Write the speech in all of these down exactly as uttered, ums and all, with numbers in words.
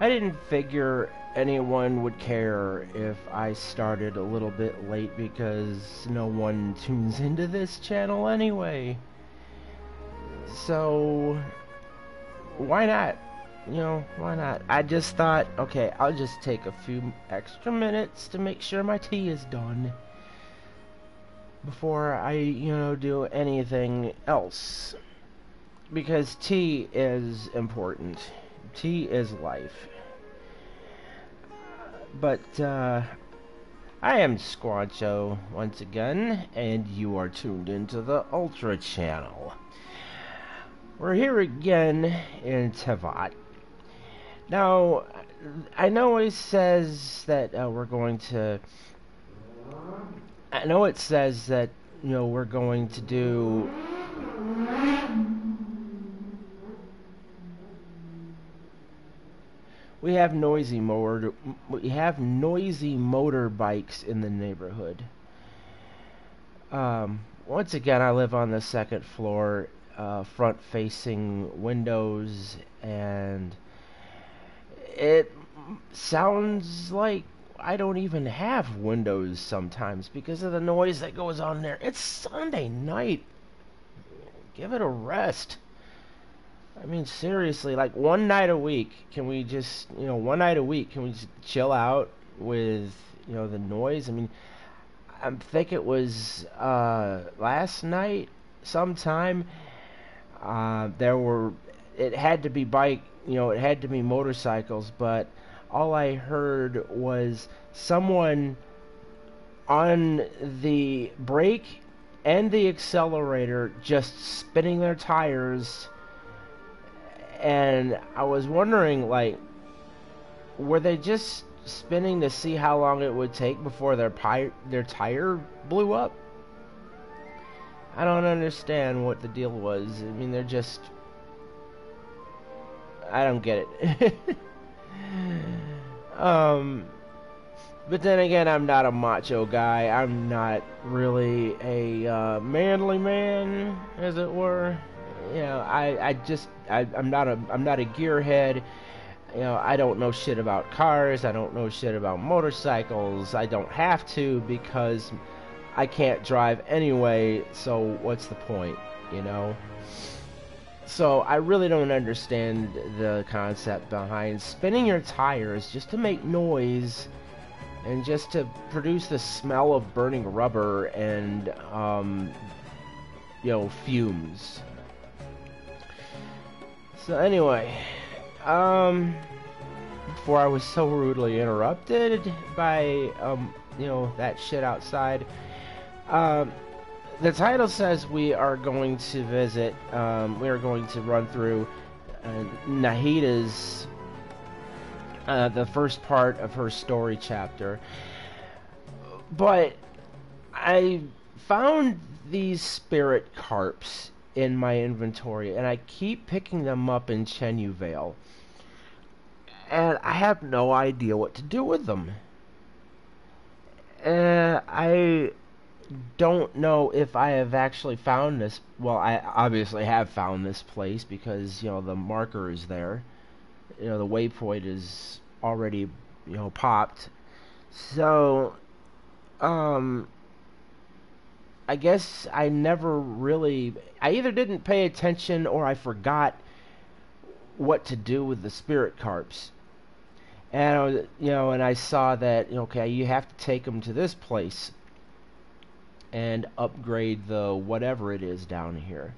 I didn't figure anyone would care if I started a little bit late because no one tunes into this channel anyway. So, why not? You know, why not? I just thought, okay, I'll just take a few extra minutes to make sure my tea is done before I, you know, do anything else. Because tea is important. Tea is life. But, uh, I am Squancho once again, and you are tuned into the Ultra channel. We're here again in Tevat. Now, I know it says that uh, we're going to... I know it says that, you know, we're going to do... We have noisy motor. We have noisy motorbikes in the neighborhood. Um, once again, I live on the second floor, uh, front-facing windows, and it sounds like I don't even have windows sometimes because of the noise that goes on there. It's Sunday night. Give it a rest. I mean, seriously, like one night a week, can we just, you know, one night a week, can we just chill out with, you know, the noise? I mean, I think it was uh, last night sometime, uh, there were, it had to be bike, you know, it had to be motorcycles, but all I heard was someone on the brake and the accelerator just spinning their tires. And I was wondering, like, were they just spinning to see how long it would take before their pi their tire blew up? I don't understand what the deal was. I mean, they're just... I don't get it. um, but then again, I'm not a macho guy. I'm not really a uh, manly man, as it were. You know, I, I just, I, I'm not a, I'm not a gearhead. You know, I don't know shit about cars. I don't know shit about motorcycles. I don't have to because I can't drive anyway. So what's the point, you know? So I really don't understand the concept behind spinning your tires just to make noise and just to produce the smell of burning rubber and, um, you know, fumes. So anyway, um, before I was so rudely interrupted by, um, you know, that shit outside, um, the title says we are going to visit, um, we are going to run through uh, Nahida's, uh, the first part of her story chapter, but I found these spirit carps in my inventory, and I keep picking them up in Chenyu Vale, and I have no idea what to do with them. Uh, I don't know if I have actually found this. Well, I obviously have found this place because, you know, the marker is there. You know, the waypoint is already, you know, popped. So, um... I guess I never really... I either didn't pay attention or I forgot what to do with the spirit carps. And, I was, you know, and I saw that, okay, you have to take them to this place and upgrade the whatever it is down here.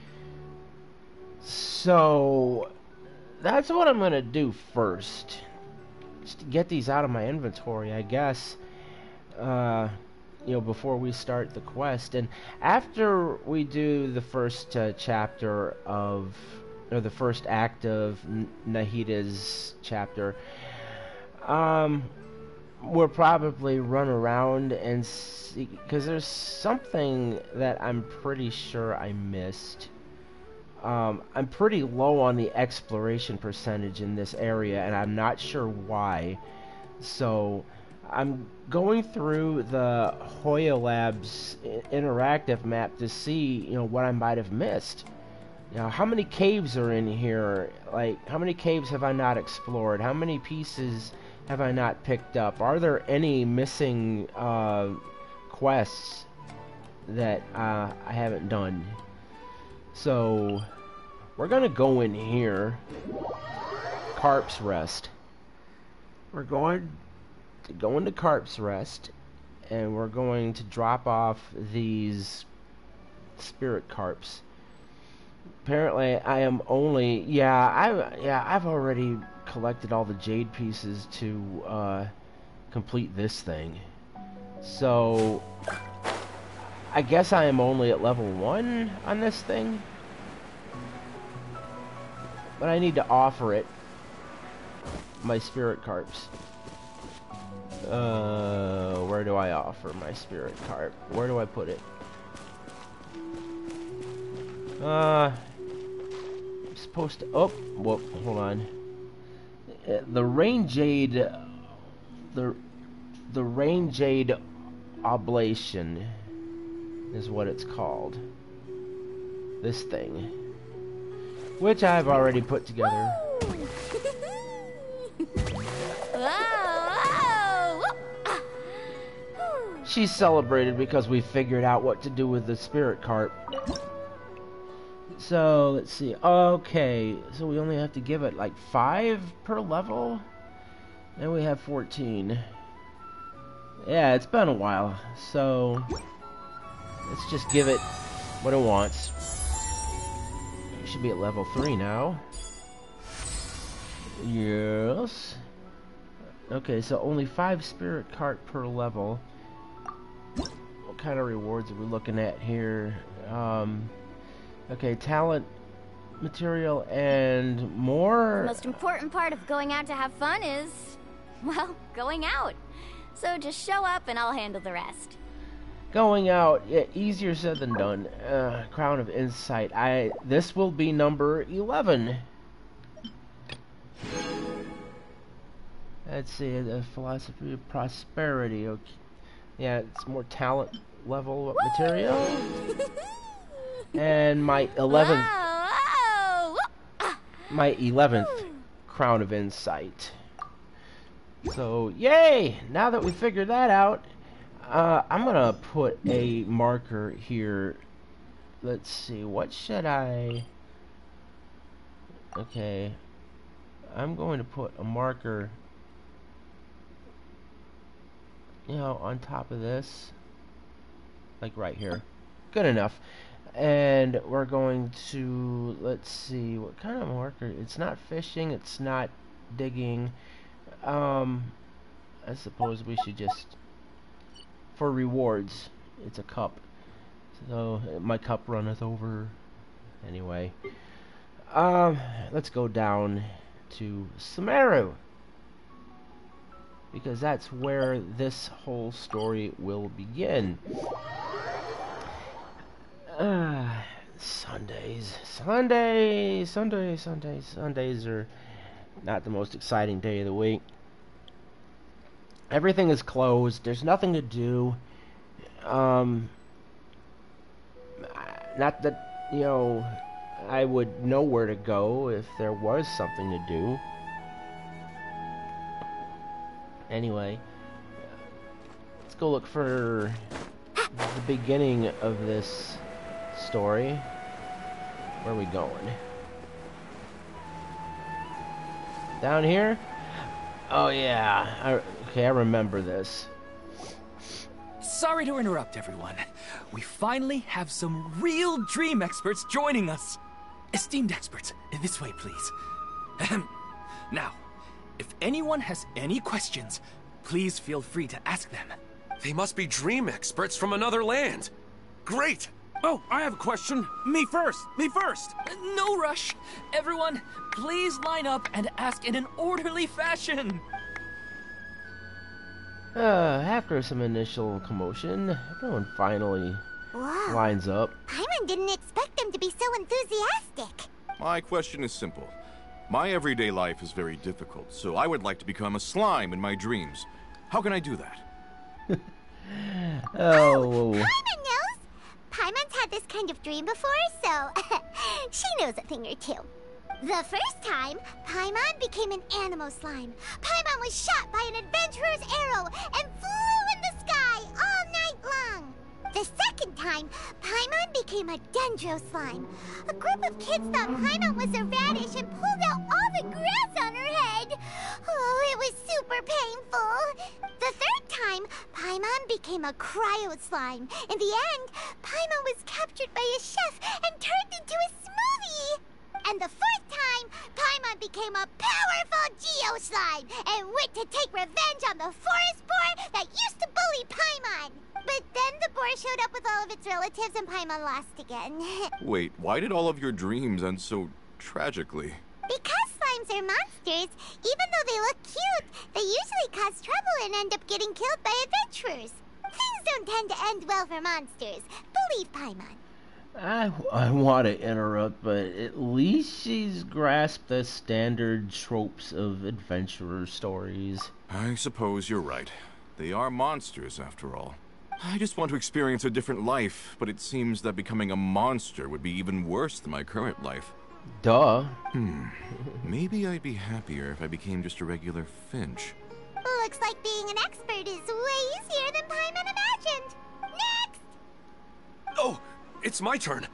So, that's what I'm going to do first. Just to get these out of my inventory, I guess. Uh... you know, before we start the quest. And after we do the first uh, chapter of, or the first act of N Nahida's chapter, um, we'll probably run around and see, because there's something that I'm pretty sure I missed. Um, I'm pretty low on the exploration percentage in this area, and I'm not sure why. So I'm going through the Hoya Labs interactive map to see, you know, what I might have missed. Now, how many caves are in here? Like, how many caves have I not explored? How many pieces have I not picked up? Are there any missing uh, quests that uh, I haven't done? So, we're gonna go in here. Carp's Rest. We're going to go into Carp's Rest, and we're going to drop off these spirit carps. Apparently, I am only yeah I yeah I've already collected all the jade pieces to uh, complete this thing. So I guess I am only at level one on this thing, but I need to offer it my spirit carps. Uh, where do I offer my spirit carp? Where do I put it? Uh, I'm supposed to. Oh, whoop! Hold on. Uh, the rain jade. The the rain jade oblation is what it's called. This thing, which I've already put together. She's celebrated because we figured out what to do with the spirit carp. So, let's see. Okay, so we only have to give it like five per level? And we have fourteen. Yeah, it's been a while. So, let's just give it what it wants. We should be at level three now. Yes. Okay, so only five spirit cart per level. What kind of rewards are we looking at here? Um, okay, talent, material, and more. The most important part of going out to have fun is, well, going out. So just show up and I'll handle the rest. Going out, yeah, easier said than done. Uh, Crown of Insight. I this will be number eleven. Let's see, the philosophy of prosperity. Okay, yeah, it's more talent level material. And my eleventh, Whoa, whoa. my eleventh Crown of Insight. So, yay! Now that we figured that out, uh, I'm gonna put a marker here. Let's see, what should I? Okay, I'm going to put a marker, you know, on top of this, like right here. Good enough. And we're going to, let's see, what kind of marker? It's not fishing, it's not digging. Um, I suppose we should just, for rewards, it's a cup. So, my cup runneth over. Anyway. Um, let's go down to Sumeru, because that's where this whole story will begin. Uh, Sundays, Sundays, Sundays, Sundays, Sundays are not the most exciting day of the week. Everything is closed. There's nothing to do. Um, not that, you know, I would know where to go if there was something to do. Anyway, let's go look for the beginning of this story. Where are we going? Down here? Oh yeah. I, okay, I remember this. Sorry to interrupt, everyone. We finally have some real dream experts joining us. Esteemed experts, this way, please. Ahem. Now, if anyone has any questions, please feel free to ask them. They must be dream experts from another land. Great! Oh, I have a question. Me first. Me first. No rush. Everyone, please line up and ask in an orderly fashion. Uh, after some initial commotion, everyone finally Whoa. lines up. Paimon didn't expect them to be so enthusiastic. My question is simple. My everyday life is very difficult, so I would like to become a slime in my dreams. How can I do that? Oh. Paimon knows. Paimon's had this kind of dream before, so she knows a thing or two. The first time, Paimon became an animal slime. Paimon was shot by an adventurer's arrow and flew in the sky all night long. The second time, Paimon became a dendro slime. A group of kids thought Paimon was a radish and pulled out all the grass on her head. Oh, it was super painful. The third time, Paimon became a cryo slime. In the end, Paimon was captured by a chef and turned into a smoothie. And the fourth time, Paimon became a powerful Geo slime and went to take revenge on the forest boar that used to bully Paimon. But then the boar showed up with all of its relatives and Paimon lost again. Wait, why did all of your dreams end so tragically? Because slimes are monsters, even though they look cute, they usually cause trouble and end up getting killed by adventurers. Things don't tend to end well for monsters. Believe Paimon. I, I want to interrupt, but at least she's grasped the standard tropes of adventurer stories. I suppose you're right. They are monsters, after all. I just want to experience a different life, but it seems that becoming a monster would be even worse than my current life. Duh. Hmm. Maybe I'd be happier if I became just a regular Finch. Looks like being an expert is way easier than Paimon imagined. Next! Oh, it's my turn.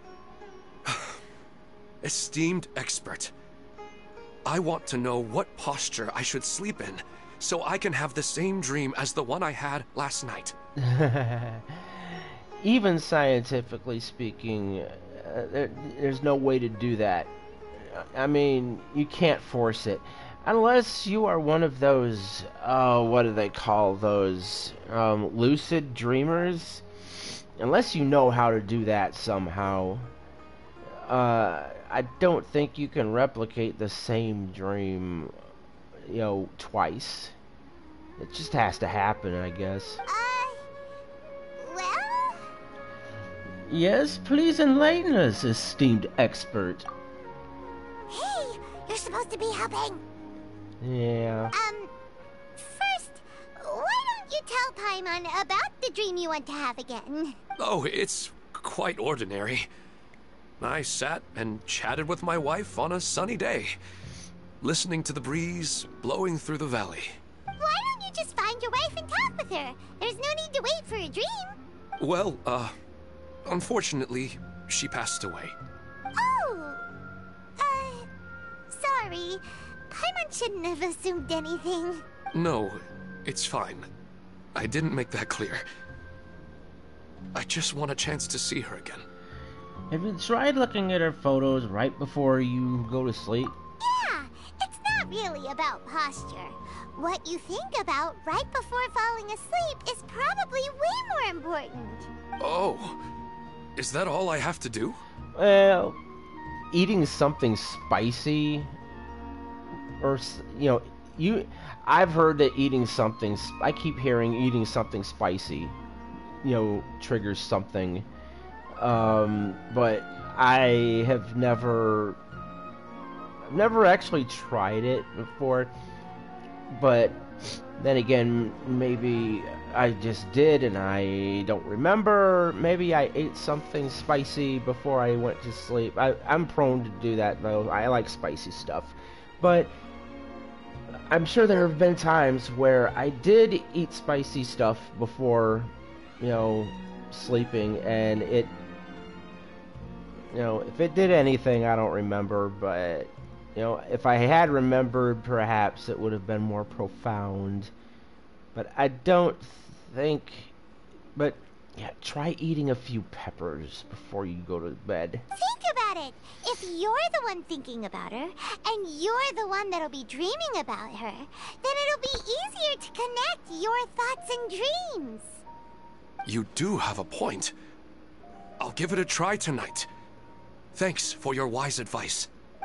Esteemed expert, I want to know what posture I should sleep in so I can have the same dream as the one I had last night. Even scientifically speaking, uh, there, there's no way to do that. I mean, you can't force it. Unless you are one of those, uh, what do they call those, um, lucid dreamers? Unless you know how to do that somehow, uh, I don't think you can replicate the same dream, you know, twice. It just has to happen, I guess. Uh, well? Yes, please enlighten us, esteemed expert. Hey, you're supposed to be helping. Yeah. Um, first, why don't you tell Paimon about the dream you want to have again? Oh, it's quite ordinary. I sat and chatted with my wife on a sunny day, listening to the breeze blowing through the valley. Why don't you just find your wife and talk with her? There's no need to wait for a dream. Well, uh, unfortunately, she passed away. Oh, uh, sorry. Paimon shouldn't have assumed anything. No, it's fine. I didn't make that clear. I just want a chance to see her again. Have you tried looking at her photos right before you go to sleep? Yeah, it's not really about posture. What you think about right before falling asleep is probably way more important. Oh, is that all I have to do? Well, eating something spicy, or, you know, you. I've heard that eating something. I keep hearing eating something spicy, you know, triggers something. Um, but I have never, I've never actually tried it before. But then again, maybe I just did and I don't remember. Maybe I ate something spicy before I went to sleep. I, I'm prone to do that though. I like spicy stuff. But I'm sure there have been times where I did eat spicy stuff before, you know, sleeping, and it, you know, if it did anything, I don't remember, but, you know, if I had remembered, perhaps it would have been more profound. But I don't think, but, yeah, try eating a few peppers before you go to bed. Think about it. If you're the one thinking about her, and you're the one that'll be dreaming about her, then it'll be easier to connect your thoughts and dreams. You do have a point. I'll give it a try tonight. Thanks for your wise advice.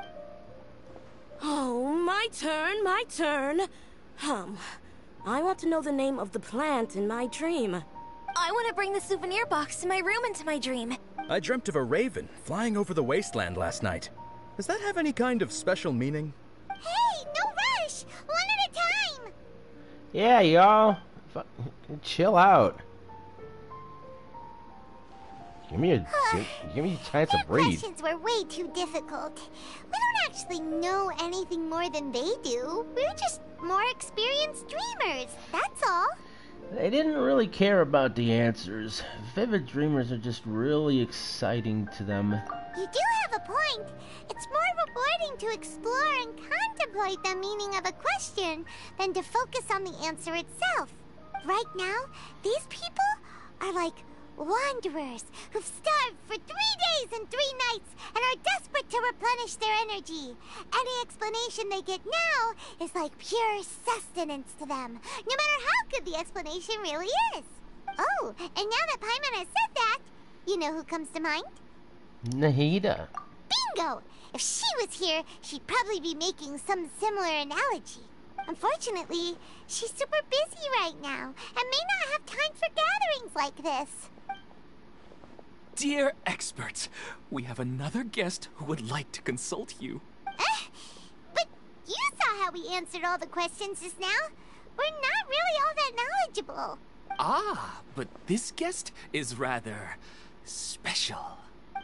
Oh, my turn, my turn. Hum. I want to know the name of the plant in my dream. I want to bring the souvenir box to my room into my dream. I dreamt of a raven flying over the wasteland last night. Does that have any kind of special meaning? Hey, no rush! One at a time! Yeah, y'all. Chill out. Give me a give me a chance to Your breathe. questions were way too difficult. We don't actually know anything more than they do. We're just more experienced dreamers, that's all. They didn't really care about the answers. Vivid dreamers are just really exciting to them. You do have a point. It's more rewarding to explore and contemplate the meaning of a question than to focus on the answer itself. Right now, these people are like wanderers who've starved for three days and three nights and are desperate to replenish their energy. Any explanation they get now is like pure sustenance to them, no matter how good the explanation really is. Oh, and now that Paimon has said that, you know who comes to mind? Nahida. Bingo! If she was here, she'd probably be making some similar analogy. Unfortunately, she's super busy right now and may not have time for gatherings like this. Dear experts, we have another guest who would like to consult you. Eh? But you saw how we answered all the questions just now. We're not really all that knowledgeable. Ah, but this guest is rather special.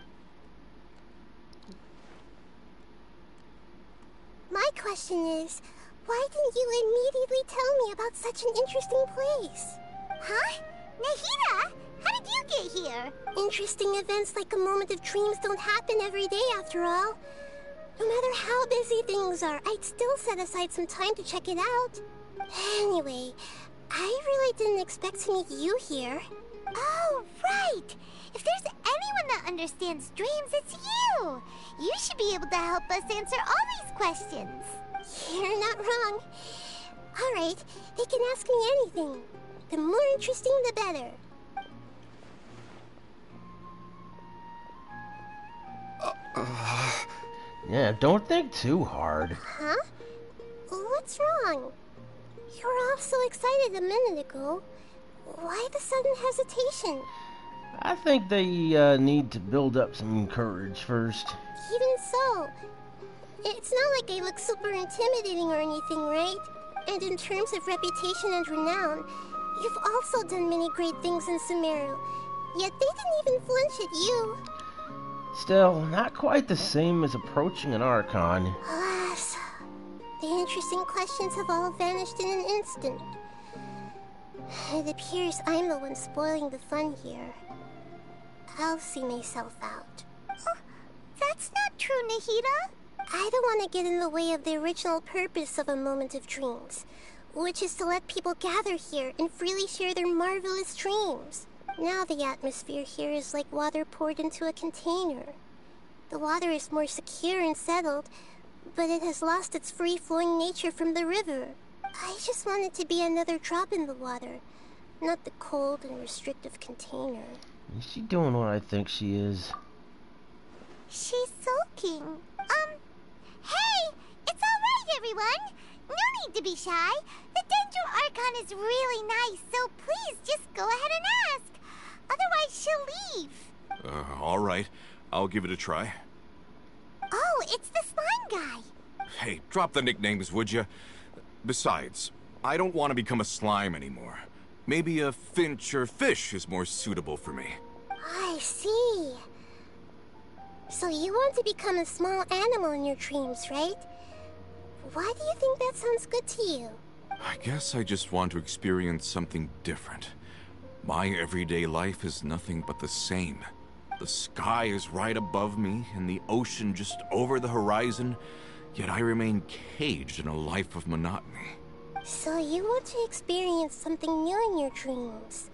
My question is, why didn't you immediately tell me about such an interesting place? Huh? Nahida? How did you get here? Interesting events like a moment of dreams don't happen every day after all. No matter how busy things are, I'd still set aside some time to check it out. Anyway, I really didn't expect to meet you here. Oh, right! If there's anyone that understands dreams, it's you! You should be able to help us answer all these questions. You're not wrong. Alright, they can ask me anything. The more interesting, the better. Yeah, don't think too hard. Huh? What's wrong? You were all so excited a minute ago. Why the sudden hesitation? I think they uh, need to build up some courage first. Even so, it's not like I look super intimidating or anything, right? And in terms of reputation and renown, you've also done many great things in Sumeru, yet they didn't even flinch at you. Still, not quite the same as approaching an Archon. Alas, the interesting questions have all vanished in an instant. It appears I'm the one spoiling the fun here. I'll see myself out. Oh, that's not true, Nahida. I don't want to get in the way of the original purpose of a moment of dreams, which is to let people gather here and freely share their marvelous dreams. Now the atmosphere here is like water poured into a container. The water is more secure and settled, but it has lost its free-flowing nature from the river. I just want it to be another drop in the water, not the cold and restrictive container. Is she doing what I think she is? She's sulking. Um, hey! It's alright, everyone! No need to be shy. The Dendro Archon is really nice, so please just go ahead and ask. Otherwise, she'll leave. Uh, all right. I'll give it a try. Oh, it's the slime guy. Hey, drop the nicknames, would you? Besides, I don't want to become a slime anymore. Maybe a finch or fish is more suitable for me. I see. So you want to become a small animal in your dreams, right? Why do you think that sounds good to you? I guess I just want to experience something different. My everyday life is nothing but the same. The sky is right above me and the ocean just over the horizon, yet I remain caged in a life of monotony. So you want to experience something new in your dreams?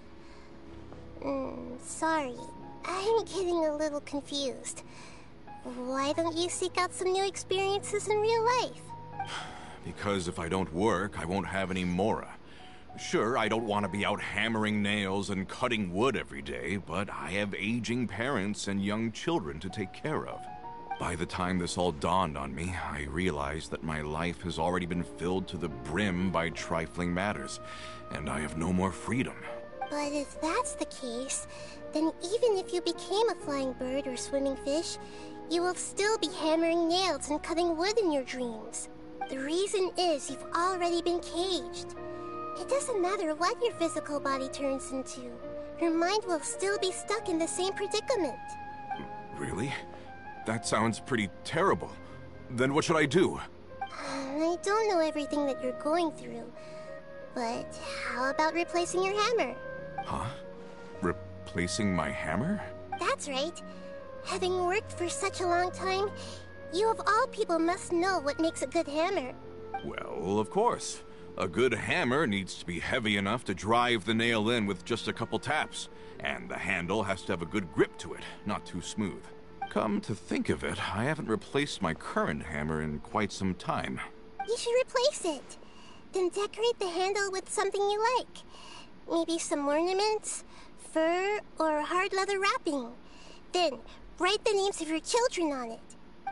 Mm, sorry, I'm getting a little confused. Why don't you seek out some new experiences in real life? Because if I don't work, I won't have any Mora. Sure, I don't want to be out hammering nails and cutting wood every day, but I have aging parents and young children to take care of. By the time this all dawned on me, I realized that my life has already been filled to the brim by trifling matters, and I have no more freedom. But if that's the case, then even if you became a flying bird or swimming fish, you will still be hammering nails and cutting wood in your dreams. The reason is you've already been caged. It doesn't matter what your physical body turns into. your mind will still be stuck in the same predicament. Really? That sounds pretty terrible. Then what should I do? I don't know everything that you're going through, but how about replacing your hammer? Huh? Replacing my hammer? That's right. Having worked for such a long time, you of all people must know what makes a good hammer. Well, of course. A good hammer needs to be heavy enough to drive the nail in with just a couple taps, and the handle has to have a good grip to it, not too smooth. Come to think of it, I haven't replaced my current hammer in quite some time. You should replace it. Then decorate the handle with something you like. Maybe some ornaments, fur, or hard leather wrapping. Then, write the names of your children on it.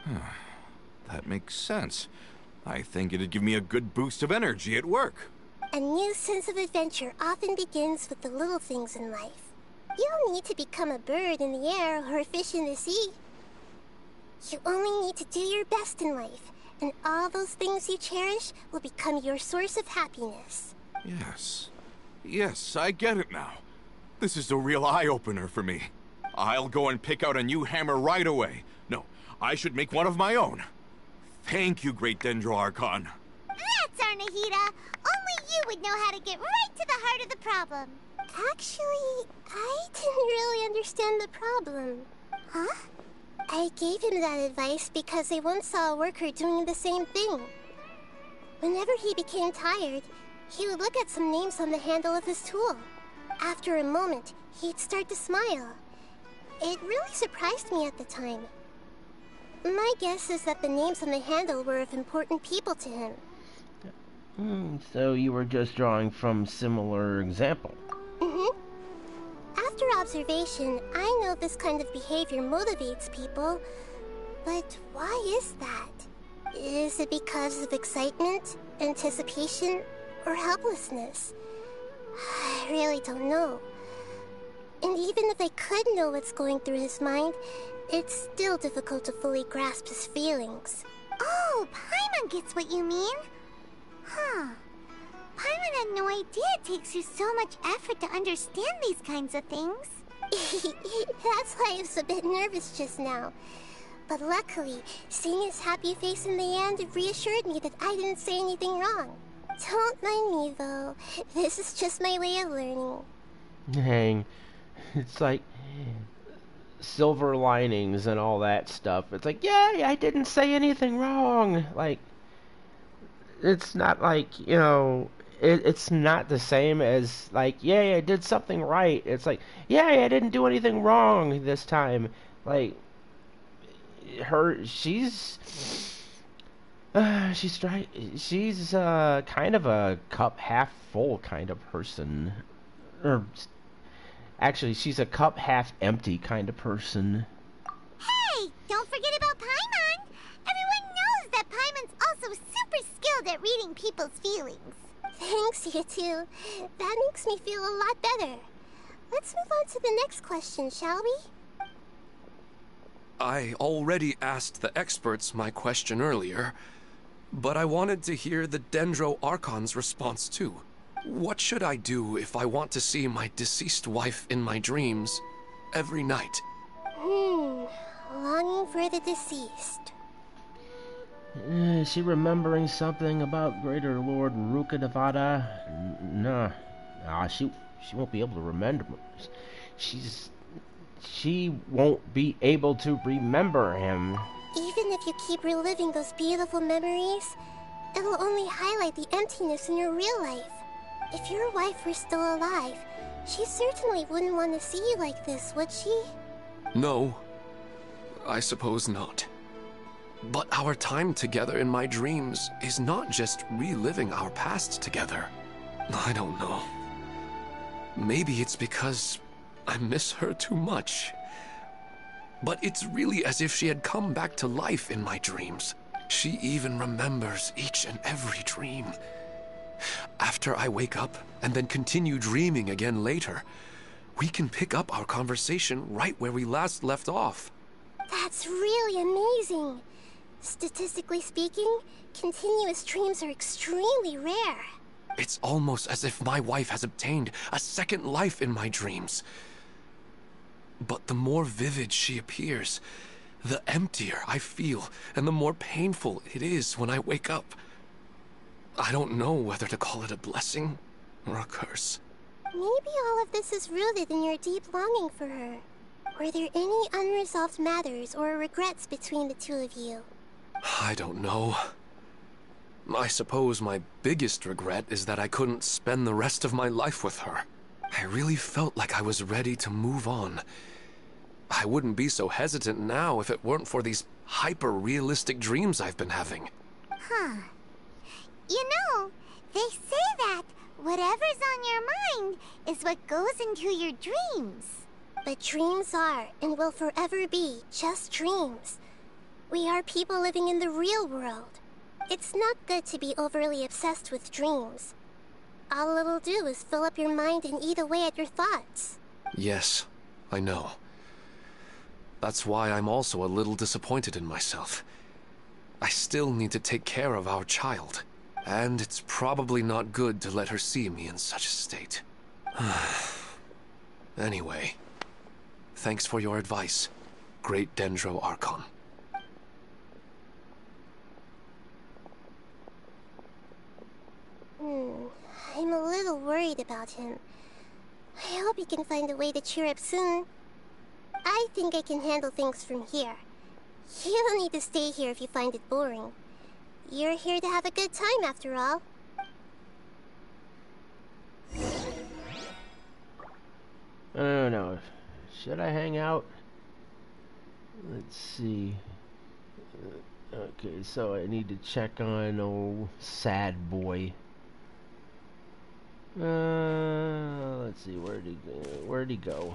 That makes sense. I think it'd give me a good boost of energy at work. A new sense of adventure often begins with the little things in life. You don't need to become a bird in the air or a fish in the sea. You only need to do your best in life, and all those things you cherish will become your source of happiness. Yes. Yes, I get it now. This is a real eye-opener for me. I'll go and pick out a new hammer right away. No, I should make one of my own. Thank you, Great Dendro Archon. That's our Nahida. Only you would know how to get right to the heart of the problem. Actually, I didn't really understand the problem. Huh? I gave him that advice because I once saw a worker doing the same thing. Whenever he became tired, he would look at some names on the handle of his tool. After a moment, he'd start to smile. It really surprised me at the time. My guess is that the names on the handle were of important people to him. Hmm, so you were just drawing from similar example. Mm-hmm. After observation, I know this kind of behavior motivates people. But why is that? Is it because of excitement, anticipation, or helplessness? I really don't know. And even if I could know what's going through his mind, it's still difficult to fully grasp his feelings. Oh, Paimon gets what you mean. Huh. Paimon had no idea it takes you so much effort to understand these kinds of things. That's why I was a bit nervous just now. But luckily, seeing his happy face in the end reassured me that I didn't say anything wrong. Don't mind me, though. This is just my way of learning. Dang. It's like silver linings and all that stuff. It's like, yay, I didn't say anything wrong. Like, it's not like, you know, it, it's not the same as, like, yay, I did something right. It's like, yay, I didn't do anything wrong this time. Like, her, she's, uh, she's try, she's, uh, kind of a cup half full kind of person. Or, actually, she's a cup half empty kind of person. Hey, don't forget about Paimon. Everyone knows that Paimon's also super skilled at reading people's feelings. Thanks, you two. That makes me feel a lot better. Let's move on to the next question, shall we? I already asked the experts my question earlier, but I wanted to hear the Dendro Archon's response too. What should I do if I want to see my deceased wife in my dreams every night? Hmm, longing for the deceased. Uh, is she remembering something about Greater Lord Ruka Nevada? N nah, nah, she she won't be able to remember. She's she won't be able to remember him. Even if you keep reliving those beautiful memories, it'll only highlight the emptiness in your real life. If your wife were still alive, she certainly wouldn't want to see you like this, would she? No, I suppose not. But our time together in my dreams is not just reliving our past together. I don't know. Maybe it's because I miss her too much. But it's really as if she had come back to life in my dreams. She even remembers each and every dream. After I wake up and then continue dreaming again later, we can pick up our conversation right where we last left off. That's really amazing. Statistically speaking, continuous dreams are extremely rare. It's almost as if my wife has obtained a second life in my dreams. But the more vivid she appears, the emptier I feel, and the more painful it is when I wake up. I don't know whether to call it a blessing or a curse. Maybe all of this is rooted in your deep longing for her. Were there any unresolved matters or regrets between the two of you? I don't know. I suppose my biggest regret is that I couldn't spend the rest of my life with her. I really felt like I was ready to move on. I wouldn't be so hesitant now if it weren't for these hyper-realistic dreams I've been having. Huh. You know, they say that whatever's on your mind is what goes into your dreams. But dreams are, and will forever be, just dreams. We are people living in the real world. It's not good to be overly obsessed with dreams. All it'll do is fill up your mind and eat away at your thoughts. Yes, I know. That's why I'm also a little disappointed in myself. I still need to take care of our child, and it's probably not good to let her see me in such a state. Anyway, thanks for your advice, Great Dendro Archon. Hmm, I'm a little worried about him. I hope he can find a way to cheer up soon. I think I can handle things from here. You don't need to stay here if you find it boring. You're here to have a good time, after all. I don't know. Should I hang out? Let's see. Uh, okay, so I need to check on old sad boy. Uh, let's see. Where did he go? Where'd he go?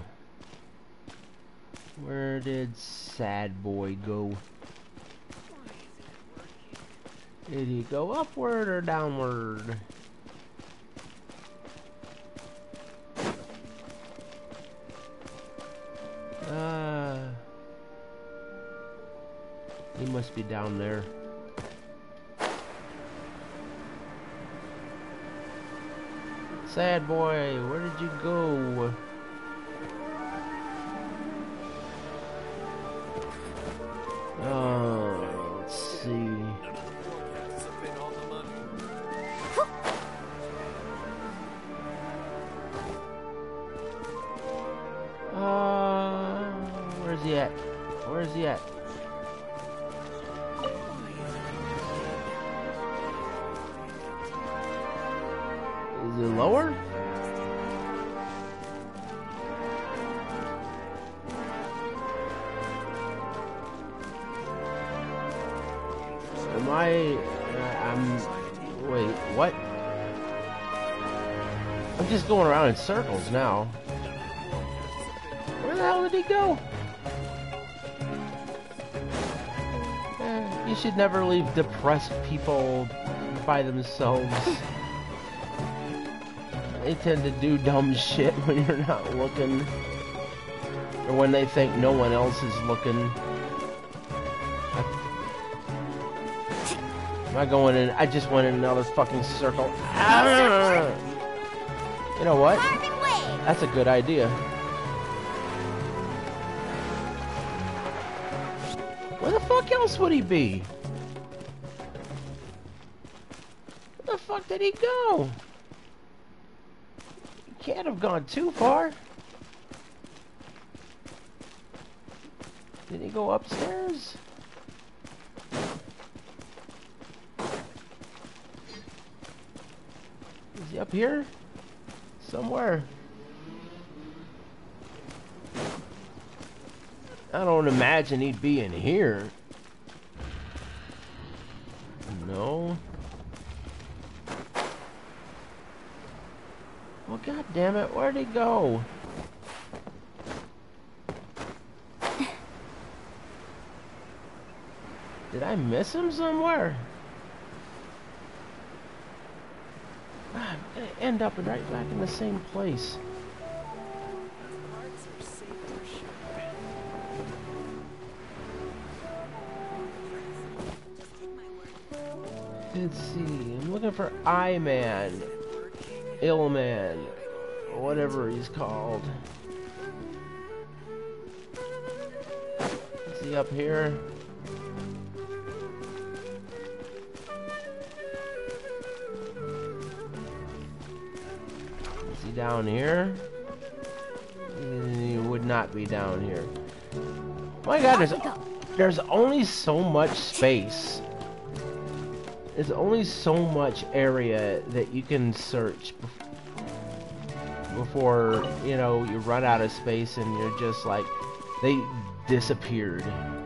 Where did sad boy go? Did he go upward or downward? Uh, he must be down there. Sad boy, where did you go? Oh, let's see. Uh, where's he at? Where's he at? Is it lower? Am I... I'm... Wait, what? I'm just going around in circles now. Where the hell did he go? Eh, you should never leave depressed people by themselves. They tend to do dumb shit when you're not looking. Or when they think no one else is looking. Am I going in? I just went in another fucking circle. Ah! You know what? That's a good idea. Where the fuck else would he be? Where the fuck did he go? He can't have gone too far. Did he go upstairs? Is he up here? Somewhere. I don't imagine he'd be in here. No. Well, god damn it, where'd he go? Did I miss him somewhere? I'm gonna end up right back in the same place. Let's see, I'm looking for I-Man. ill man, or whatever he's called. Is he up here? Is he down here? He would not be down here. My God, there's, there's only so much space. There's only so much area that you can search before, you know, you run out of space and you're just like, they disappeared.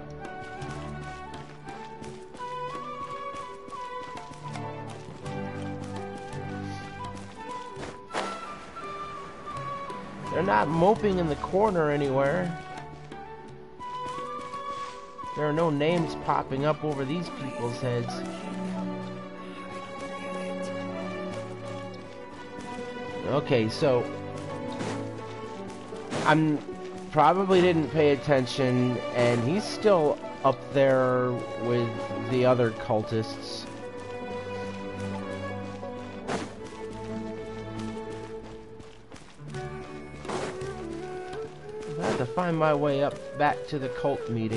They're not moping in the corner anywhere. There are no names popping up over these people's heads. Okay, so I'm probably didn't pay attention, and he's still up there with the other cultists. I have to find my way up back to the cult meeting.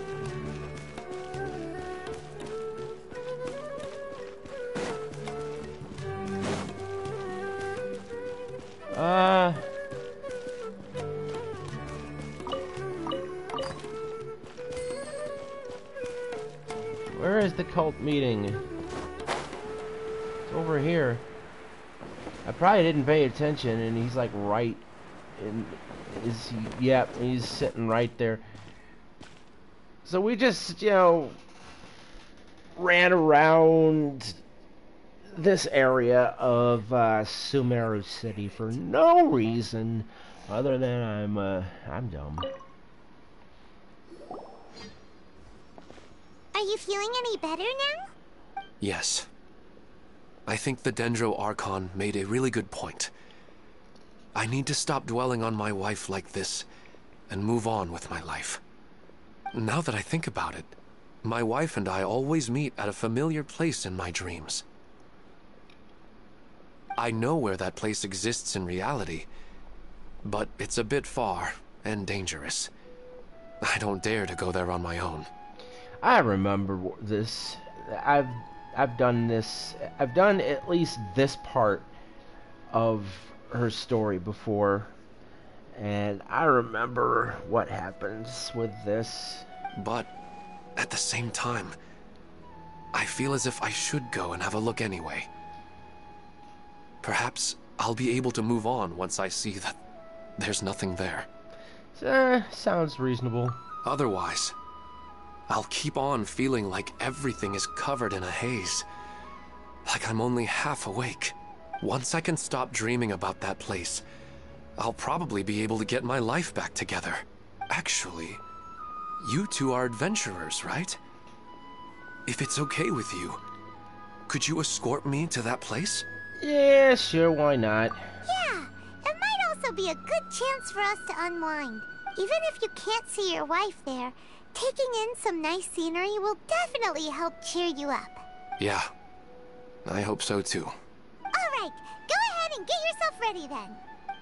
Uh, where is the cult meeting? It's over here. I probably didn't pay attention, and he's like right in. Is he? Yep, he's sitting right there. So we just, you know, ran around this area of uh, Sumeru City for no reason other than I'm uh, I'm dumb. Are you feeling any better now? Yes. I think the Dendro Archon made a really good point. I need to stop dwelling on my wife like this and move on with my life. Now that I think about it, my wife and I always meet at a familiar place in my dreams. I know where that place exists in reality, but it's a bit far and dangerous. I don't dare to go there on my own. I remember this. I've I've done this. I've done at least this part of her story before, and I remember what happens with this. But at the same time, I feel as if I should go and have a look anyway. Perhaps I'll be able to move on once I see that there's nothing there. Uh, sounds reasonable. Otherwise, I'll keep on feeling like everything is covered in a haze. Like I'm only half awake. Once I can stop dreaming about that place, I'll probably be able to get my life back together. Actually, you two are adventurers, right? If it's okay with you, could you escort me to that place? Yeah, sure, why not? Yeah, it might also be a good chance for us to unwind. Even if you can't see your wife there, taking in some nice scenery will definitely help cheer you up. Yeah, I hope so too. Alright, go ahead and get yourself ready then.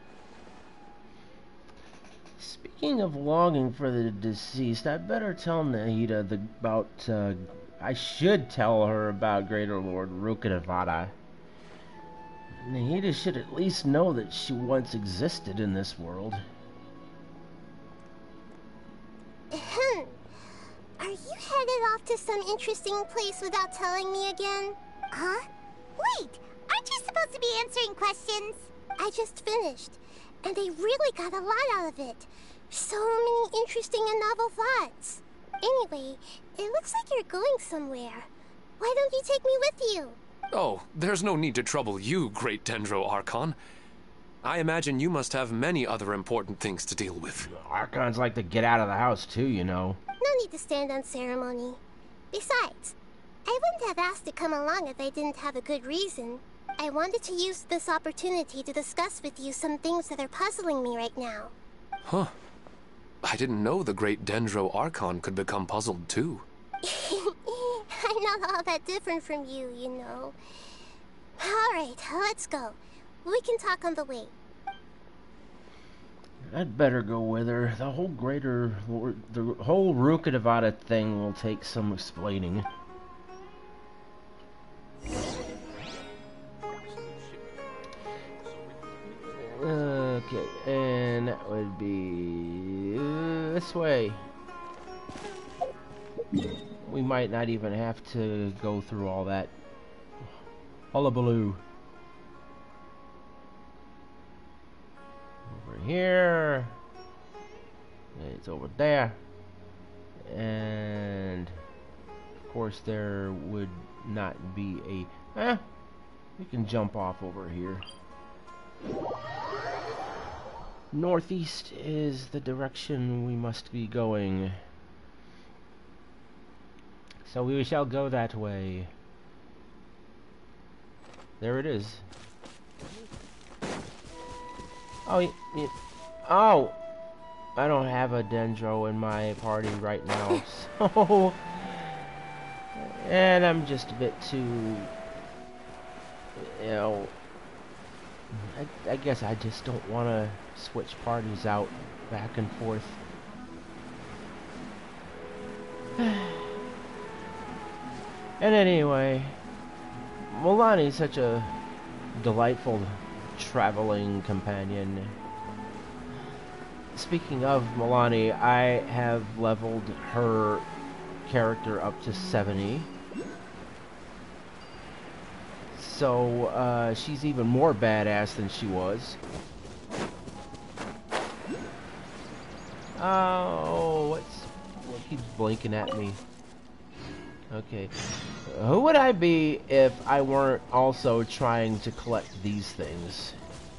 Speaking of longing for the deceased, I better tell Nahida the, about, uh, I should tell her about Greater Lord Rukkhadevata. Nahida should at least know that she once existed in this world. Ahem. Are you headed off to some interesting place without telling me again? Huh? Wait, aren't you supposed to be answering questions? I just finished, and they really got a lot out of it. So many interesting and novel thoughts. Anyway, it looks like you're going somewhere. Why don't you take me with you? Oh, there's no need to trouble you, great Dendro Archon. I imagine you must have many other important things to deal with. Archons like to get out of the house too, you know. No need to stand on ceremony. Besides, I wouldn't have asked to come along if I didn't have a good reason. I wanted to use this opportunity to discuss with you some things that are puzzling me right now. Huh. I didn't know the great Dendro Archon could become puzzled too. I'm not all that different from you, you know. Alright, let's go. We can talk on the way. I'd better go with her. The whole greater, the whole Rukadavada thing will take some explaining. Okay, and that would be uh, this way. We might not even have to go through all that hullabaloo. Over here. It's over there. And of course there would not be a... Eh, we can jump off over here. Northeast is the direction we must be going. So we shall go that way. There it is. Oh, y y oh! I don't have a Dendro in my party right now, so... And I'm just a bit too... You know... I, I guess I just don't want to switch parties out back and forth. And anyway, Milani is such a delightful traveling companion. Speaking of Milani, I have leveled her character up to seventy. So, uh, she's even more badass than she was. Oh, what's... what keeps blinking at me? Okay. Who would I be if I weren't also trying to collect these things?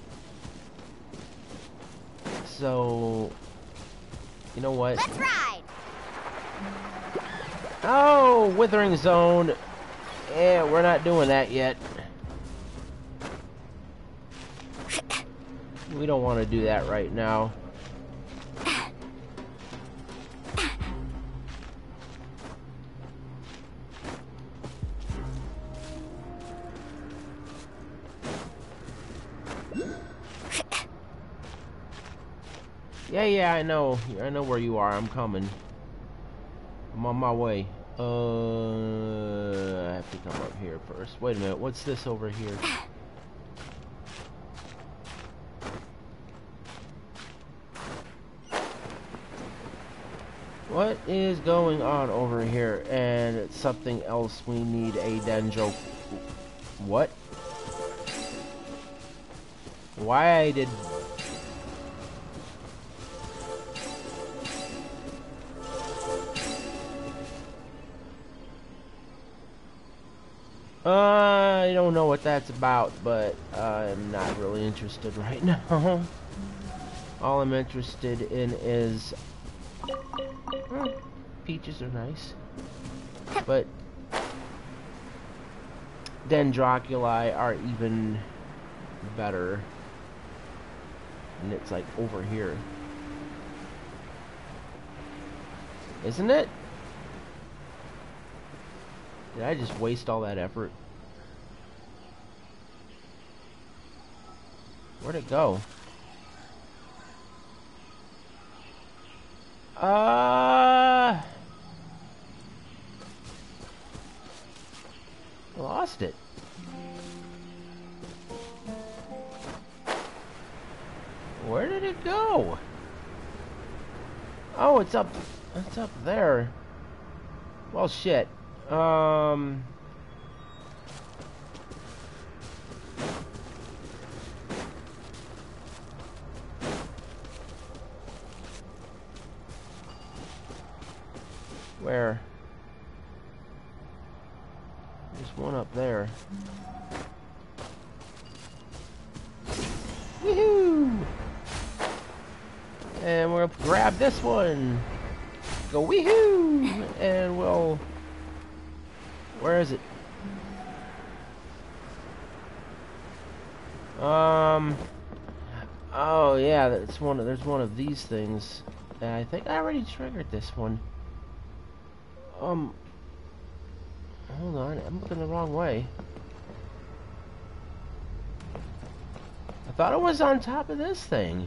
So... You know what? Let's ride! Oh, Withering Zone. Yeah, we're not doing that yet. We don't want to do that right now. Yeah, yeah, I know. I know where you are. I'm coming. I'm on my way. Uh, I have to come up here first. Wait a minute. What's this over here? What is going on over here? And it's something else. We need a Dendro. What? Why did... Uh, I don't know what that's about, but uh, I'm not really interested right now. All I'm interested in is... Hmm, peaches are nice. But... Dendroculi are even better. And it's like over here. Isn't it? Did I just waste all that effort? Where'd it go? Uh, lost it. Where did it go? Oh, it's up. It's up there. Well, shit. Um. Where? There's one up there. Woohoo! And we'll grab this one. Go woohoo! And we'll... Where is it? Um. Oh yeah, that's one. Of, there's one of these things. And I think I already triggered this one. Um. Hold on, I'm looking the wrong way. thought it was on top of this thing.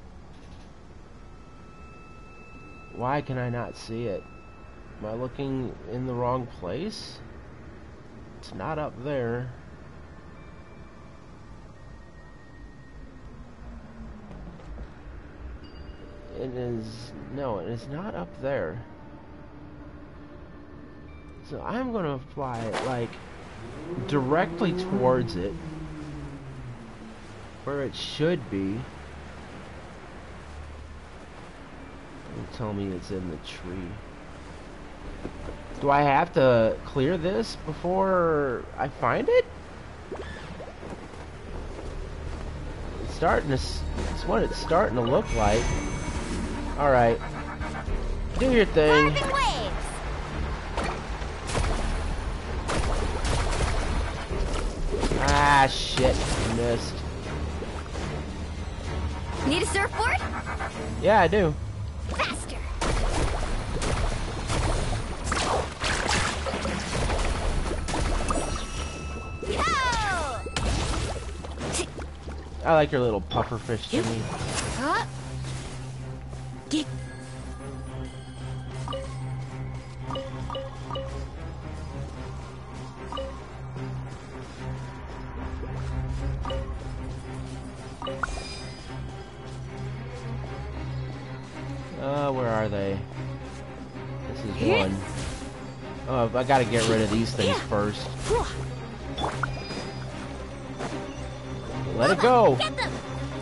Why can I not see it? Am I looking in the wrong place? It's not up there. It is... no, it is not up there. So I'm gonna fly it, like, directly towards it. Where it should be. Don't tell me it's in the tree. Do I have to clear this before I find it? It's starting to... it's what it's starting to look like. Alright. Do your thing. Carbon waves. Ah, shit. Missed. Need a surfboard? Yeah, I do. Faster. Go! I like your little puffer fish thingy. Huh? Get. Uh, where are they? This is one. Oh, I gotta get rid of these things first. Let it go! Get them!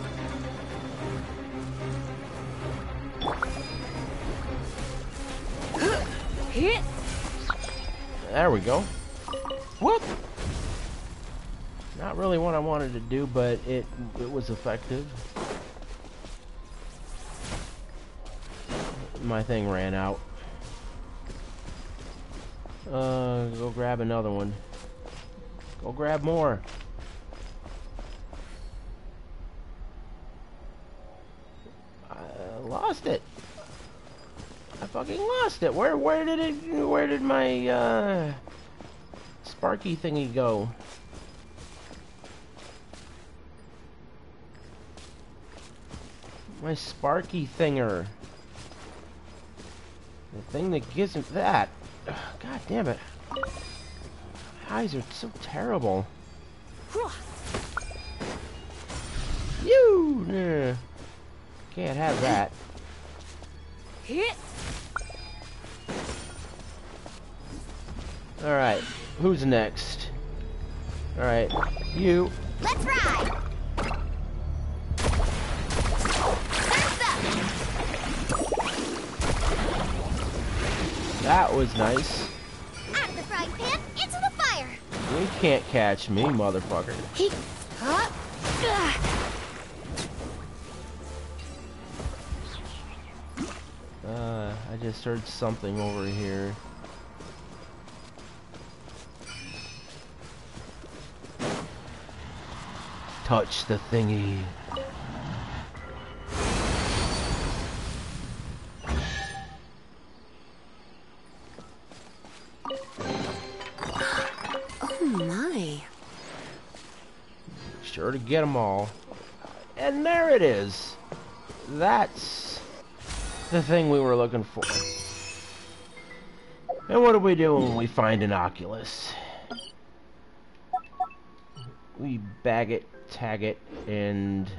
There we go. Whoop! Not really what I wanted to do, but it it was effective. My thing ran out. Uh, go grab another one. Go grab more. I lost it. I fucking lost it. Where where did it where did my uh Sparky thingy go? My Sparky thinger. The thing that gives him that. Ugh, God damn it. My eyes are so terrible. You nah. Can't have that. Alright, who's next? Alright, you. Let's ride! That was nice. Out of the frying pan, into the fire! You can't catch me, motherfucker. Huh? Uh, I just heard something over here. Touch the thingy. Oh my. Sure to get them all. And there it is. That's the thing we were looking for. And what do we do when we find an Oculus? We bag it, tag it, and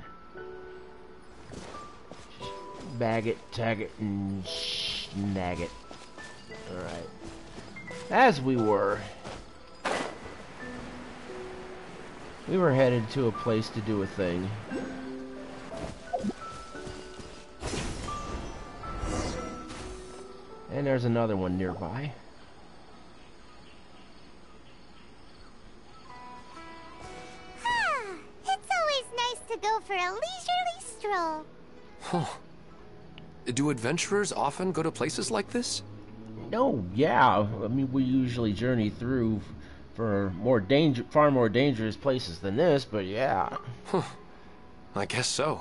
bag it, tag it, and snag it. Alright. As we were, we were headed to a place to do a thing. And there's another one nearby. Ah, it's always nice to go for a leisurely stroll. Huh. Do adventurers often go to places like this? No, yeah. I mean, we usually journey through for more danger, far more dangerous places than this, but yeah. Huh. I guess so.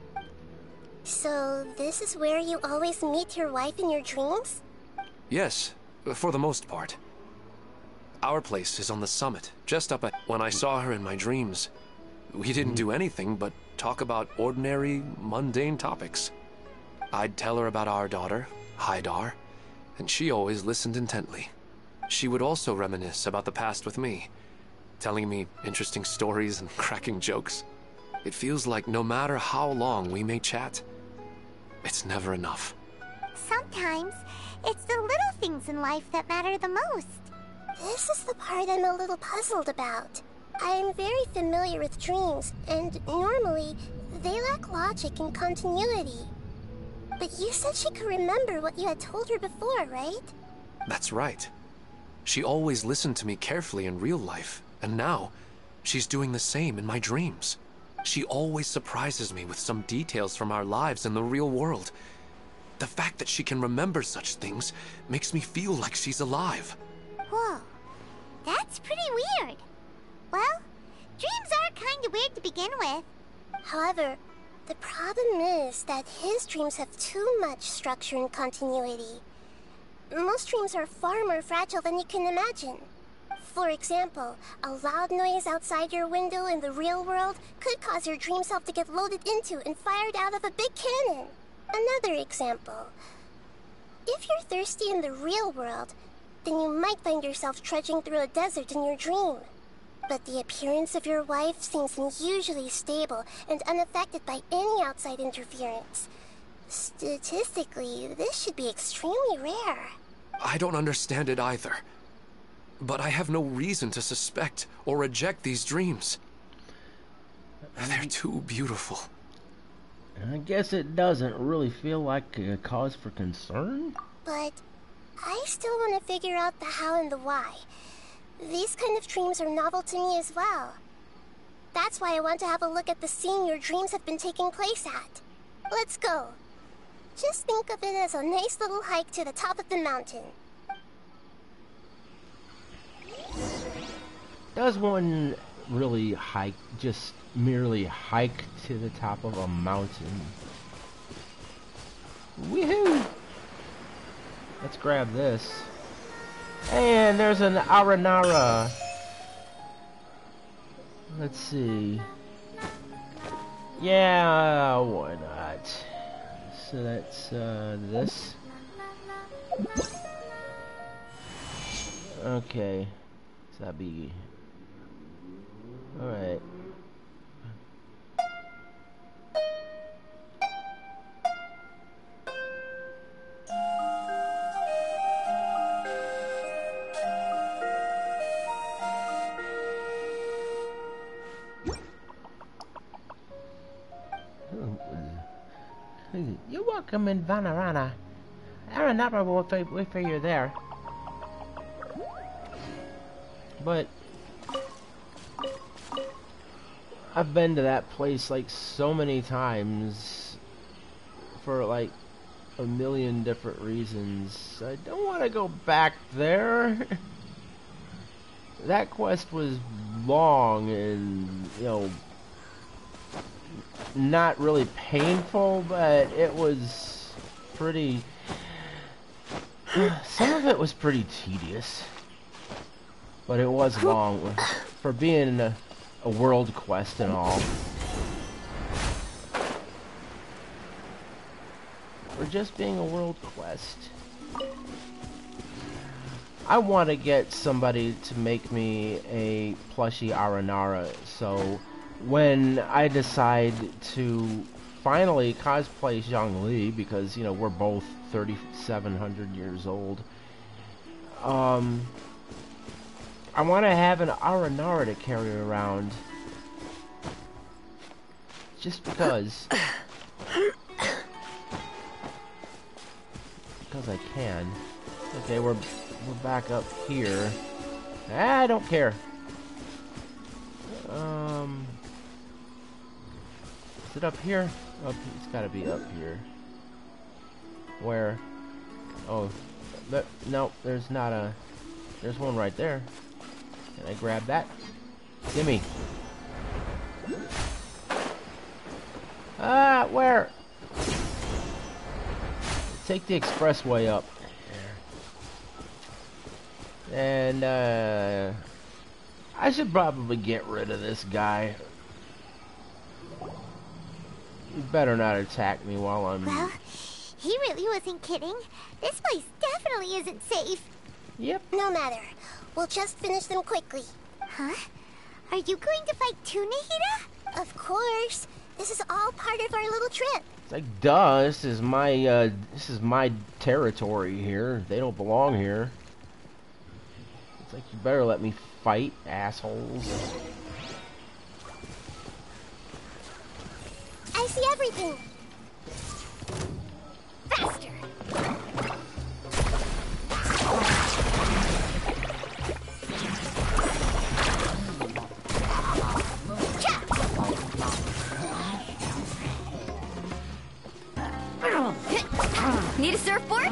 So, this is where you always meet your wife in your dreams? Yes, for the most part. Our place is on the summit, just up at... When I saw her in my dreams, we didn't do anything but talk about ordinary, mundane topics. I'd tell her about our daughter, Haidar, and she always listened intently. She would also reminisce about the past with me, telling me interesting stories and cracking jokes. It feels like no matter how long we may chat, it's never enough. Sometimes, it's the little things in life that matter the most. This is the part I'm a little puzzled about. I am very familiar with dreams, and normally, they lack logic and continuity. But you said she could remember what you had told her before, right? That's right. She always listened to me carefully in real life, and now, she's doing the same in my dreams. She always surprises me with some details from our lives in the real world. The fact that she can remember such things makes me feel like she's alive. Whoa, that's pretty weird. Well, dreams are kind of weird to begin with. However, the problem is that his dreams have too much structure and continuity. Most dreams are far more fragile than you can imagine. For example, a loud noise outside your window in the real world could cause your dream self to get loaded into and fired out of a big cannon. Another example. If you're thirsty in the real world, then you might find yourself trudging through a desert in your dream. But the appearance of your wife seems unusually stable and unaffected by any outside interference. Statistically, this should be extremely rare. I don't understand it either. But I have no reason to suspect or reject these dreams. They're too beautiful. I guess it doesn't really feel like a cause for concern. But I still want to figure out the how and the why. These kind of dreams are novel to me as well. That's why I want to have a look at the scene your dreams have been taking place at. Let's go. Just think of it as a nice little hike to the top of the mountain. Does one really hike, just merely hike to the top of a mountain? Woohoo! Let's grab this. And there's an Aranara. Let's see. Yeah, why not? So that's uh, this. Okay. So that'd be... Alright. You're welcome in Vanarana. Aranapa will wait for you there. But I've been to that place like so many times for like a million different reasons. I don't want to go back there. That quest was long and, you know, not really painful, but it was pretty... Some of it was pretty tedious. But it was long for being a, a world quest and all. For just being a world quest. I want to get somebody to make me a plushie Aranara, so when I decide to finally cosplay Zhongli, because, you know, we're both thirty-seven hundred years old, um, I want to have an Aranara to carry around. Just because. Because I can. Okay, we're, we're back up here. I don't care. Um... Is it up here? Up, it's gotta be up here. Where? Oh, th no, there's not a... There's one right there. Can I grab that? Gimme. Ah, where? Take the expressway up. And, uh... I should probably get rid of this guy. You better not attack me while I'm... Well, he really wasn't kidding. This place definitely isn't safe. Yep. No matter. We'll just finish them quickly. Huh? Are you going to fight too, Nahida? Of course. This is all part of our little trip. It's like, duh, this is my, uh, this is my territory here. They don't belong here. It's like, you better let me fight, assholes. I see everything. Faster! Need a surfboard?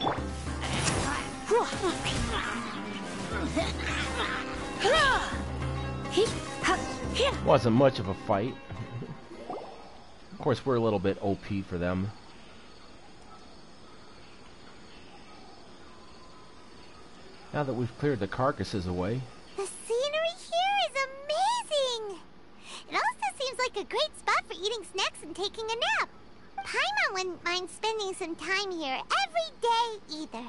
Wasn't much of a fight. Of course, we're a little bit O P for them. Now that we've cleared the carcasses away. The scenery here is amazing! It also seems like a great spot for eating snacks and taking a nap. Paimon wouldn't mind spending some time here every day either.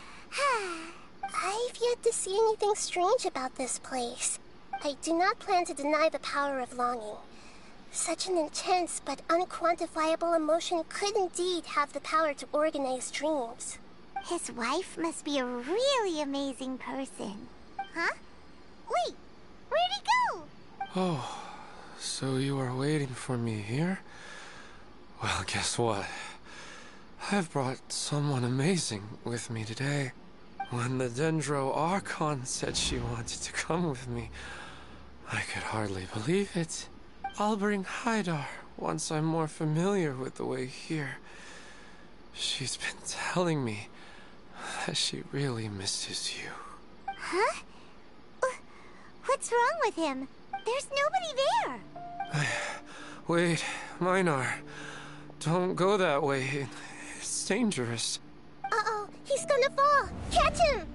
I've yet to see anything strange about this place. I do not plan to deny the power of longing. Such an intense but unquantifiable emotion could indeed have the power to organize dreams. His wife must be a really amazing person. Huh? Wait, where'd he go? Oh, so you are waiting for me here? Well, guess what? I've brought someone amazing with me today. When the Dendro Archon said she wanted to come with me, I could hardly believe it. I'll bring Haidar once I'm more familiar with the way here. She's been telling me that she really misses you. Huh? What's wrong with him? There's nobody there. Wait, Minar. Don't go that way. It's dangerous. Uh-oh, he's gonna fall. Catch him!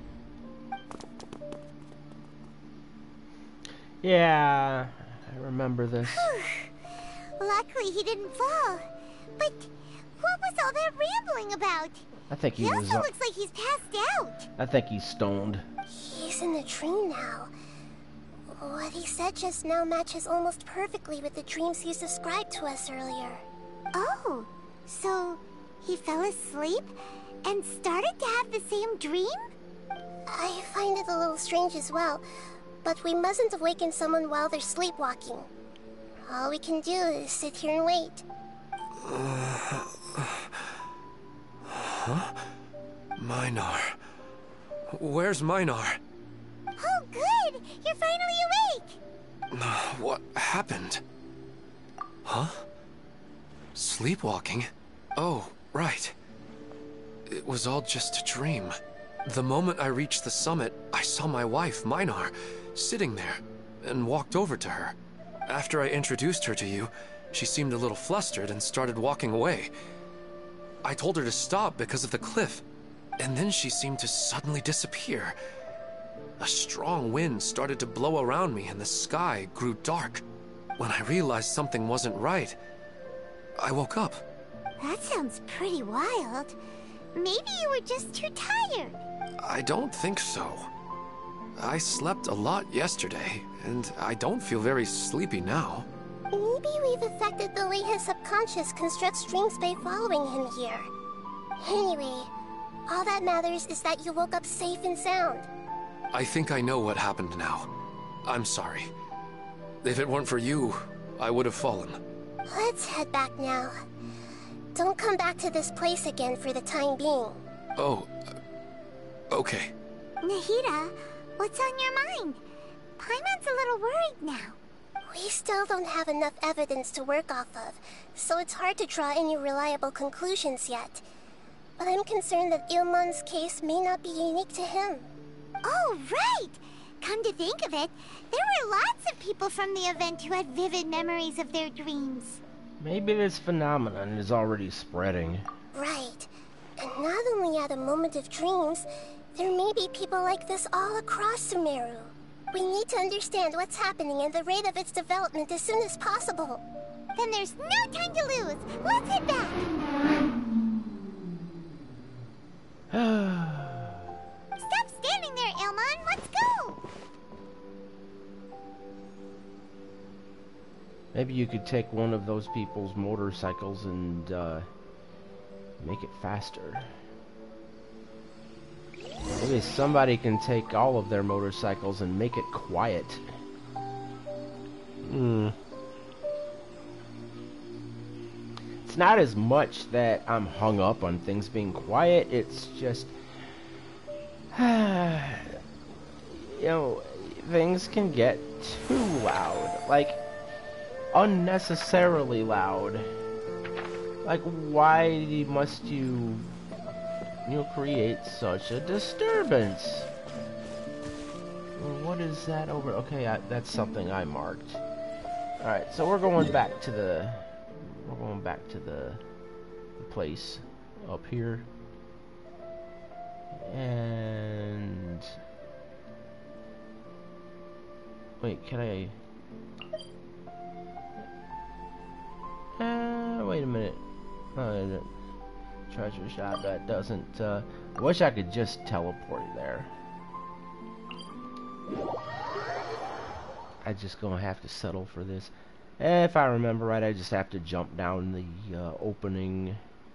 Yeah, I remember this. Luckily he didn't fall. But what was all that rambling about? I think he, he was. also Uh, looks like he's passed out. I think he's stoned. He's in the dream now. What he said just now matches almost perfectly with the dreams he's described to us earlier. Oh, so he fell asleep and started to have the same dream? I find it a little strange as well, but we mustn't awaken someone while they're sleepwalking. All we can do is sit here and wait. Huh? Minar. Where's Minar? Oh, good! You're finally awake! What happened? Huh? Sleepwalking? Oh, right. It was all just a dream. The moment I reached the summit, I saw my wife, Minar, sitting there, and walked over to her. After I introduced her to you, she seemed a little flustered and started walking away. I told her to stop because of the cliff, and then she seemed to suddenly disappear. A strong wind started to blow around me and the sky grew dark. When I realized something wasn't right, I woke up. That sounds pretty wild. Maybe you were just too tired. I don't think so. I slept a lot yesterday, and I don't feel very sleepy now. Maybe we've affected the way his subconscious constructs dreams by following him here. Anyway, all that matters is that you woke up safe and sound. I think I know what happened now. I'm sorry. If it weren't for you, I would have fallen. Let's head back now. Don't come back to this place again for the time being. Oh, uh, okay. Nahida, what's on your mind? Paimon's a little worried now. We still don't have enough evidence to work off of, so it's hard to draw any reliable conclusions yet. But I'm concerned that Ilmon's case may not be unique to him. Oh, right! Come to think of it, there were lots of people from the event who had vivid memories of their dreams. Maybe this phenomenon is already spreading. Right. And not only at a moment of dreams, there may be people like this all across Sumeru. We need to understand what's happening and the rate of its development as soon as possible. Then there's no time to lose. Let's head back. Stop standing there, Elmon. Let's go. Maybe you could take one of those people's motorcycles and uh, make it faster. Maybe somebody can take all of their motorcycles and make it quiet. Hmm. It's not as much that I'm hung up on things being quiet, it's just... you know, things can get too loud. Like, unnecessarily loud. Like, why must you... you know, create such a disturbance? What is that over? Okay, I, that's something I marked. Alright, so we're going back to the... We're going back to the, the place up here. And... Wait, can I... Uh, wait a minute. Oh, treasure shop, that doesn't... Uh, I wish I could just teleport there. I just gonna have to settle for this. If I remember right, I just have to jump down the uh, opening.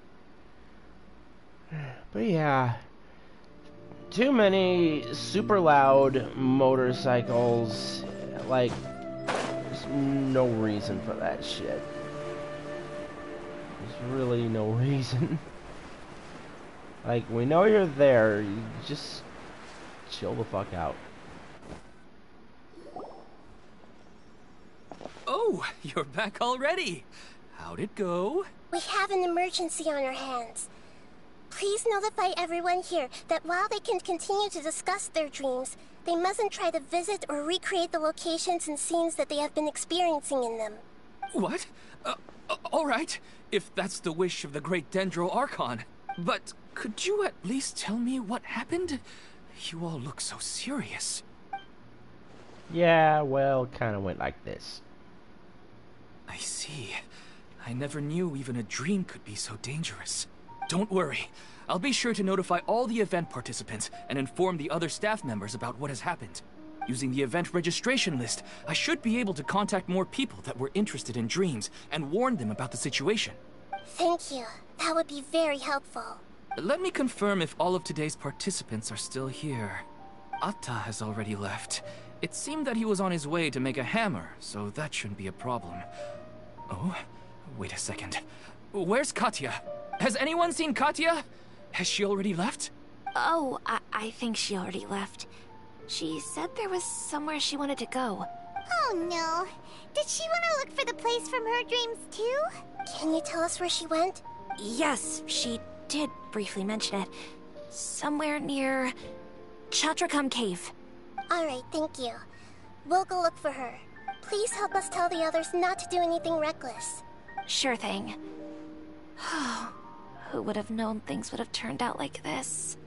But yeah, too many super loud motorcycles. Like, there's no reason for that shit. There's really no reason. Like, we know you're there. You just chill the fuck out. Oh, you're back already. How'd it go? We have an emergency on our hands. Please notify everyone here that while they can continue to discuss their dreams, they mustn't try to visit or recreate the locations and scenes that they have been experiencing in them. What? Uh, uh, all right, if that's the wish of the great Dendro Archon. But could you at least tell me what happened? You all look so serious. Yeah, well, it kind of went like this. I see. I never knew even a dream could be so dangerous. Don't worry. I'll be sure to notify all the event participants and inform the other staff members about what has happened. Using the event registration list, I should be able to contact more people that were interested in dreams and warn them about the situation. Thank you. That would be very helpful. Let me confirm if all of today's participants are still here. Atta has already left. It seemed that he was on his way to make a hammer, so that shouldn't be a problem. Oh, wait a second. Where's Katya? Has anyone seen Katya? Has she already left? Oh, I, I think she already left. She said there was somewhere she wanted to go. Oh no. Did she want to look for the place from her dreams too? Can you tell us where she went? Yes, she did briefly mention it. Somewhere near Chatrakam Cave. Alright, thank you. We'll go look for her. Please help us tell the others not to do anything reckless. Sure thing. Who would have known things would have turned out like this?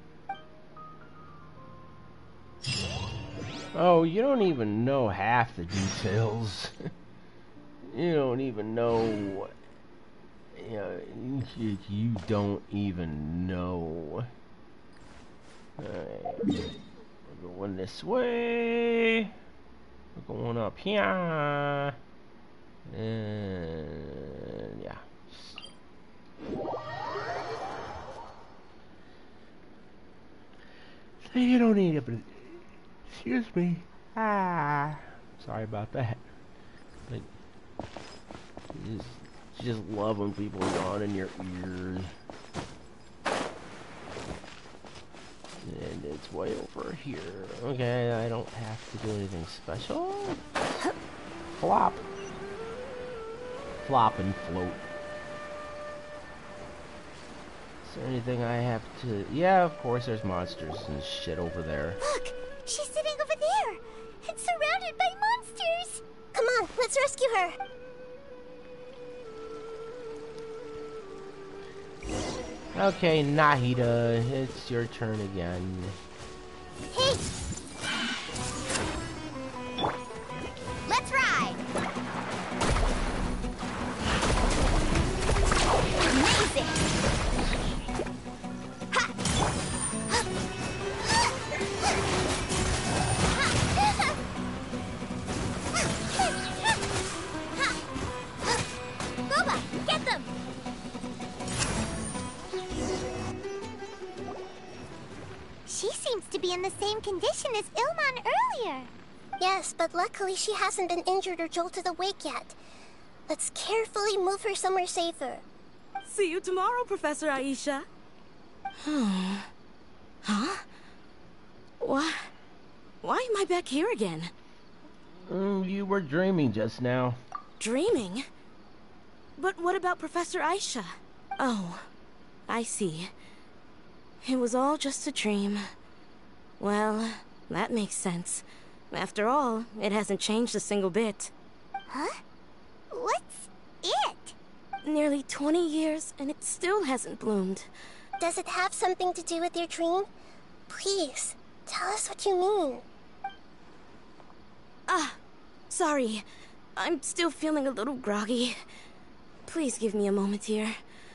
Oh, you don't even know half the details. You don't even know... You know, you, you don't even know. Alright. We're going this way. We're going up here. And yeah. So you don't need it, but excuse me. Ah, sorry about that. Like, you just, you just love when people yawn in your ears. And it's way over here. Okay, I don't have to do anything special. Flop. Flop and float. Is there anything I have to... Yeah, of course there's monsters and shit over there. Look! She's sitting over there! And surrounded by monsters! Come on, let's rescue her! Okay, Nahida, it's your turn again. Hey! Let's ride! to be in the same condition as Ilman earlier. Yes, but luckily she hasn't been injured or jolted awake yet. Let's carefully move her somewhere safer. See you tomorrow, Professor Aisha. Huh? Why? Why am I back here again? Mm, you were dreaming just now. Dreaming? But what about Professor Aisha? Oh, I see. It was all just a dream. Well, that makes sense. After all, it hasn't changed a single bit. Huh? What's it? Nearly twenty years, and it still hasn't bloomed. Does it have something to do with your dream? Please, tell us what you mean. Ah, sorry. I'm still feeling a little groggy. Please give me a moment here.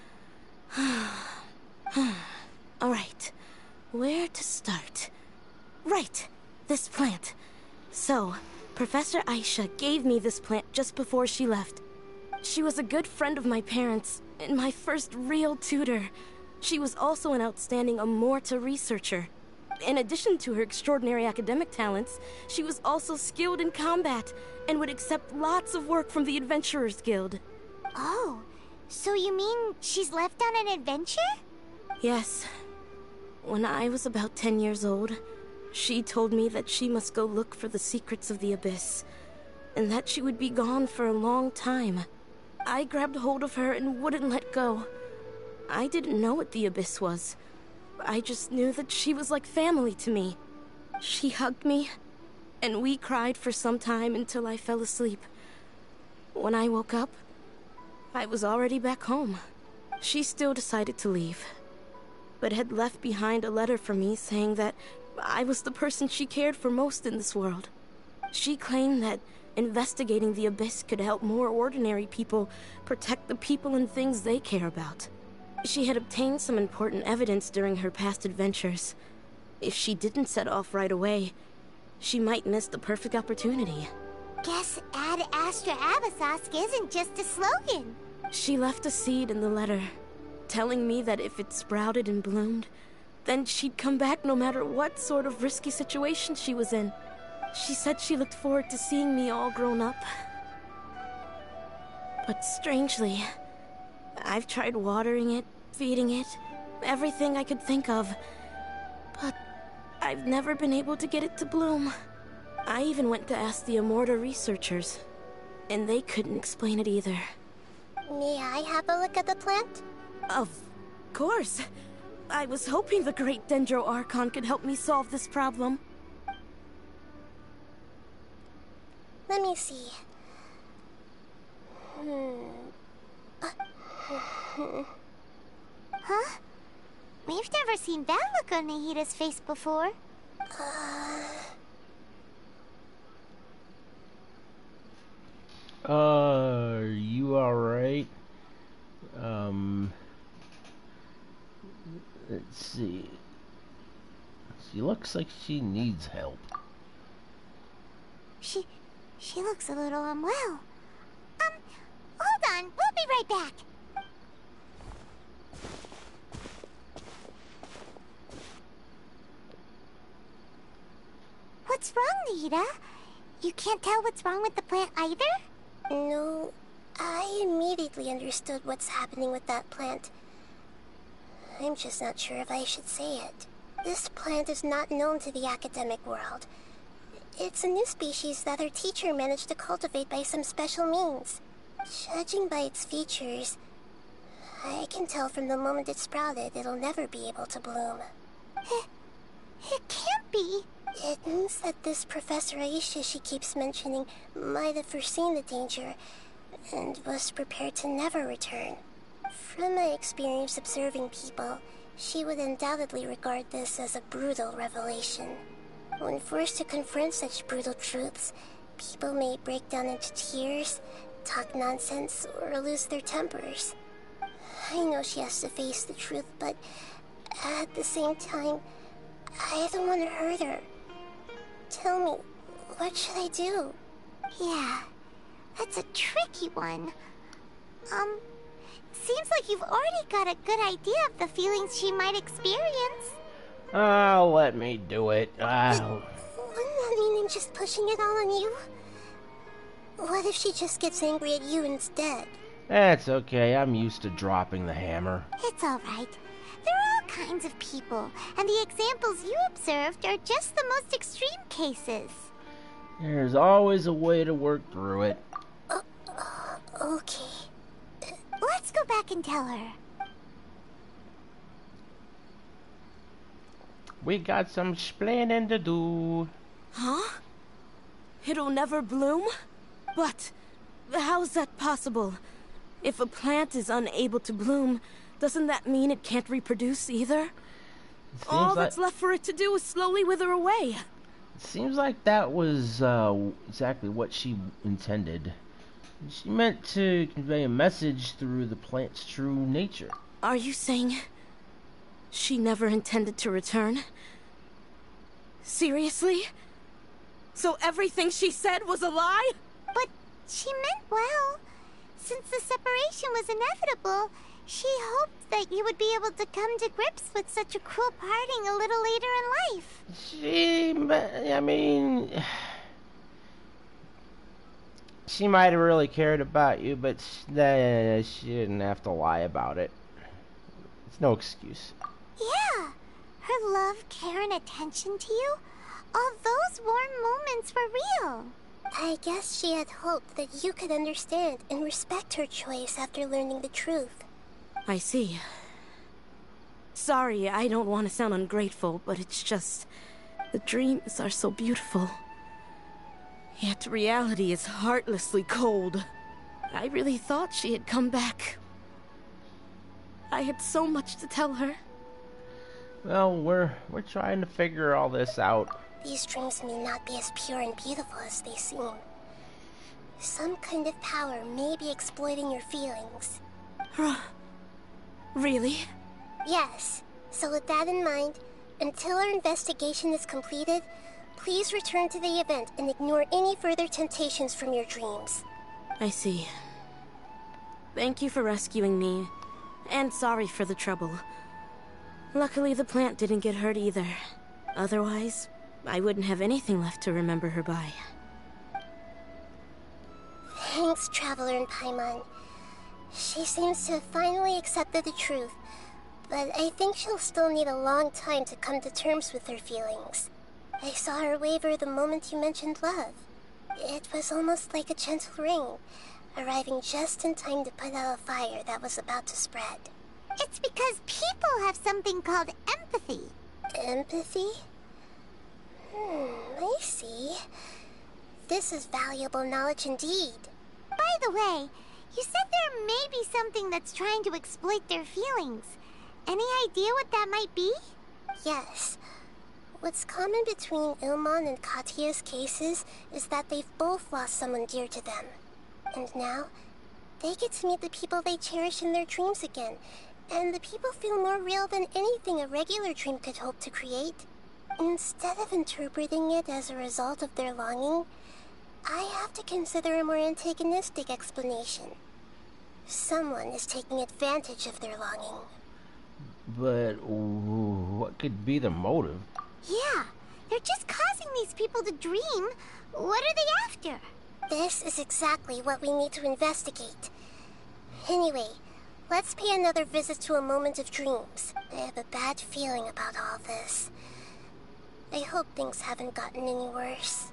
Alright, where to start? Right, this plant. So, Professor Aisha gave me this plant just before she left. She was a good friend of my parents, and my first real tutor. She was also an outstanding Amorta researcher. In addition to her extraordinary academic talents, she was also skilled in combat, and would accept lots of work from the Adventurers Guild. Oh, so you mean she's left on an adventure? Yes. When I was about ten years old, she told me that she must go look for the secrets of the Abyss, and that she would be gone for a long time. I grabbed hold of her and wouldn't let go. I didn't know what the Abyss was. I just knew that she was like family to me. She hugged me, and we cried for some time until I fell asleep. When I woke up, I was already back home. She still decided to leave, but had left behind a letter for me saying that I was the person she cared for most in this world. She claimed that investigating the Abyss could help more ordinary people protect the people and things they care about. She had obtained some important evidence during her past adventures. If she didn't set off right away, she might miss the perfect opportunity. Guess Ad Astra Abyssosque isn't just a slogan. She left a seed in the letter, telling me that if it sprouted and bloomed, then she'd come back no matter what sort of risky situation she was in. She said she looked forward to seeing me all grown up. But strangely, I've tried watering it, feeding it, everything I could think of, but I've never been able to get it to bloom. I even went to ask the Amorta researchers, and they couldn't explain it either. May I have a look at the plant? Of course. I was hoping the great Dendro Archon could help me solve this problem. Let me see. Hmm. Huh? We've never seen that look on Nahida's face before. Uh... Uh, are you alright? Um, let's see. She looks like she needs help. She, she looks a little unwell. Um, hold on, we'll be right back. What's wrong, Nahida? You can't tell what's wrong with the plant either? No, I immediately understood what's happening with that plant. I'm just not sure if I should say it. This plant is not known to the academic world. It's a new species that our teacher managed to cultivate by some special means. Judging by its features, I can tell from the moment it sprouted it'll never be able to bloom. It, it can't be. It means that this Professor Aisha she keeps mentioning might have foreseen the danger and was prepared to never return. From my experience observing people, she would undoubtedly regard this as a brutal revelation. When forced to confront such brutal truths, people may break down into tears, talk nonsense, or lose their tempers. I know she has to face the truth, but at the same time, I don't want to hurt her. Tell me, what should I do? Yeah, that's a tricky one. Um, seems like you've already got a good idea of the feelings she might experience. Oh, let me do it. But Oh. wouldn't that mean I'm just pushing it all on you? What if she just gets angry at you instead? That's okay. I'm used to dropping the hammer. It's all right. There are all kinds of people, and the examples you observed are just the most extreme cases. There's always a way to work through it. Uh, uh, okay. Let's go back and tell her. We got some explaining to do. Huh? It'll never bloom? But how's that possible? If a plant is unable to bloom, doesn't that mean it can't reproduce either? All like, that's left for it to do is slowly wither away. It seems like that was uh, exactly what she intended. She meant to convey a message through the plant's true nature. Are you saying she never intended to return? Seriously? So everything she said was a lie? But she meant well. Since the separation was inevitable, she hoped that you would be able to come to grips with such a cruel parting a little later in life. She, I mean, she might have really cared about you, but she, she didn't have to lie about it. It's no excuse. Yeah, her love, care, and attention to you, all those warm moments were real. I guess she had hoped that you could understand and respect her choice after learning the truth. I see. Sorry, I don't want to sound ungrateful, but it's just... the dreams are so beautiful. Yet reality is heartlessly cold. I really thought she had come back. I had so much to tell her. Well, we're we're trying to figure all this out. These dreams may not be as pure and beautiful as they seem. Some kind of power may be exploiting your feelings. Really? Yes. So with that in mind, until our investigation is completed, please return to the event and ignore any further temptations from your dreams. I see. Thank you for rescuing me, and sorry for the trouble. Luckily, the plant didn't get hurt either. Otherwise, I wouldn't have anything left to remember her by. Thanks, Traveler and Paimon. She seems to have finally accepted the truth, but I think she'll still need a long time to come to terms with her feelings. I saw her waver the moment you mentioned love. It was almost like a gentle ring, arriving just in time to put out a fire that was about to spread. It's because people have something called empathy. Empathy? Hmm, I see. This is valuable knowledge indeed. By the way, you said there may be something that's trying to exploit their feelings. Any idea what that might be? Yes. What's common between Ilmon and Katya's cases is that they've both lost someone dear to them. And now, they get to meet the people they cherish in their dreams again, and the people feel more real than anything a regular dream could hope to create. Instead of interpreting it as a result of their longing, I have to consider a more antagonistic explanation. Someone is taking advantage of their longing. But ooh, what could be the motive? Yeah, they're just causing these people to dream. What are they after? This is exactly what we need to investigate. Anyway, let's pay another visit to a moment of dreams. I have a bad feeling about all this. I hope things haven't gotten any worse.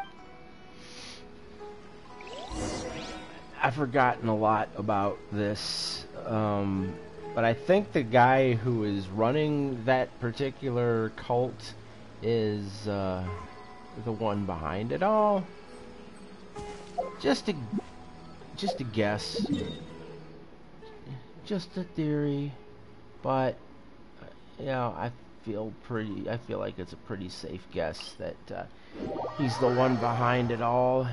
I've forgotten a lot about this, um, but I think the guy who is running that particular cult is uh, the one behind it all. Just a, just a guess, just a theory, but you know, I feel pretty. I feel like it's a pretty safe guess that uh, he's the one behind it all.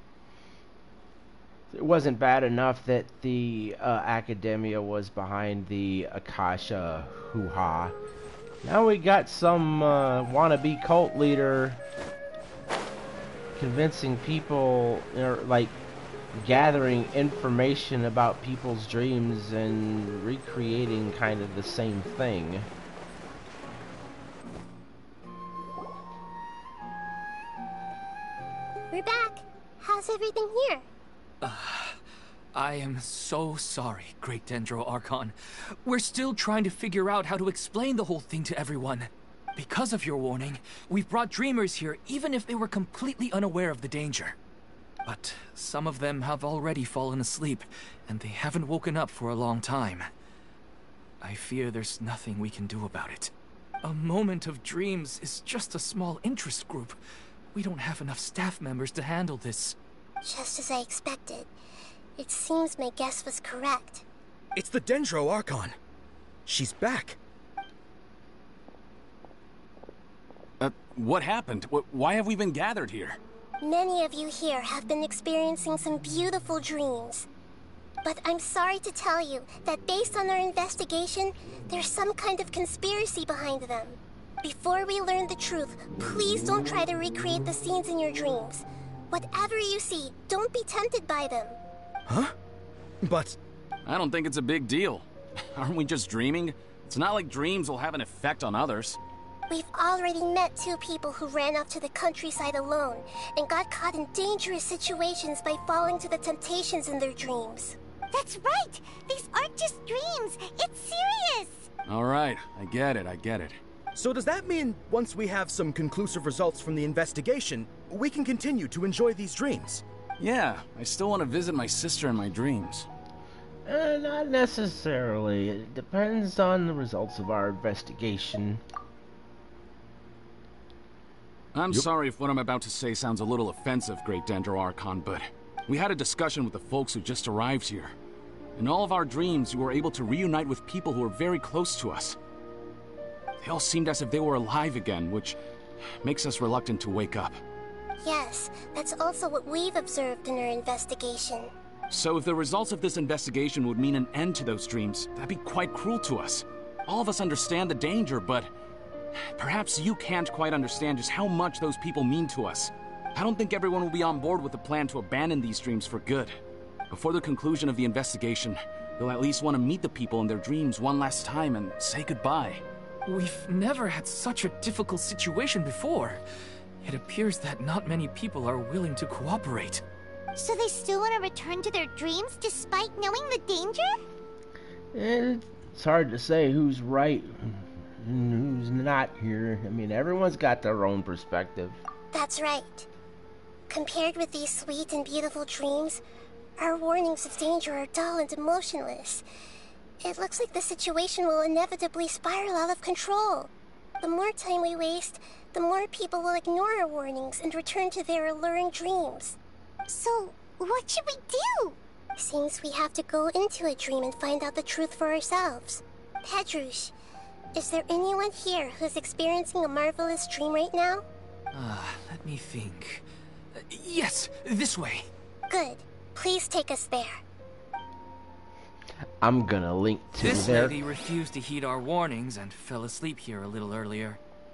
It wasn't bad enough that the uh, academia was behind the Akasha hoo-ha. Now we got some uh, wannabe cult leader convincing people, or like gathering information about people's dreams and recreating kind of the same thing. we're back. How's everything here? Uh, I am so sorry, Great Dendro Archon. We're still trying to figure out how to explain the whole thing to everyone. Because of your warning, we've brought dreamers here even if they were completely unaware of the danger. But some of them have already fallen asleep, and they haven't woken up for a long time. I fear there's nothing we can do about it. A moment of dreams is just a small interest group. We don't have enough staff members to handle this. Just as I expected. It seems my guess was correct. It's the Dendro Archon. She's back. Uh, what happened? Wh why have we been gathered here? Many of you here have been experiencing some beautiful dreams. But I'm sorry to tell you that based on our investigation, there's some kind of conspiracy behind them. Before we learn the truth, please don't try to recreate the scenes in your dreams. Whatever you see, don't be tempted by them. Huh? But... I don't think it's a big deal. Aren't we just dreaming? It's not like dreams will have an effect on others. We've already met two people who ran off to the countryside alone and got caught in dangerous situations by falling to the temptations in their dreams. That's right! These aren't just dreams! It's serious! All right, I get it, I get it. So does that mean once we have some conclusive results from the investigation, we can continue to enjoy these dreams? Yeah, I still want to visit my sister in my dreams. Uh, not necessarily. It depends on the results of our investigation. I'm Yep. sorry if what I'm about to say sounds a little offensive, Great Dendro Archon, but we had a discussion with the folks who just arrived here. In all of our dreams, we were able to reunite with people who were very close to us. They all seemed as if they were alive again, which makes us reluctant to wake up. Yes, that's also what we've observed in our investigation. So if the results of this investigation would mean an end to those dreams, that'd be quite cruel to us. All of us understand the danger, but perhaps you can't quite understand just how much those people mean to us. I don't think everyone will be on board with the plan to abandon these dreams for good. Before the conclusion of the investigation, you'll at least want to meet the people in their dreams one last time and say goodbye. We've never had such a difficult situation before. It appears that not many people are willing to cooperate. So they still want to return to their dreams despite knowing the danger? It's hard to say who's right and who's not here. I mean, everyone's got their own perspective. That's right. Compared with these sweet and beautiful dreams, our warnings of danger are dull and emotionless. It looks like the situation will inevitably spiral out of control. The more time we waste, the more people will ignore our warnings and return to their alluring dreams. So, what should we do? Seems we have to go into a dream and find out the truth for ourselves. Pedrush, is there anyone here who's experiencing a marvelous dream right now? Ah, uh, let me think. Uh, yes, this way. Good. Please take us there. I'm gonna link to this their... lady refused to heed our warnings and fell asleep here a little earlier.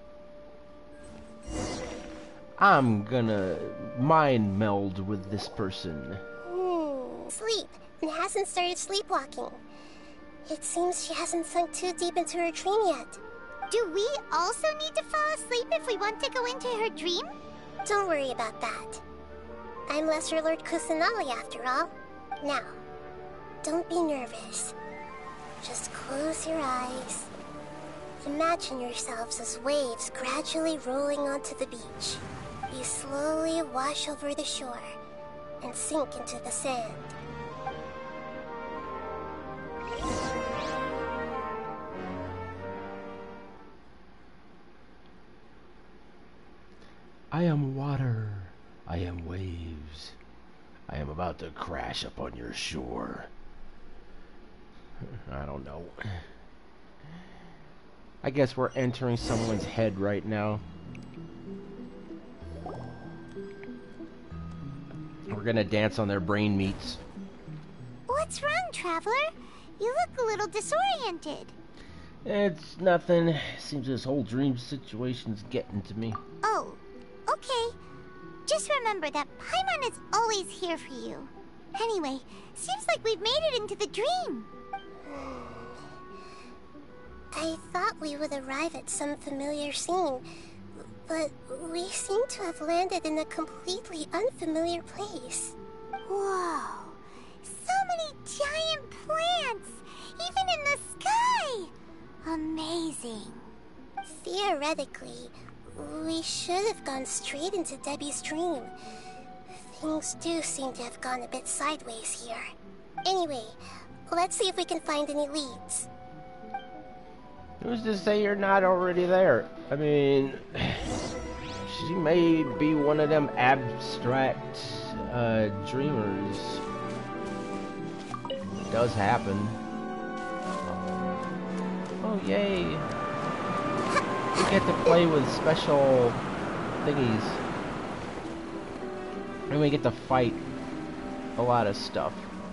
I'm gonna mind meld with this person. Hmm, sleep, and hasn't started sleepwalking. It seems she hasn't sunk too deep into her dream yet. Do we also need to fall asleep if we want to go into her dream? Don't worry about that. I'm Lesser Lord Kusanali after all. Now, don't be nervous. Just close your eyes. Imagine yourselves as waves gradually rolling onto the beach. You slowly wash over the shore and sink into the sand. I am water. I am waves. I am about to crash upon your shore. I don't know. I guess we're entering someone's head right now. We're gonna dance on their brain meats. What's wrong, Traveler? You look a little disoriented. It's nothing. Seems this whole dream situation's getting to me. Oh, okay. Just remember that Paimon is always here for you. Anyway, seems like we've made it into the dream. I thought we would arrive at some familiar scene. but we seem to have landed in a completely unfamiliar place. Whoa! So many giant plants! Even in the sky! Amazing. Theoretically, we should have gone straight into Debbie's dream. Things do seem to have gone a bit sideways here. Anyway, let's see if we can find any leads. Who's to say you're not already there? I mean, she may be one of them abstract uh, dreamers. It does happen. Oh, yay. We get to play with special thingies. And we get to fight a lot of stuff.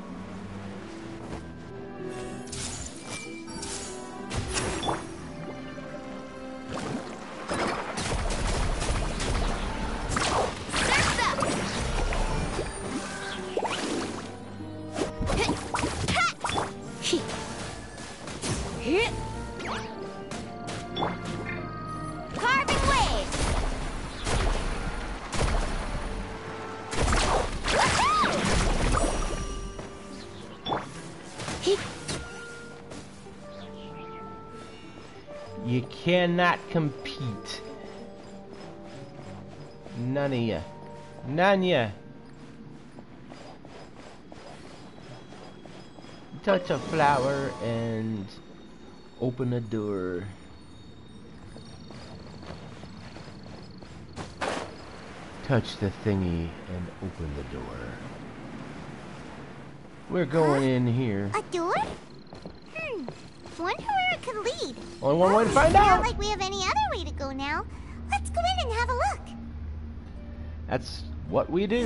You cannot compete. None of ya. None of ya. Touch a flower and open a door. Touch the thingy and open the door. We're going in here. A door? Hmm. Wonder where it could lead. Only one way to find Not out. like we have any other way to go now. Let's go in and have a look. That's what we do.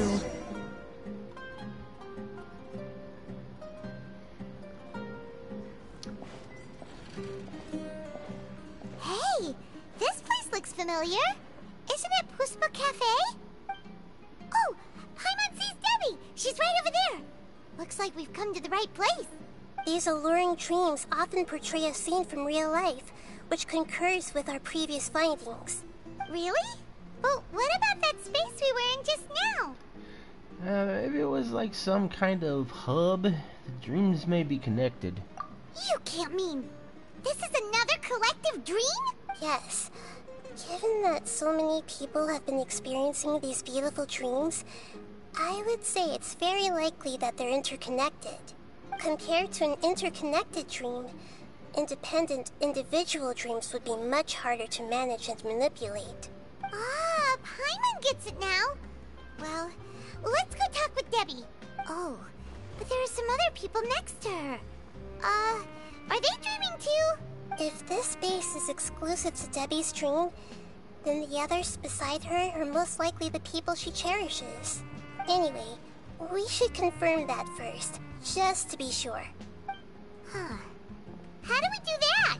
Hey, this place looks familiar. Isn't it Puspa Cafe? Oh, Paimon sees Debbie. She's right over there. Looks like we've come to the right place. These alluring dreams often portray a scene from real life, which concurs with our previous findings. Really? But what about that space we were in just now? Uh, maybe it was like some kind of hub. The dreams may be connected. You can't mean this is another collective dream? Yes. Given that so many people have been experiencing these beautiful dreams, I would say it's very likely that they're interconnected. Compared to an interconnected dream, independent individual dreams would be much harder to manage and manipulate. Ah, Paimon gets it now. Well, let's go talk with Debbie. Oh, but there are some other people next to her. Uh, are they dreaming too? If this space is exclusive to Debbie's dream, then the others beside her are most likely the people she cherishes. Anyway, we should confirm that first, just to be sure. Huh. How do we do that?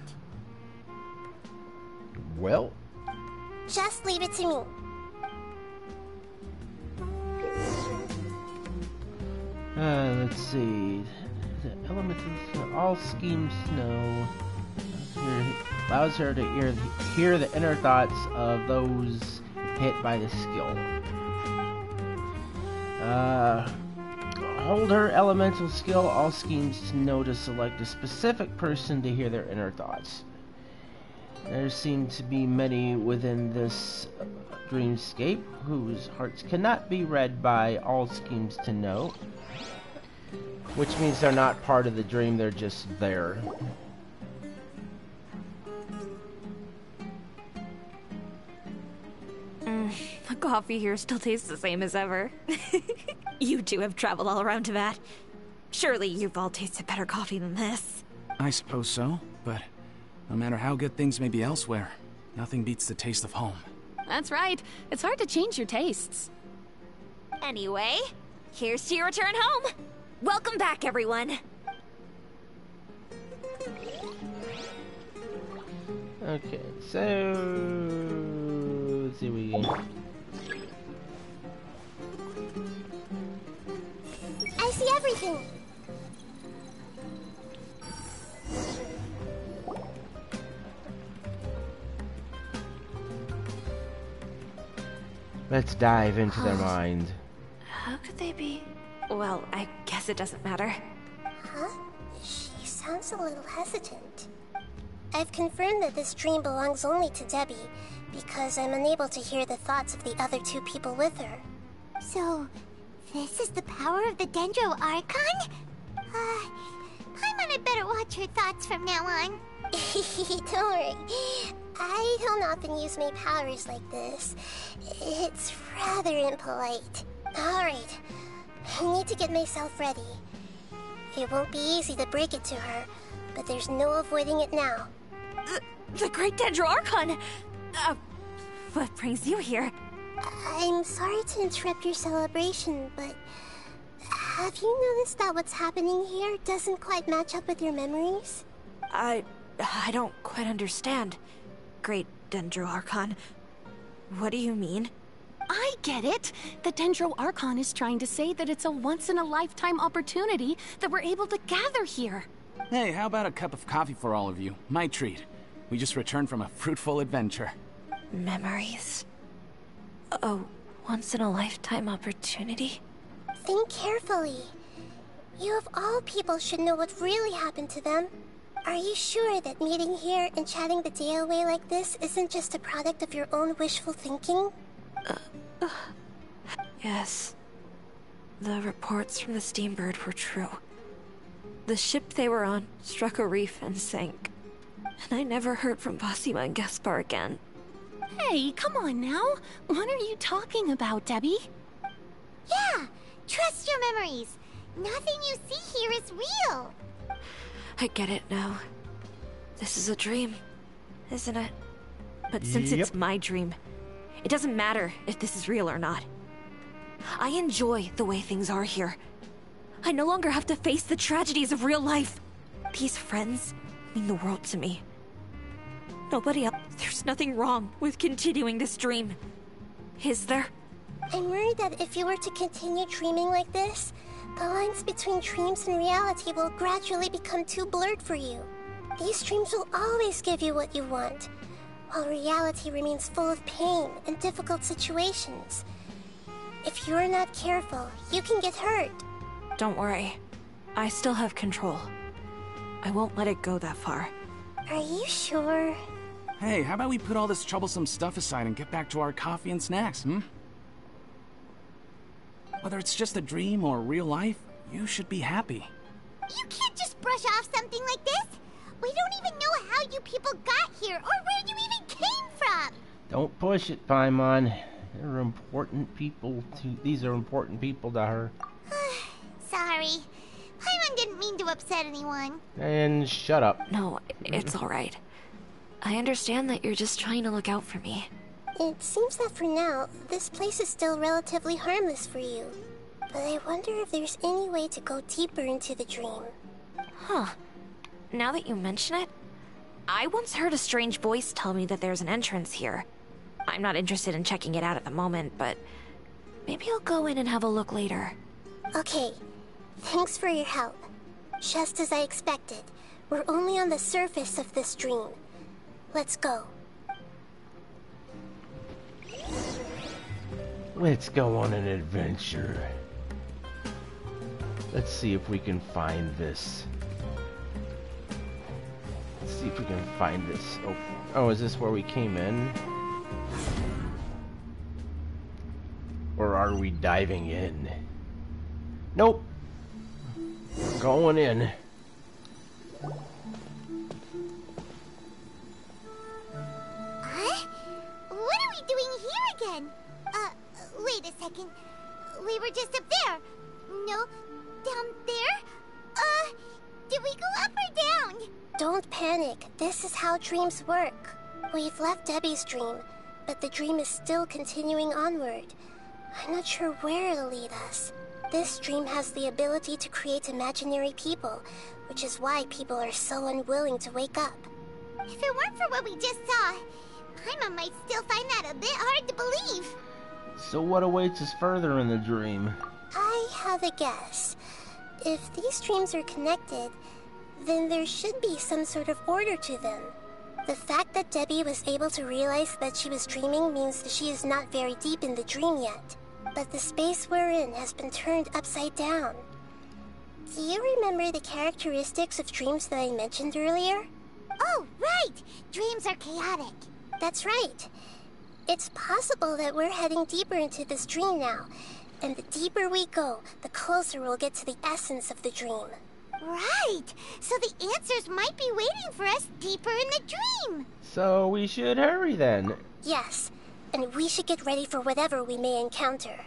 Well, just leave it to me. Uh, let's see. The element of all schemes know. Allows her to hear, hear the inner thoughts of those hit by the skill. Uh, hold her elemental skill, all schemes to know to select a specific person to hear their inner thoughts. There seem to be many within this dreamscape whose hearts cannot be read by all schemes to know. Which means they're not part of the dream, they're just there. Mm, the coffee here still tastes the same as ever. You two have traveled all around Tibet. Surely you've all tasted better coffee than this. I suppose so, but no matter how good things may be elsewhere, nothing beats the taste of home. That's right. It's hard to change your tastes. Anyway, here's to your return home. Welcome back, everyone. Okay, so let's see we. I see everything. Let's dive into their mind. How could they be? Well, I guess it doesn't matter. Huh? She sounds a little hesitant. I've confirmed that this dream belongs only to Debbie, because I'm unable to hear the thoughts of the other two people with her. So, this is the power of the Dendro Archon? Uh, Paimon had better watch her thoughts from now on. Don't worry. I don't often use my powers like this. It's rather impolite. Alright, I need to get myself ready. It won't be easy to break it to her, but there's no avoiding it now. The, the Great Dendro Archon! Uh, what brings you here? I'm sorry to interrupt your celebration, but have you noticed that what's happening here doesn't quite match up with your memories? I... I don't quite understand. Great Dendro Archon. What do you mean? I get it! The Dendro Archon is trying to say that it's a once-in-a-lifetime opportunity that we're able to gather here. Hey, how about a cup of coffee for all of you? My treat. We just returned from a fruitful adventure. Memories. A once-in-a-lifetime opportunity? Think carefully. You of all people should know what really happened to them. Are you sure that meeting here and chatting the day away like this isn't just a product of your own wishful thinking? Uh, uh, yes. The reports from the Steambird were true. The ship they were on struck a reef and sank. And I never heard from Basima and Gaspar again. Hey, come on now. What are you talking about, Debbie? Yeah, trust your memories. Nothing you see here is real. I get it now. This is a dream, isn't it? But since Yep. it's my dream, it doesn't matter if this is real or not. I enjoy the way things are here. I no longer have to face the tragedies of real life. These friends mean the world to me. Nobody else. There's nothing wrong with continuing this dream. Is there? I'm worried that if you were to continue dreaming like this, the lines between dreams and reality will gradually become too blurred for you. These dreams will always give you what you want, while reality remains full of pain and difficult situations. If you're not careful, you can get hurt. Don't worry. I still have control. I won't let it go that far. Are you sure? Hey, how about we put all this troublesome stuff aside and get back to our coffee and snacks, hmm? Whether it's just a dream or real life, you should be happy. You can't just brush off something like this. We don't even know how you people got here or where you even came from. Don't push it, Paimon. They're important people to. These are important people to her. Sorry. Paimon didn't mean to upset anyone. And shut up. No, it's all right. I understand that you're just trying to look out for me. It seems that for now, this place is still relatively harmless for you. But I wonder if there's any way to go deeper into the dream. Huh. Now that you mention it, I once heard a strange voice tell me that there's an entrance here. I'm not interested in checking it out at the moment, but maybe I'll go in and have a look later. Okay, thanks for your help. Just as I expected, we're only on the surface of this dream. Let's go. Let's go on an adventure. Let's see if we can find this. Let's see if we can find this. Oh, oh, is this where we came in? Or are we diving in? Nope. We're going in. Huh? What are we doing here again? Uh, wait a second. We were just up there. No, down there? Uh, did we go up or down? Don't panic. This is how dreams work. We've left Debbie's dream, but the dream is still continuing onward. I'm not sure where it'll lead us. This dream has the ability to create imaginary people, which is why people are so unwilling to wake up. If it weren't for what we just saw, Paimon might still find that a bit hard to believe. So what awaits us further in the dream? I have a guess. If these dreams are connected, then there should be some sort of order to them. The fact that Debbie was able to realize that she was dreaming means that she is not very deep in the dream yet. But the space we're in has been turned upside down. Do you remember the characteristics of dreams that I mentioned earlier? Oh, right! Dreams are chaotic. That's right. It's possible that we're heading deeper into this dream now. And the deeper we go, the closer we'll get to the essence of the dream. Right! So the answers might be waiting for us deeper in the dream! So we should hurry then. Yes, and we should get ready for whatever we may encounter.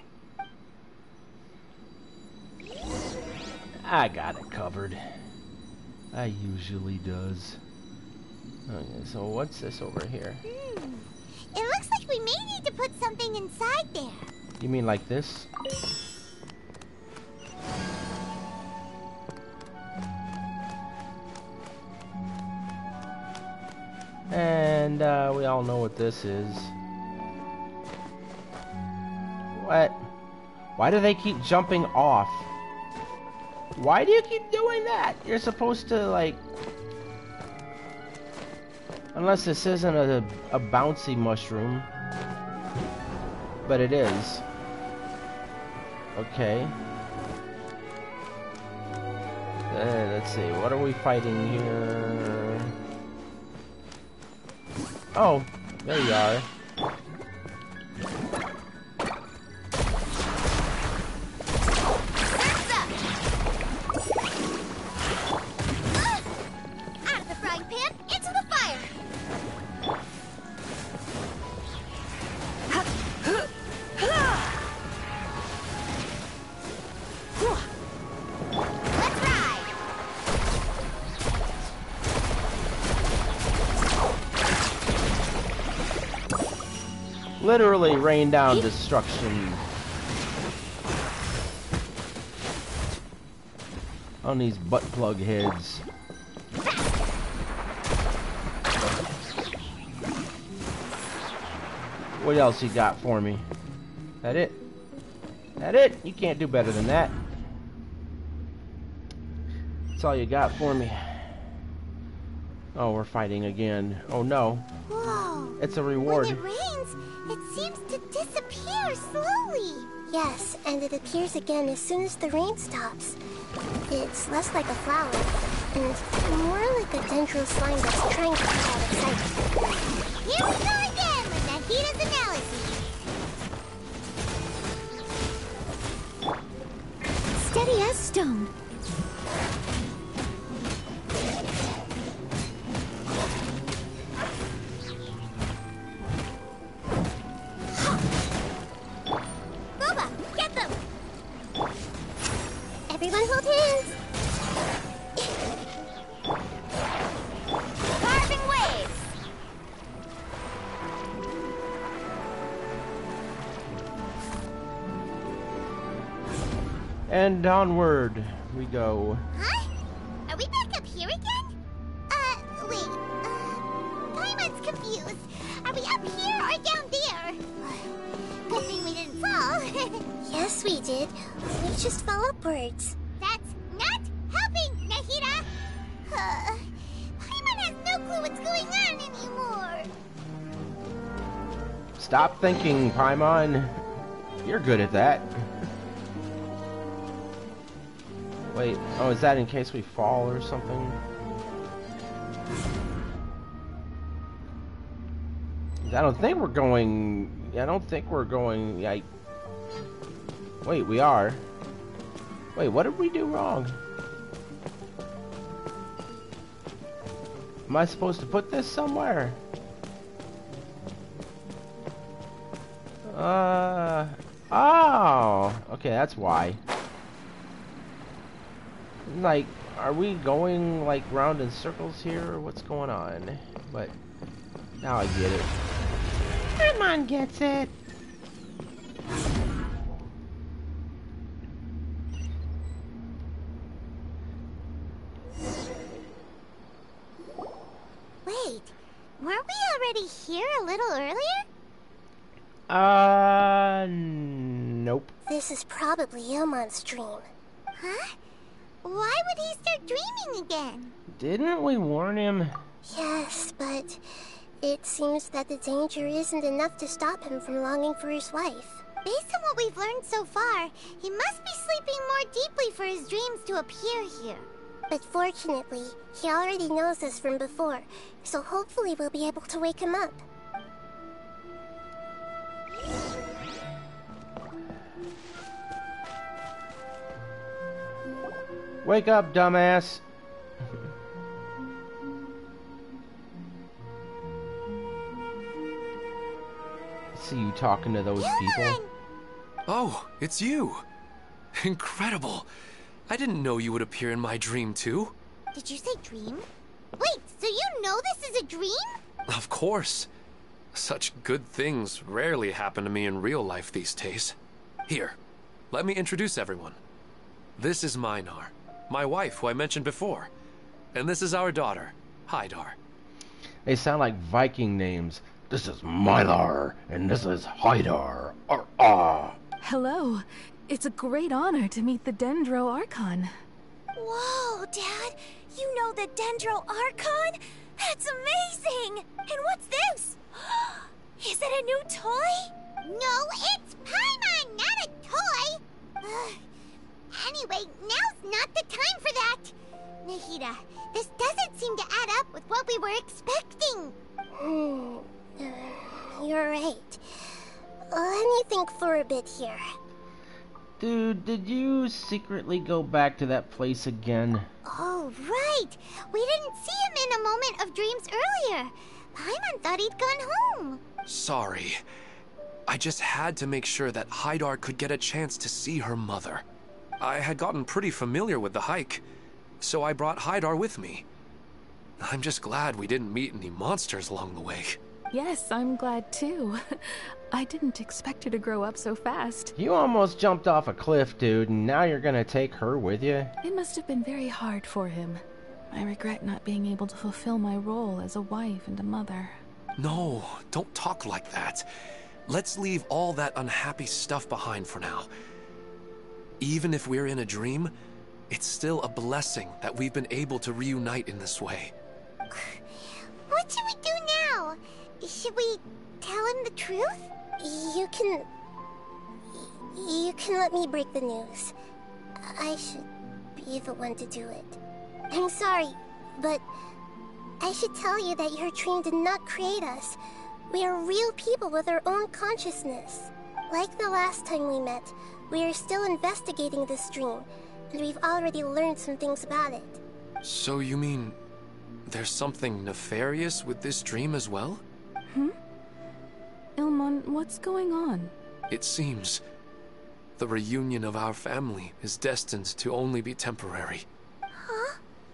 I got it covered. I usually does. Okay, so what's this over here? Hmm. It looks like we may need to put something inside there. You mean like this? And uh, we all know what this is. What? Why do they keep jumping off? Why do you keep doing that? You're supposed to, like... Unless this isn't a, a bouncy mushroom. But it is. Okay. Uh, let's see, what are we fighting here? Oh, there you are. Out of the frying pan, into the fire! Let's ride! Literally rain down destruction on these butt plug heads. What else you got for me? That it? That it? You can't do better than that. That's all you got for me. Oh, we're fighting again. Oh no. Whoa. It's a reward. When it rains, it seems to disappear slowly. Yes, and it appears again as soon as the rain stops. It's less like a flower, and more like a dendro slime that's trying to get out of sight. Here we go again with Nahida's analysis. Steady as stone. Boba, get them! Everyone hold hands! Carving waves! And onward we go. Huh? Are we back up here again? Uh, wait. Uh, Paimon's confused. Are we up here or down there? Good thing we didn't fall. Yes, we did. We just fell upwards. That's not helping, Nahida! Uh, Paimon has no clue what's going on anymore. Stop thinking, Paimon. You're good at that. Wait, oh, is that in case we fall or something? I don't think we're going... I don't think we're going... I... Wait, we are. Wait, what did we do wrong? Am I supposed to put this somewhere? Uh... Oh! Okay, that's why. Like, are we going, like, round in circles here, or what's going on? But, now I get it. Paimon gets it! Wait, weren't we already here a little earlier? Uh, nope. This is probably Ilmon's dream. Huh? Why would he start dreaming again? Didn't we warn him? Yes, but it seems that the danger isn't enough to stop him from longing for his wife. Based on what we've learned so far, he must be sleeping more deeply for his dreams to appear here. But fortunately, he already knows us from before, so hopefully we'll be able to wake him up. Wake up, dumbass! See you talking to those people. Oh, it's you! Incredible! I didn't know you would appear in my dream, too. Did you say dream? Wait, so you know this is a dream? Of course. Such good things rarely happen to me in real life these days. Here, let me introduce everyone. This is Minar, my wife, who I mentioned before. And this is our daughter, Hydar. They sound like Viking names. This is Mylar, and this is Hydar. Ar ah. Hello. It's a great honor to meet the Dendro Archon. Whoa, Dad! You know the Dendro Archon? That's amazing! And what's this? Is it a new toy? No, it's Paimon, not a toy! Ugh. Anyway, now's not the time for that! Nahida, this doesn't seem to add up with what we were expecting. Hmm, uh, you're right. Let me think for a bit here. Dude, did you secretly go back to that place again? Oh, right! We didn't see him in a moment of dreams earlier. Paimon thought he'd gone home. Sorry. I just had to make sure that Hydar could get a chance to see her mother. I had gotten pretty familiar with the hike, so I brought Hydar with me. I'm just glad we didn't meet any monsters along the way. Yes, I'm glad too. I didn't expect her to grow up so fast. You almost jumped off a cliff, dude, and now you're gonna take her with you? It must have been very hard for him. I regret not being able to fulfill my role as a wife and a mother. No, don't talk like that. Let's leave all that unhappy stuff behind for now. Even if we're in a dream, it's still a blessing that we've been able to reunite in this way. What should we do now? Should we tell him the truth? You can... You can let me break the news. I should be the one to do it. I'm sorry, but I should tell you that your dream did not create us. We are real people with our own consciousness. Like the last time we met, we are still investigating this dream, and we've already learned some things about it. So you mean there's something nefarious with this dream as well? Hmm? Ilmon, what's going on? It seems the reunion of our family is destined to only be temporary. Huh?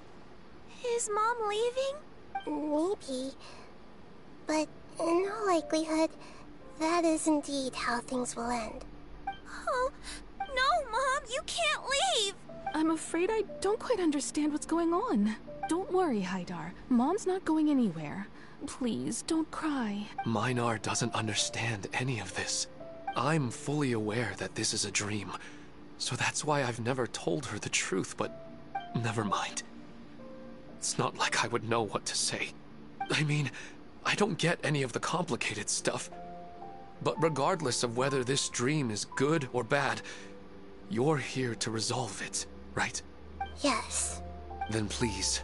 Is Mom leaving? Maybe. But in all likelihood, that is indeed how things will end. Oh, no, Mom, you can't leave! I'm afraid I don't quite understand what's going on. Don't worry, Hydar. Mom's not going anywhere. Please, don't cry. Minar doesn't understand any of this. I'm fully aware that this is a dream, so that's why I've never told her the truth, but never mind. It's not like I would know what to say. I mean, I don't get any of the complicated stuff. But regardless of whether this dream is good or bad, you're here to resolve it, right? Yes. Then please,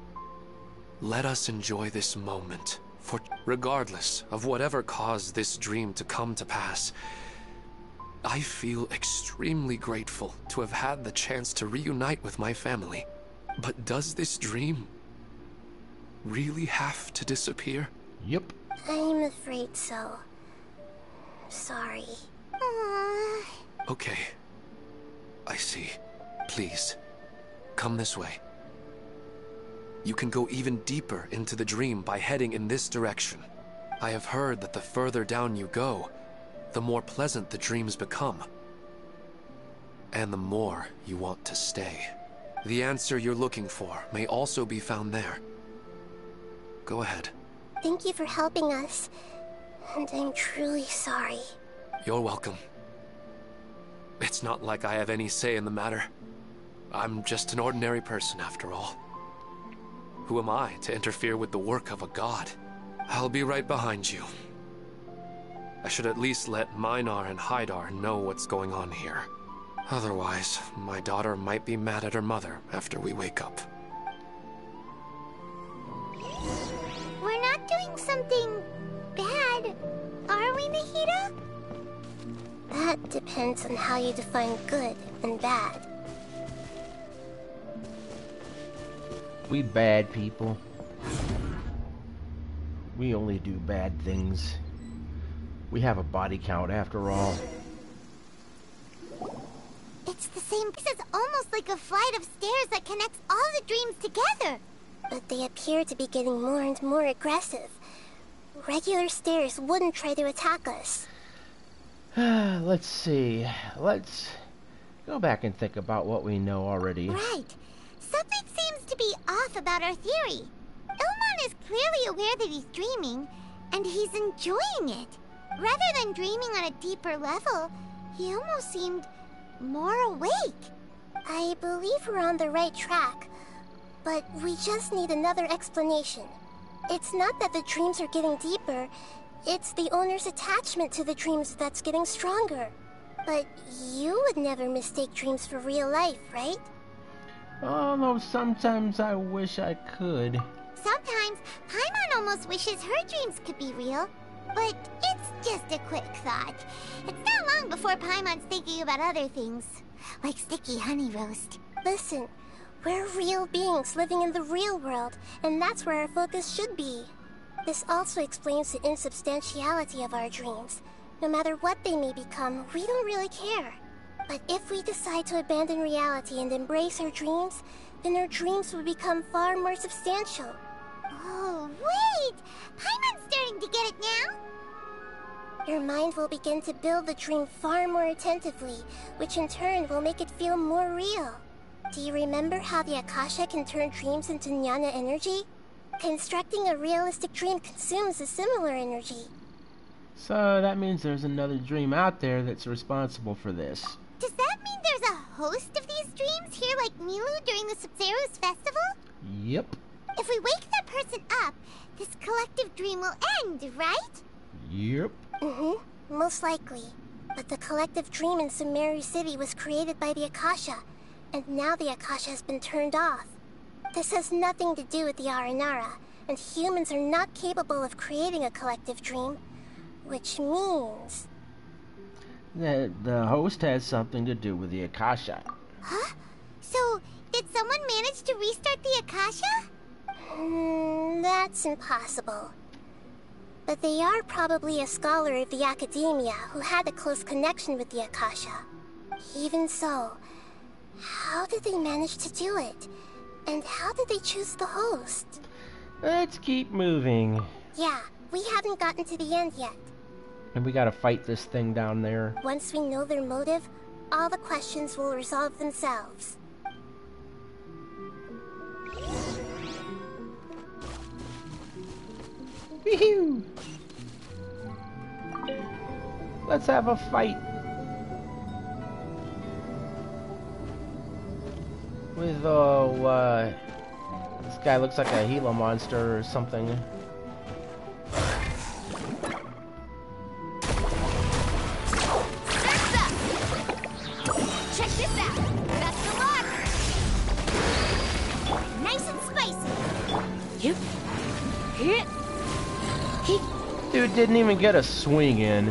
let us enjoy this moment, for regardless of whatever caused this dream to come to pass, I feel extremely grateful to have had the chance to reunite with my family. But does this dream really have to disappear? Yep. I'm afraid so. Sorry. Aww. Okay. I see. Please, come this way. You can go even deeper into the dream by heading in this direction. I have heard that the further down you go, the more pleasant the dreams become. And the more you want to stay. The answer you're looking for may also be found there. Go ahead. Thank you for helping us. And I'm truly sorry. You're welcome. It's not like I have any say in the matter. I'm just an ordinary person after all. who am I to interfere with the work of a god? I'll be right behind you. I should at least let Minar and Haidar know what's going on here. Otherwise, my daughter might be mad at her mother after we wake up. We're not doing something bad, are we, Nahida? That depends on how you define good and bad. We bad people. We only do bad things. We have a body count after all. It's the same. This is almost like a flight of stairs that connects all the dreams together. But they appear to be getting more and more aggressive. Regular stairs wouldn't try to attack us. Let's see. Let's go back and think about what we know already. Right. Something seems to be off about our theory. Ilmon is clearly aware that he's dreaming, and he's enjoying it. Rather than dreaming on a deeper level, he almost seemed more awake. I believe we're on the right track, but we just need another explanation. It's not that the dreams are getting deeper, it's the owner's attachment to the dreams that's getting stronger. But you would never mistake dreams for real life, right? Although sometimes I wish I could. Sometimes, Paimon almost wishes her dreams could be real. But it's just a quick thought. It's not long before Paimon's thinking about other things, like sticky honey roast. Listen, we're real beings living in the real world, and that's where our focus should be. This also explains the insubstantiality of our dreams. No matter what they may become, we don't really care. But if we decide to abandon reality and embrace our dreams, then our dreams will become far more substantial. Oh, wait! Paimon's starting to get it now! Your mind will begin to build the dream far more attentively, which in turn will make it feel more real. Do you remember how the Akasha can turn dreams into jnana energy? Constructing a realistic dream consumes a similar energy. So that means there's another dream out there that's responsible for this. Does that mean there's a host of these dreams here like Milu during the Sabzeruz festival? Yep. If we wake that person up, this collective dream will end, right? Yep. Mm-hmm. Most likely. But the collective dream in Sumeru City was created by the Akasha, and now the Akasha has been turned off. This has nothing to do with the Aranara, and humans are not capable of creating a collective dream, which means... The, the host has something to do with the Akasha. Huh? So, did someone manage to restart the Akasha? Hmm, that's impossible. But they are probably a scholar of the academia who had a close connection with the Akasha. Even so, how did they manage to do it? And how did they choose the host? Let's keep moving. Yeah, we haven't gotten to the end yet. And we gotta fight this thing down there. Once we know their motive, all the questions will resolve themselves. Woohoo! Let's have a fight. With, uh, uh, this guy looks like a Gila monster or something. Check this out! Best of luck! Nice and spicy! Yep. Hit! Dude didn't even get a swing in.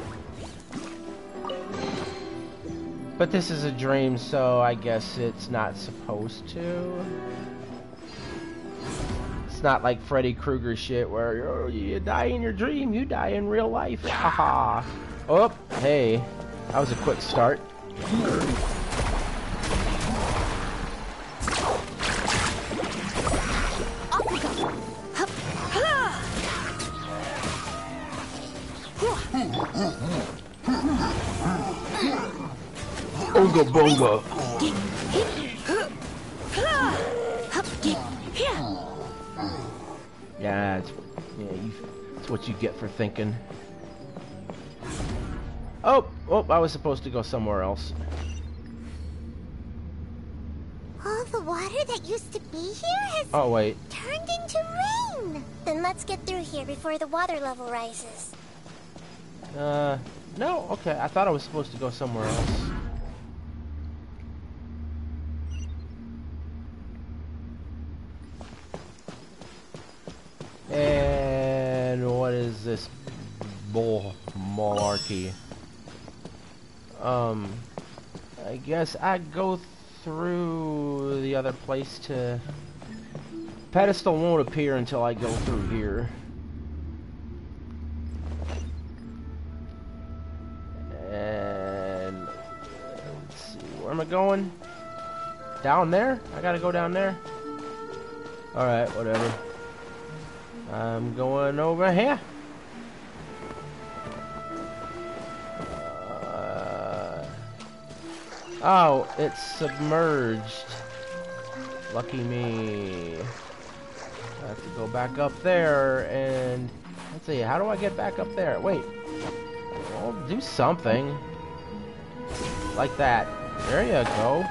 But this is a dream, so I guess it's not supposed to. It's not like Freddy Krueger shit where oh, you die in your dream, you die in real life. Haha. Oh, hey. That was a quick start. Off we go! Hup! Ha! Onga bonga. Yeah, it's, yeah, you, it's what you get for thinking. Oh, oh, I was supposed to go somewhere else. All All the water that used to be here has Oh, wait. turned into rain. Then let's get through here before the water level rises. Uh, no, okay. I thought I was supposed to go somewhere else. And what is this bull malarkey? Um, I guess I go through the other place to... Pedestal won't appear until I go through here. And let's see, where am I going? Down there? I gotta go down there? Alright, whatever. I'm going over here. Uh, oh, it's submerged. Lucky me. I have to go back up there and... Let's see, how do I get back up there? Wait. Well, do something. Like that. There you go.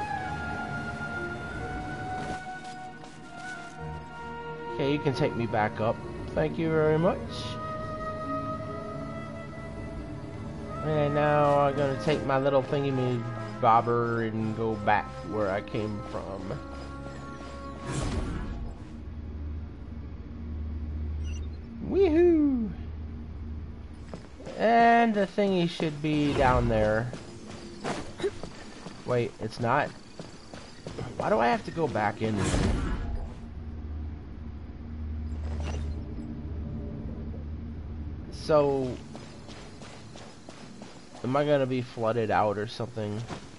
Okay, you can take me back up. Thank you very much. And now I'm gonna take my little thingy me bobber and go back where I came from. Woohoo! And the thingy should be down there. Wait, it's not? Why do I have to go back in there? So, am I gonna be flooded out or something?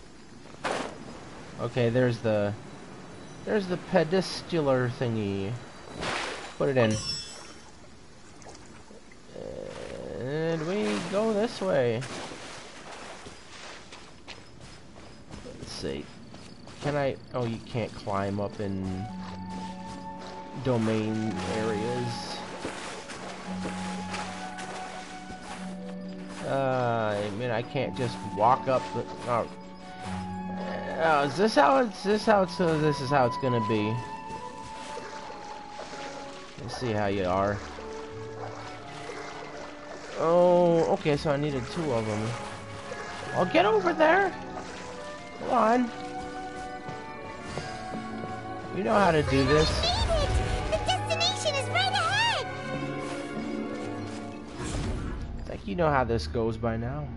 Okay, there's the, there's the pedestrian thingy. Put it in. And we go this way. Let's see. Can I, oh, you can't climb up in domain areas. Uh, I mean, I can't just walk up the... Oh, uh, is this how it's... This how it's... Uh, this is how it's gonna be. Let's see how you are. Oh, okay, so I needed two of them. I'll get over there. Come on. You know how to do this. The destination is right ahead. I think you know how this goes by now.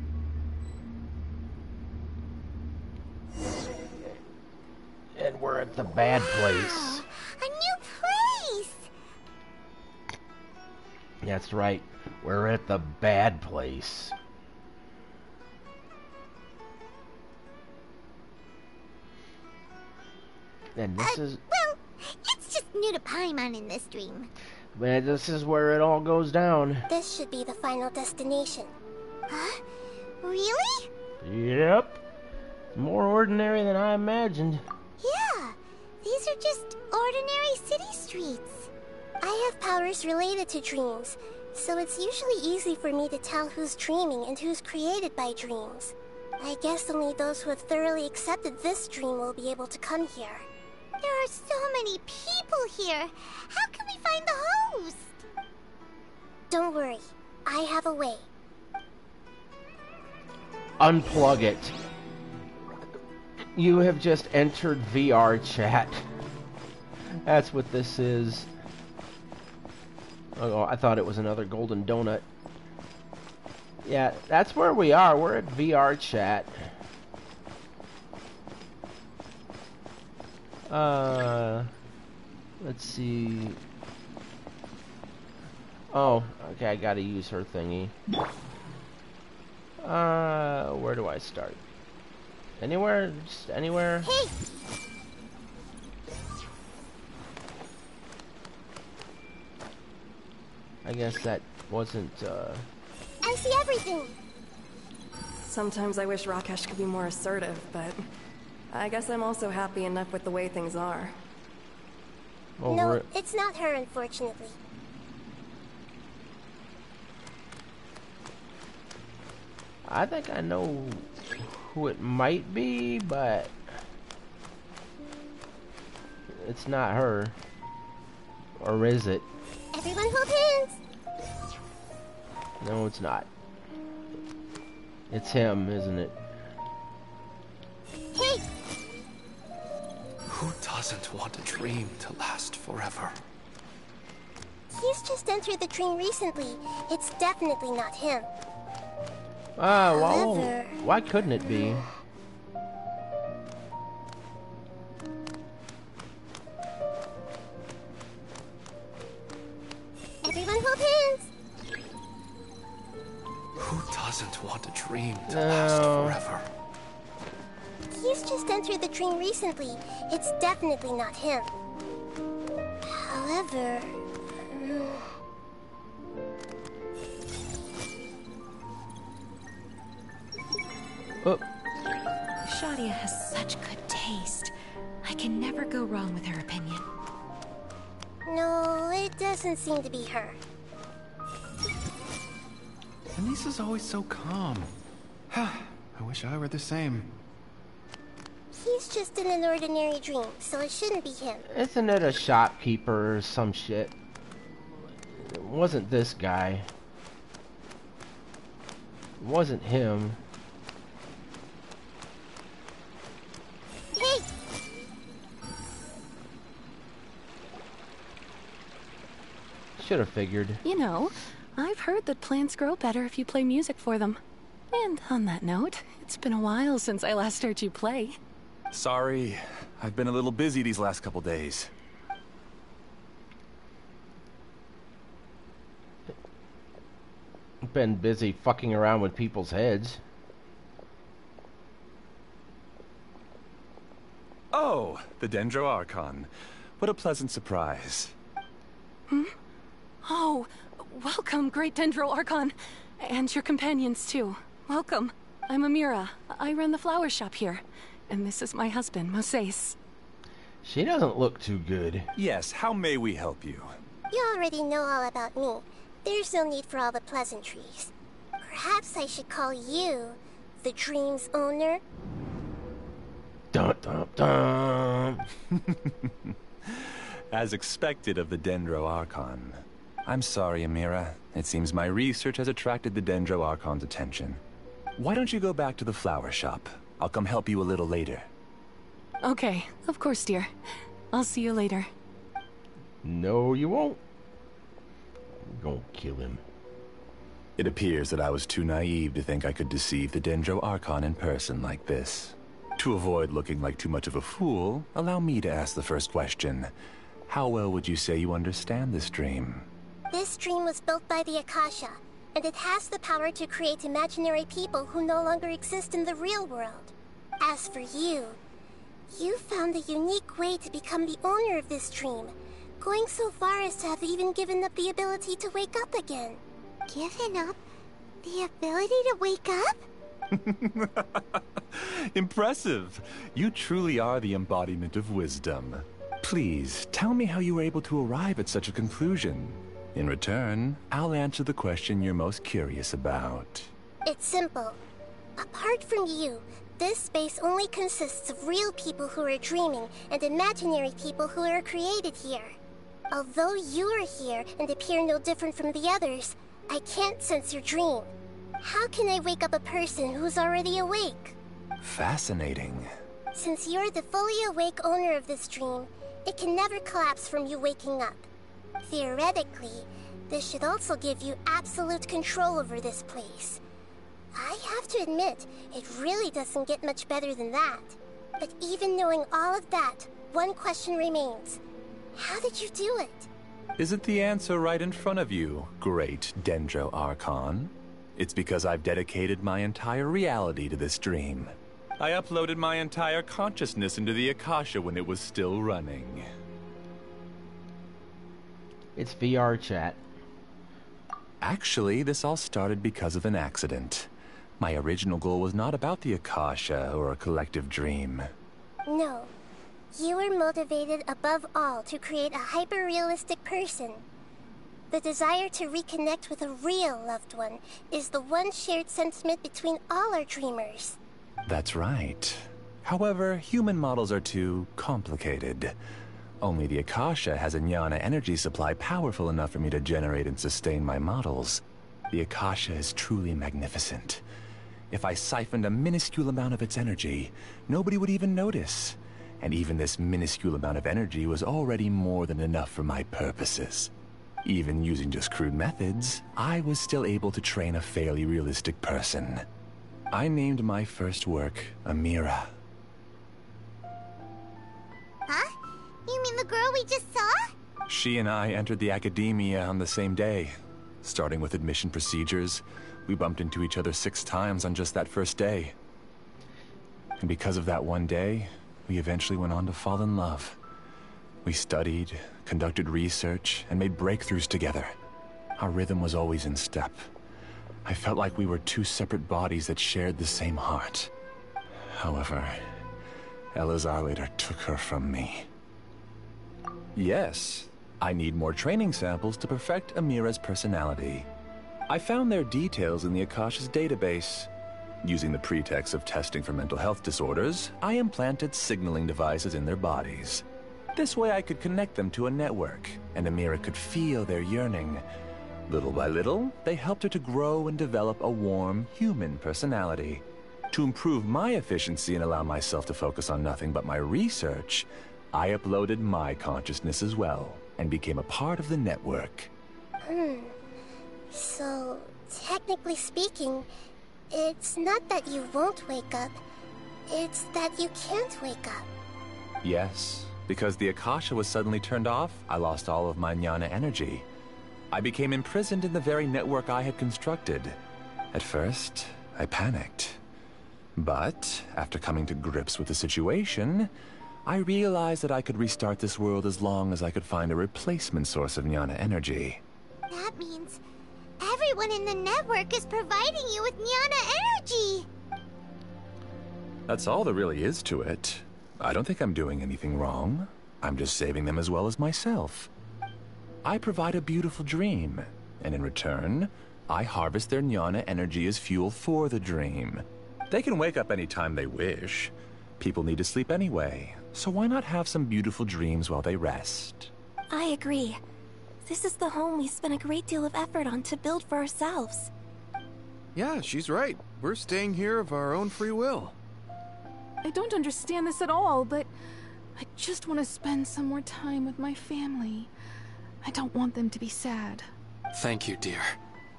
And we're at the bad place. A new place. That's right. We're at the bad place. And this uh, is... Well, it's just new to Paimon in this dream. Man, this is where it all goes down. This should be the final destination. Huh? Really? Yep. More ordinary than I imagined. Yeah. These are just ordinary city streets. I have powers related to dreams, so it's usually easy for me to tell who's dreaming and who's created by dreams. I guess only those who have thoroughly accepted this dream will be able to come here. There are so many people here. How can we find the host? Don't worry. I have a way. Unplug it. You have just entered V R chat. That's what this is. Oh, I thought it was another golden donut. Yeah, that's where we are. We're at V R chat. Uh, let's see. Oh, okay, I gotta use her thingy. Uh, where do I start? Anywhere? Just anywhere? Hey! I guess that wasn't, uh... I see everything! Sometimes I wish Rakesh could be more assertive, but I guess I'm also happy enough with the way things are. Over no, it. It's not her, unfortunately. I think I know who it might be, but It's not her. Or is it? Everyone hold hands! No, it's not. It's him, isn't it? Hey! Who doesn't want a dream to last forever? He's just entered the dream recently. It's definitely not him. Ah, uh, well, However... why couldn't it be? Everyone hold hands! Who doesn't want a dream to No. last forever? He's just entered the dream recently. It's definitely not him. However... mm, Oh. Shadia has such good taste. I can never go wrong with her opinion. no, it doesn't seem to be her. Anissa's always so calm. I wish I were the same. He's just in an ordinary dream, so it shouldn't be him. Isn't it a shopkeeper or some shit? It wasn't this guy. It wasn't him. Hey! Should have figured. You know, I've heard that plants grow better if you play music for them. And on that note, it's been a while since I last heard you play. Sorry, I've been a little busy these last couple days. Been busy fucking around with people's heads. Oh, the Dendro Archon. What a pleasant surprise. Hmm? Oh, welcome, Great Dendro Archon. And your companions, too. Welcome. I'm Amira. I run the flower shop here. And this is my husband, Moses. She doesn't look too good. Yes, how may we help you? You already know all about me. There's no need for all the pleasantries. Perhaps I should call you the dream's owner? Dun dun dun. As expected of the Dendro Archon. I'm sorry, Amira. It seems my research has attracted the Dendro Archon's attention. Why don't you go back to the flower shop? I'll come help you a little later. Okay, of course, dear. I'll see you later. No, you won't. I'm gonna kill him. It appears that I was too naive to think I could deceive the Dendro Archon in person like this. To avoid looking like too much of a fool, allow me to ask the first question. How well would you say you understand this dream? This dream was built by the Akasha, and it has the power to create imaginary people who no longer exist in the real world. As for you, you found a unique way to become the owner of this dream, going so far as to have even given up the ability to wake up again. Given up the ability to wake up? Impressive! You truly are the embodiment of wisdom. Please, tell me how you were able to arrive at such a conclusion. In return, I'll answer the question you're most curious about. It's simple. Apart from you, this space only consists of real people who are dreaming and imaginary people who are created here. Although you are here and appear no different from the others, I can't sense your dream. How can I wake up a person who's already awake? Fascinating. Since you're the fully awake owner of this dream, it can never collapse from you waking up. Theoretically, this should also give you absolute control over this place. I have to admit, it really doesn't get much better than that. But even knowing all of that, one question remains. How did you do it? Isn't the answer right in front of you, great Dendro Archon? It's because I've dedicated my entire reality to this dream. I uploaded my entire consciousness into the Akasha when it was still running. It's V R chat. Actually, this all started because of an accident. My original goal was not about the Akasha or a collective dream. No. You were motivated above all to create a hyper-realistic person. The desire to reconnect with a real loved one is the one shared sentiment between all our dreamers. That's right. However, human models are too complicated. Only the Akasha has a jnana energy supply powerful enough for me to generate and sustain my models. The Akasha is truly magnificent. If I siphoned a minuscule amount of its energy, nobody would even notice. And even this minuscule amount of energy was already more than enough for my purposes. Even using just crude methods, I was still able to train a fairly realistic person. I named my first work Amira. Huh? You mean the girl we just saw? She and I entered the academia on the same day. Starting with admission procedures, we bumped into each other six times on just that first day. And because of that one day, we eventually went on to fall in love. We studied, conducted research, and made breakthroughs together. Our rhythm was always in step. I felt like we were two separate bodies that shared the same heart. However, Elazar later took her from me. Yes, I need more training samples to perfect Amira's personality. I found their details in the Akasha's database. Using the pretext of testing for mental health disorders, I implanted signaling devices in their bodies. This way I could connect them to a network, and Amira could feel their yearning. Little by little, they helped her to grow and develop a warm, human personality. To improve my efficiency and allow myself to focus on nothing but my research, I uploaded my consciousness as well, and became a part of the network. Hmm. So, technically speaking, it's not that you won't wake up, it's that you can't wake up. Yes, because the Akasha was suddenly turned off, I lost all of my jnana energy. I became imprisoned in the very network I had constructed. At first, I panicked. But, after coming to grips with the situation, I realized that I could restart this world as long as I could find a replacement source of jnana energy. That means everyone in the network is providing you with jnana energy! That's all there really is to it. I don't think I'm doing anything wrong. I'm just saving them as well as myself. I provide a beautiful dream, and in return, I harvest their jnana energy as fuel for the dream. They can wake up any time they wish. People need to sleep anyway, so why not have some beautiful dreams while they rest? I agree. This is the home we spent a great deal of effort on to build for ourselves. Yeah, she's right. We're staying here of our own free will. I don't understand this at all, but I just want to spend some more time with my family. I don't want them to be sad. Thank you, dear.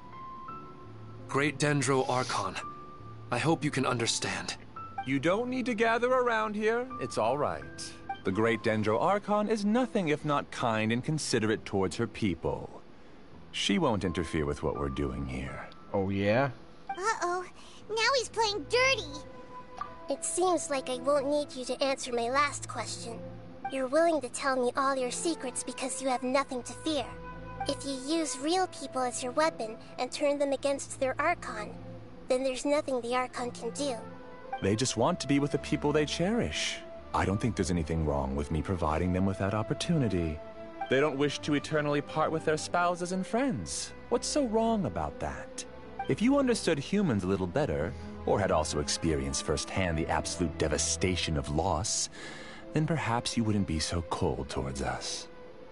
Great Dendro Archon, I hope you can understand. You don't need to gather around here. It's all right. The Great Dendro Archon is nothing if not kind and considerate towards her people. She won't interfere with what we're doing here. Oh, yeah? Uh-oh. Now he's playing dirty. It seems like I won't need you to answer my last question. You're willing to tell me all your secrets because you have nothing to fear. If you use real people as your weapon and turn them against their Archon, then there's nothing the Archon can do. They just want to be with the people they cherish. I don't think there's anything wrong with me providing them with that opportunity. They don't wish to eternally part with their spouses and friends. What's so wrong about that? If you understood humans a little better, or had also experienced firsthand the absolute devastation of loss, then perhaps you wouldn't be so cold towards us.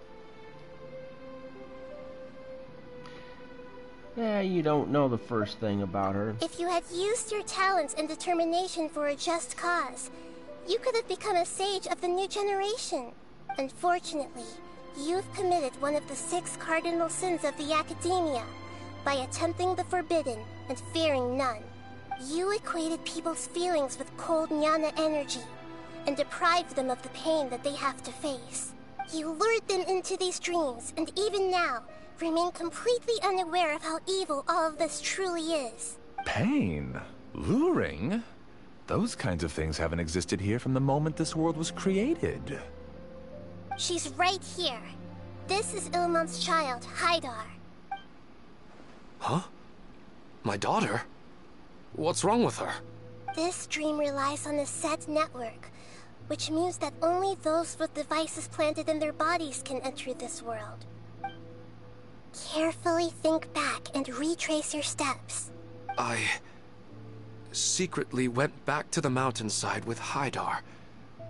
Yeah, you don't know the first thing about her. If you had used your talents and determination for a just cause, you could have become a sage of the new generation. Unfortunately, you've committed one of the six cardinal sins of the Academia by attempting the forbidden and fearing none. You equated people's feelings with cold jnana energy and deprived them of the pain that they have to face. You lured them into these dreams, and even now, remain completely unaware of how evil all of this truly is. Pain? Luring? Those kinds of things haven't existed here from the moment this world was created. She's right here. This is Ilmon's child, Haidar. Huh? My daughter? What's wrong with her? This dream relies on a set network, which means that only those with devices planted in their bodies can enter this world. Carefully think back and retrace your steps. I secretly went back to the mountainside with Haidar.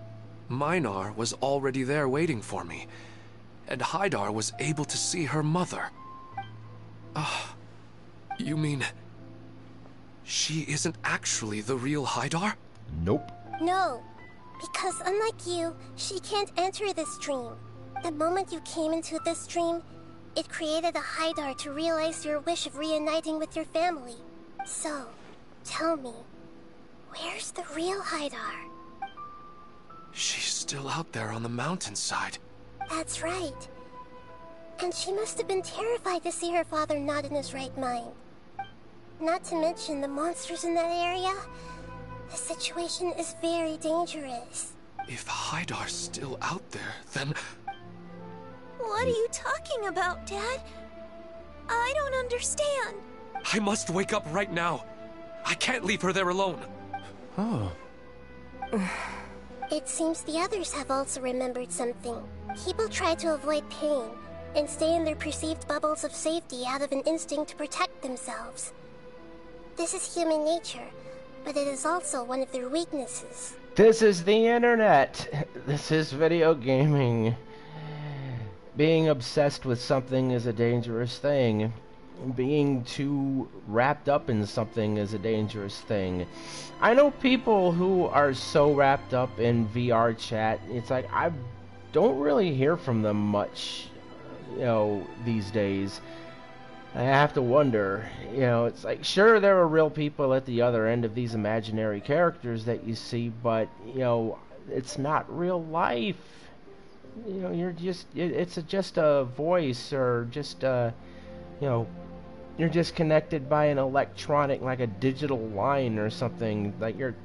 Minar was already there waiting for me, and Haidar was able to see her mother. Ah, uh, you mean she isn't actually the real Haidar? Nope. No, because unlike you, she can't enter this dream. The moment you came into this dream, it created a Haidar to realize your wish of reuniting with your family. So, tell me, where's the real Haidar? She's still out there on the mountainside. That's right. And she must have been terrified to see her father not in his right mind. Not to mention the monsters in that area. The situation is very dangerous. If Haidar's still out there, then... What are you talking about, Dad? I don't understand. I must wake up right now. I can't leave her there alone. Oh. It seems the others have also remembered something. People try to avoid pain and stay in their perceived bubbles of safety out of an instinct to protect themselves. This is human nature, but it is also one of their weaknesses. This is the internet. This is video gaming. Being obsessed with something is a dangerous thing. Being too wrapped up in something is a dangerous thing. I know people who are so wrapped up in V R chat, it's like I don't really hear from them much, you know, these days. I have to wonder, you know, it's like, sure, there are real people at the other end of these imaginary characters that you see, but, you know, it's not real life. You know, you're just, it, it's a, just a voice, or just a, you know, you're just connected by an electronic, like a digital line or something. Like, you're,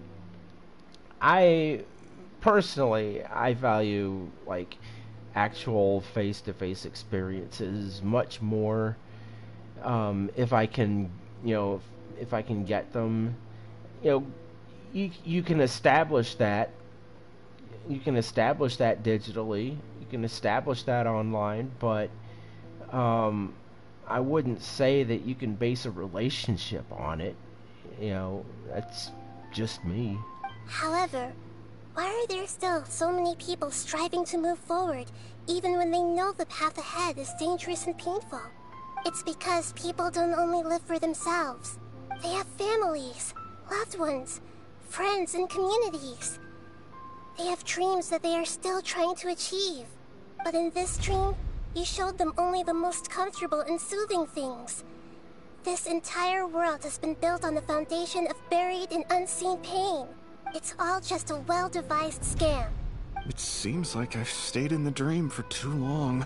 I, personally, I value, like, actual face-to-face experiences much more. Um, if I can, you know, if, if I can get them, you know, you, you can establish that. You can establish that digitally. You can establish that online, but um, I wouldn't say that you can base a relationship on it. You know, that's just me. However, why are there still so many people striving to move forward, even when they know the path ahead is dangerous and painful? It's because people don't only live for themselves. They have families, loved ones, friends, and communities. They have dreams that they are still trying to achieve. But in this dream, you showed them only the most comfortable and soothing things. This entire world has been built on the foundation of buried and unseen pain. It's all just a well-devised scam. It seems like I've stayed in the dream for too long.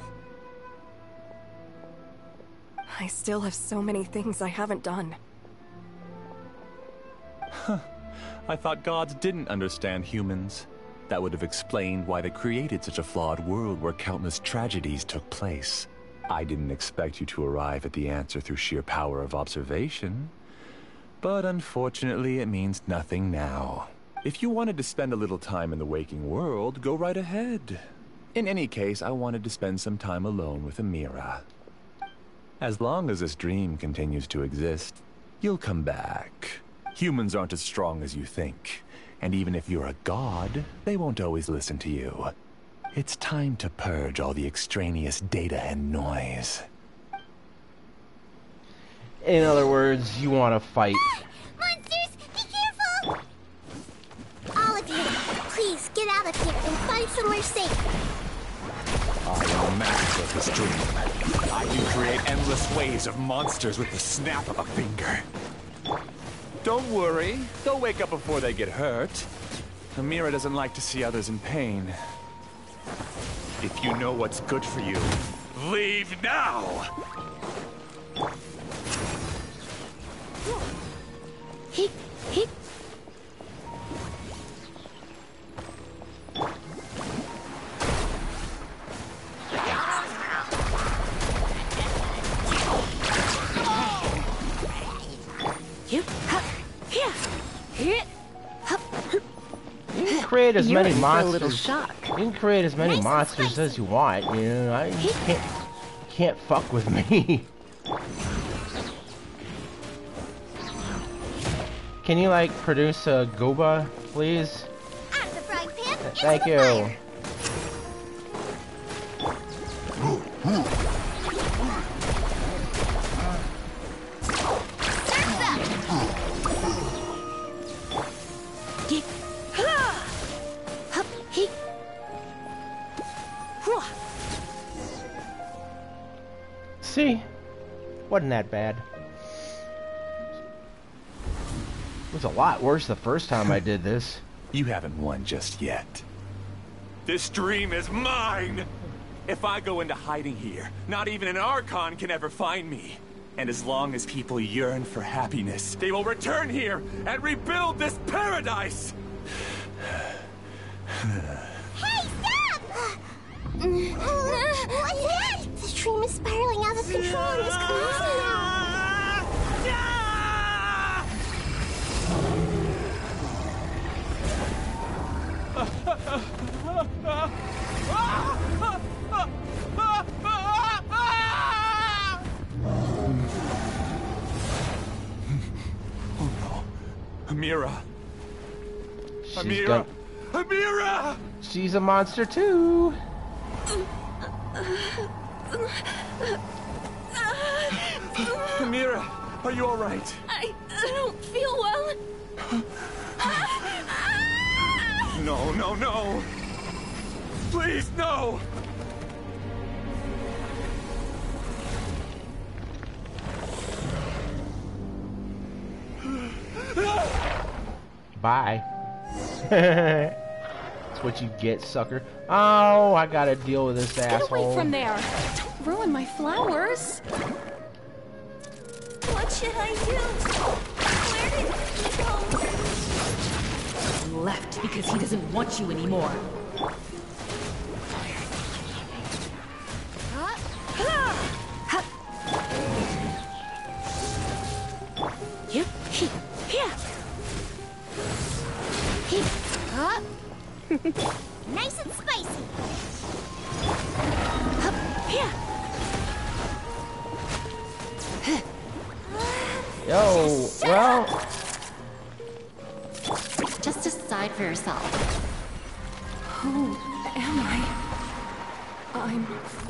I still have so many things I haven't done. Huh. I thought gods didn't understand humans. That would have explained why they created such a flawed world where countless tragedies took place. I didn't expect you to arrive at the answer through sheer power of observation. But unfortunately, it means nothing now. If you wanted to spend a little time in the waking world, go right ahead. In any case, I wanted to spend some time alone with Amira. As long as this dream continues to exist, you'll come back. Humans aren't as strong as you think. And even if you're a god, they won't always listen to you. It's time to purge all the extraneous data and noise. In other words, you want to fight. Monsters, be careful! All of you, please get out of here and find somewhere safe. I am a master of this dream. I can create endless waves of monsters with the snap of a finger. Don't worry, they'll wake up before they get hurt. Amira doesn't like to see others in pain. If you know what's good for you, leave now! He, he... You, huh, here, here, huh. You can create as You're many in for a monsters. little shock. You can create as many Nice monsters as you want. You know, I you can't you can't fuck with me. Can you like produce a gooba, please? Out of the frying pan, Thank you. Fire. See? Wasn't that bad. It was a lot worse the first time I did this. You haven't won just yet. This dream is mine! If I go into hiding here, not even an Archon can ever find me. And as long as people yearn for happiness, they will return here and rebuild this paradise! Hey, stop! What's that? The dream is spiraling out of control and is collapsing now. Oh no. Amira. She's Amira. got- Amira! She's a monster too. Amira, are you alright? I, I don't feel well. No, no, no! Please, no! Bye. That's what you get, sucker. Oh, I gotta deal with this Get asshole. away from there! Don't ruin my flowers! What should I do? Where did he go? Left because he doesn't want you anymore. Yep. Here. Huh? Nice and spicy. Here. Yo, well, Just decide for yourself. Who am I? I'm...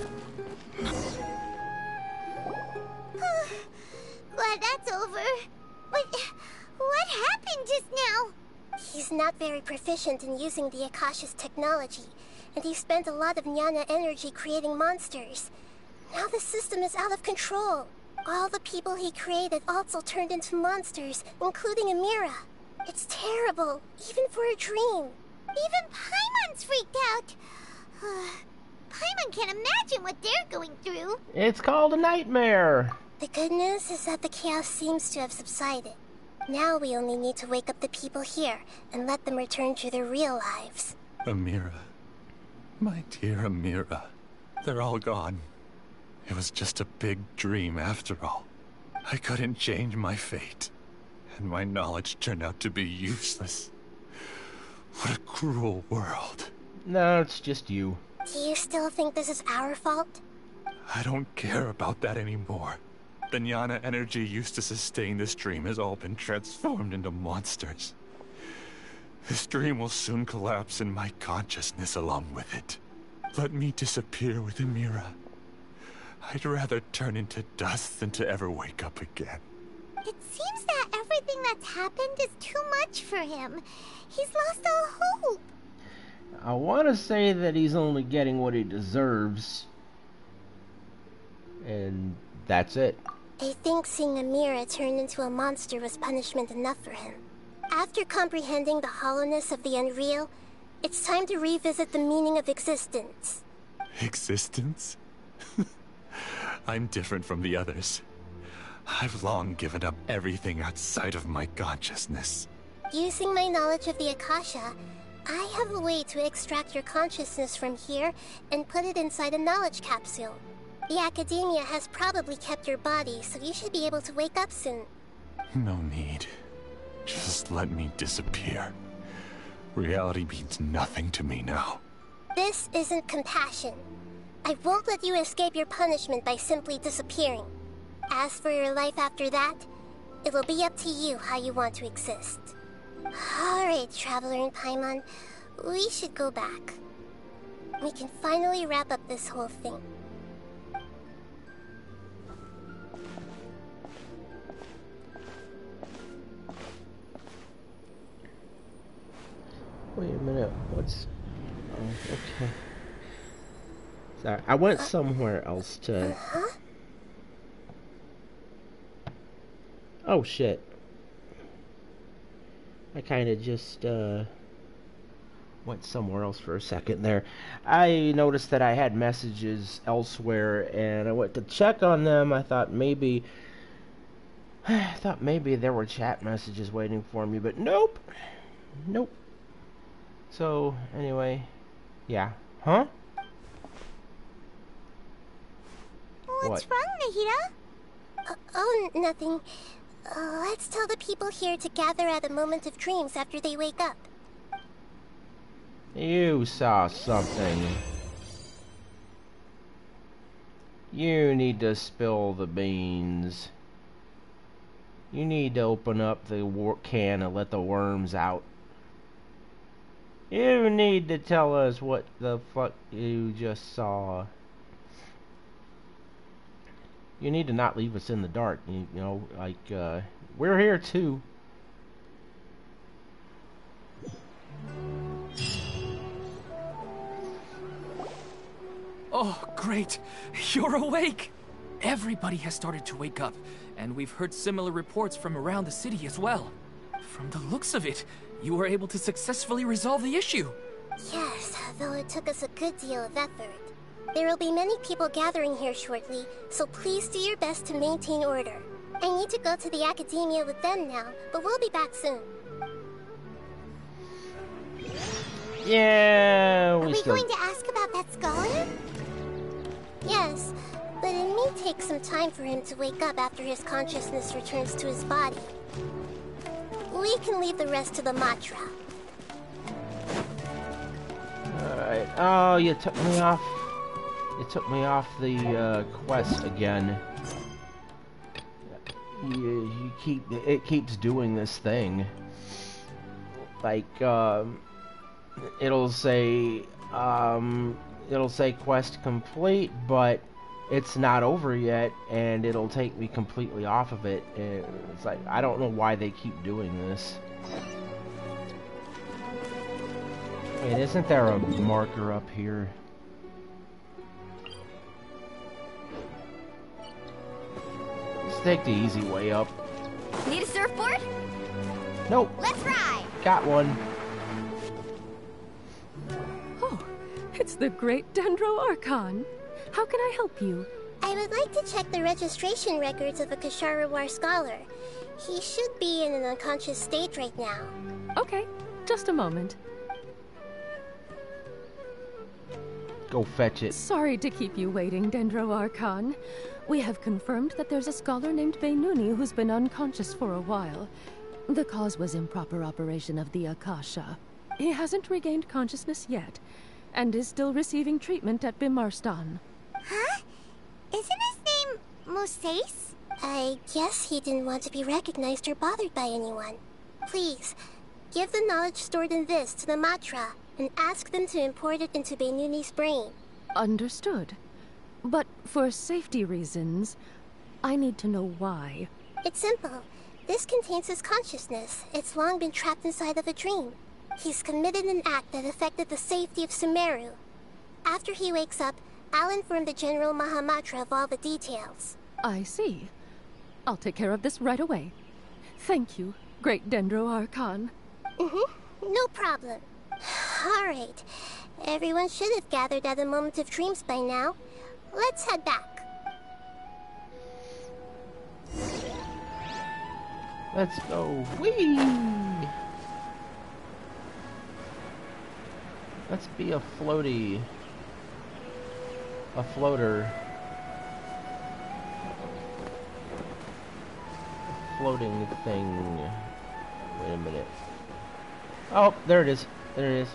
Glad that's over. But what happened just now? He's not very proficient in using the Akasha's technology, and he spent a lot of Jnana energy creating monsters. Now the system is out of control. All the people he created also turned into monsters, including Amira. It's terrible, even for a dream. Even Paimon's freaked out. Paimon can't imagine what they're going through. it's called a nightmare. The good news is that the chaos seems to have subsided. Now we only need to wake up the people here and let them return to their real lives. Amira. My dear Amira. They're all gone. It was just a big dream after all. I couldn't change my fate. And my knowledge turned out to be useless. What a cruel world. No, it's just you. Do you still think this is our fault? I don't care about that anymore. The Jnana energy used to sustain this dream has all been transformed into monsters. This dream will soon collapse and my consciousness along with it. Let me disappear with Amira. I'd rather turn into dust than to ever wake up again. It seems that everything that's happened is too much for him. He's lost all hope. I want to say that he's only getting what he deserves. And that's it. I think seeing Amira turn into a monster was punishment enough for him. After comprehending the hollowness of the unreal, it's time to revisit the meaning of existence. Existence? I'm different from the others. I've long given up everything outside of my consciousness. Using my knowledge of the Akasha, I have a way to extract your consciousness from here and put it inside a knowledge capsule. The Academia has probably kept your body, so you should be able to wake up soon. No need. Just let me disappear. Reality means nothing to me now. This isn't compassion. I won't let you escape your punishment by simply disappearing. As for your life after that, it will be up to you how you want to exist. Alright, Traveler and Paimon. We should go back. We can finally wrap up this whole thing. Wait a minute, what's... Oh, okay. Sorry, I went somewhere else to... Huh? Oh, shit. I kind of just, uh... went somewhere else for a second there. I noticed that I had messages elsewhere, and I went to check on them. I thought maybe... I thought maybe there were chat messages waiting for me, but nope. Nope. So, anyway, yeah. Huh? What's What? wrong, Nahida? Uh, oh, nothing. Uh, let's tell the people here to gather at a moment of dreams after they wake up. You saw something. You need to spill the beans. You need to open up the wor- can and let the worms out. You need to tell us what the fuck you just saw. You need to not leave us in the dark. You, you know, like, uh, we're here too. Oh, great! You're awake! Everybody has started to wake up, and we've heard similar reports from around the city as well. From the looks of it, you were able to successfully resolve the issue. Yes, though it took us a good deal of effort. There will be many people gathering here shortly, so please do your best to maintain order. I need to go to the academia with them now, but we'll be back soon. Yeah, we Are we still... going to ask about that scholar? Yes, but it may take some time for him to wake up after his consciousness returns to his body. We can leave the rest to the Matra. Alright. Oh, you took me off. You took me off the uh, quest again. You, you keep. It keeps doing this thing. Like, um, it'll say, um, it'll say quest complete, but it's not over yet, and it'll take me completely off of it. And it's like, I don't know why they keep doing this. Wait, isn't there a marker up here? Let's take the easy way up. Need a surfboard? Nope. Let's ride! Got one. Oh, it's the great Dendro Archon. How can I help you? I would like to check the registration records of a Kasharawar scholar. He should be in an unconscious state right now. Okay, just a moment. Go fetch it. Sorry to keep you waiting, Dendro Archon. We have confirmed that there's a scholar named Benuni who's been unconscious for a while. The cause was improper operation of the Akasha. He hasn't regained consciousness yet, and is still receiving treatment at Bimarstan. Huh? Isn't his name Moses? I guess he didn't want to be recognized or bothered by anyone. Please, give the knowledge stored in this to the Matra, and ask them to import it into Benuni's brain. Understood. But for safety reasons, I need to know why. It's simple. This contains his consciousness. It's long been trapped inside of a dream. He's committed an act that affected the safety of Sumeru. After he wakes up, I'll inform the General Mahamatra of all the details. I see. I'll take care of this right away. Thank you, great Dendro Archon. Mm-hmm. No problem. All right. Everyone should have gathered at a moment of dreams by now. Let's head back. Let's go. Whee! Let's be a floaty. A floater. A floating thing. Wait a minute. Oh, there it is. There it is.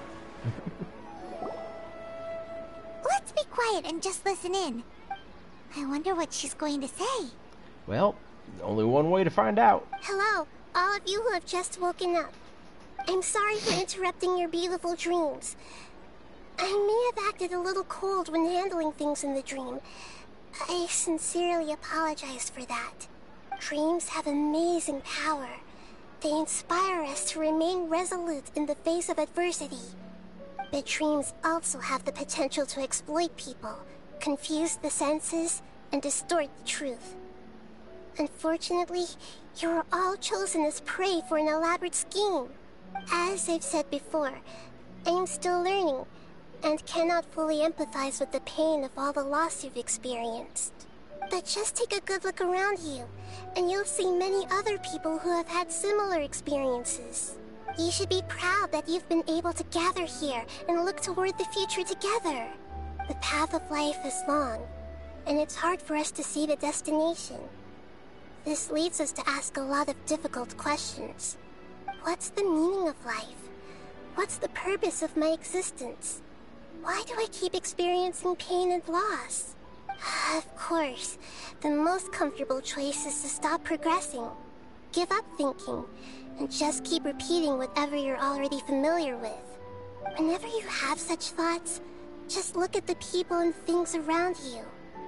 Let's be quiet and just listen in. I wonder what she's going to say. Well, only one way to find out. Hello, all of you who have just woken up. I'm sorry for interrupting your beautiful dreams. I may have acted a little cold when handling things in the dream. I sincerely apologize for that. Dreams have amazing power. They inspire us to remain resolute in the face of adversity. But dreams also have the potential to exploit people, confuse the senses, and distort the truth. Unfortunately, you are all chosen as prey for an elaborate scheme. As I've said before, I am still learning, and cannot fully empathize with the pain of all the loss you've experienced. But just take a good look around you, and you'll see many other people who have had similar experiences. You should be proud that you've been able to gather here and look toward the future together. The path of life is long, and it's hard for us to see the destination. This leads us to ask a lot of difficult questions. What's the meaning of life? What's the purpose of my existence? Why do I keep experiencing pain and loss? Of course, the most comfortable choice is to stop progressing. Give up thinking, and just keep repeating whatever you're already familiar with. Whenever you have such thoughts, just look at the people and things around you.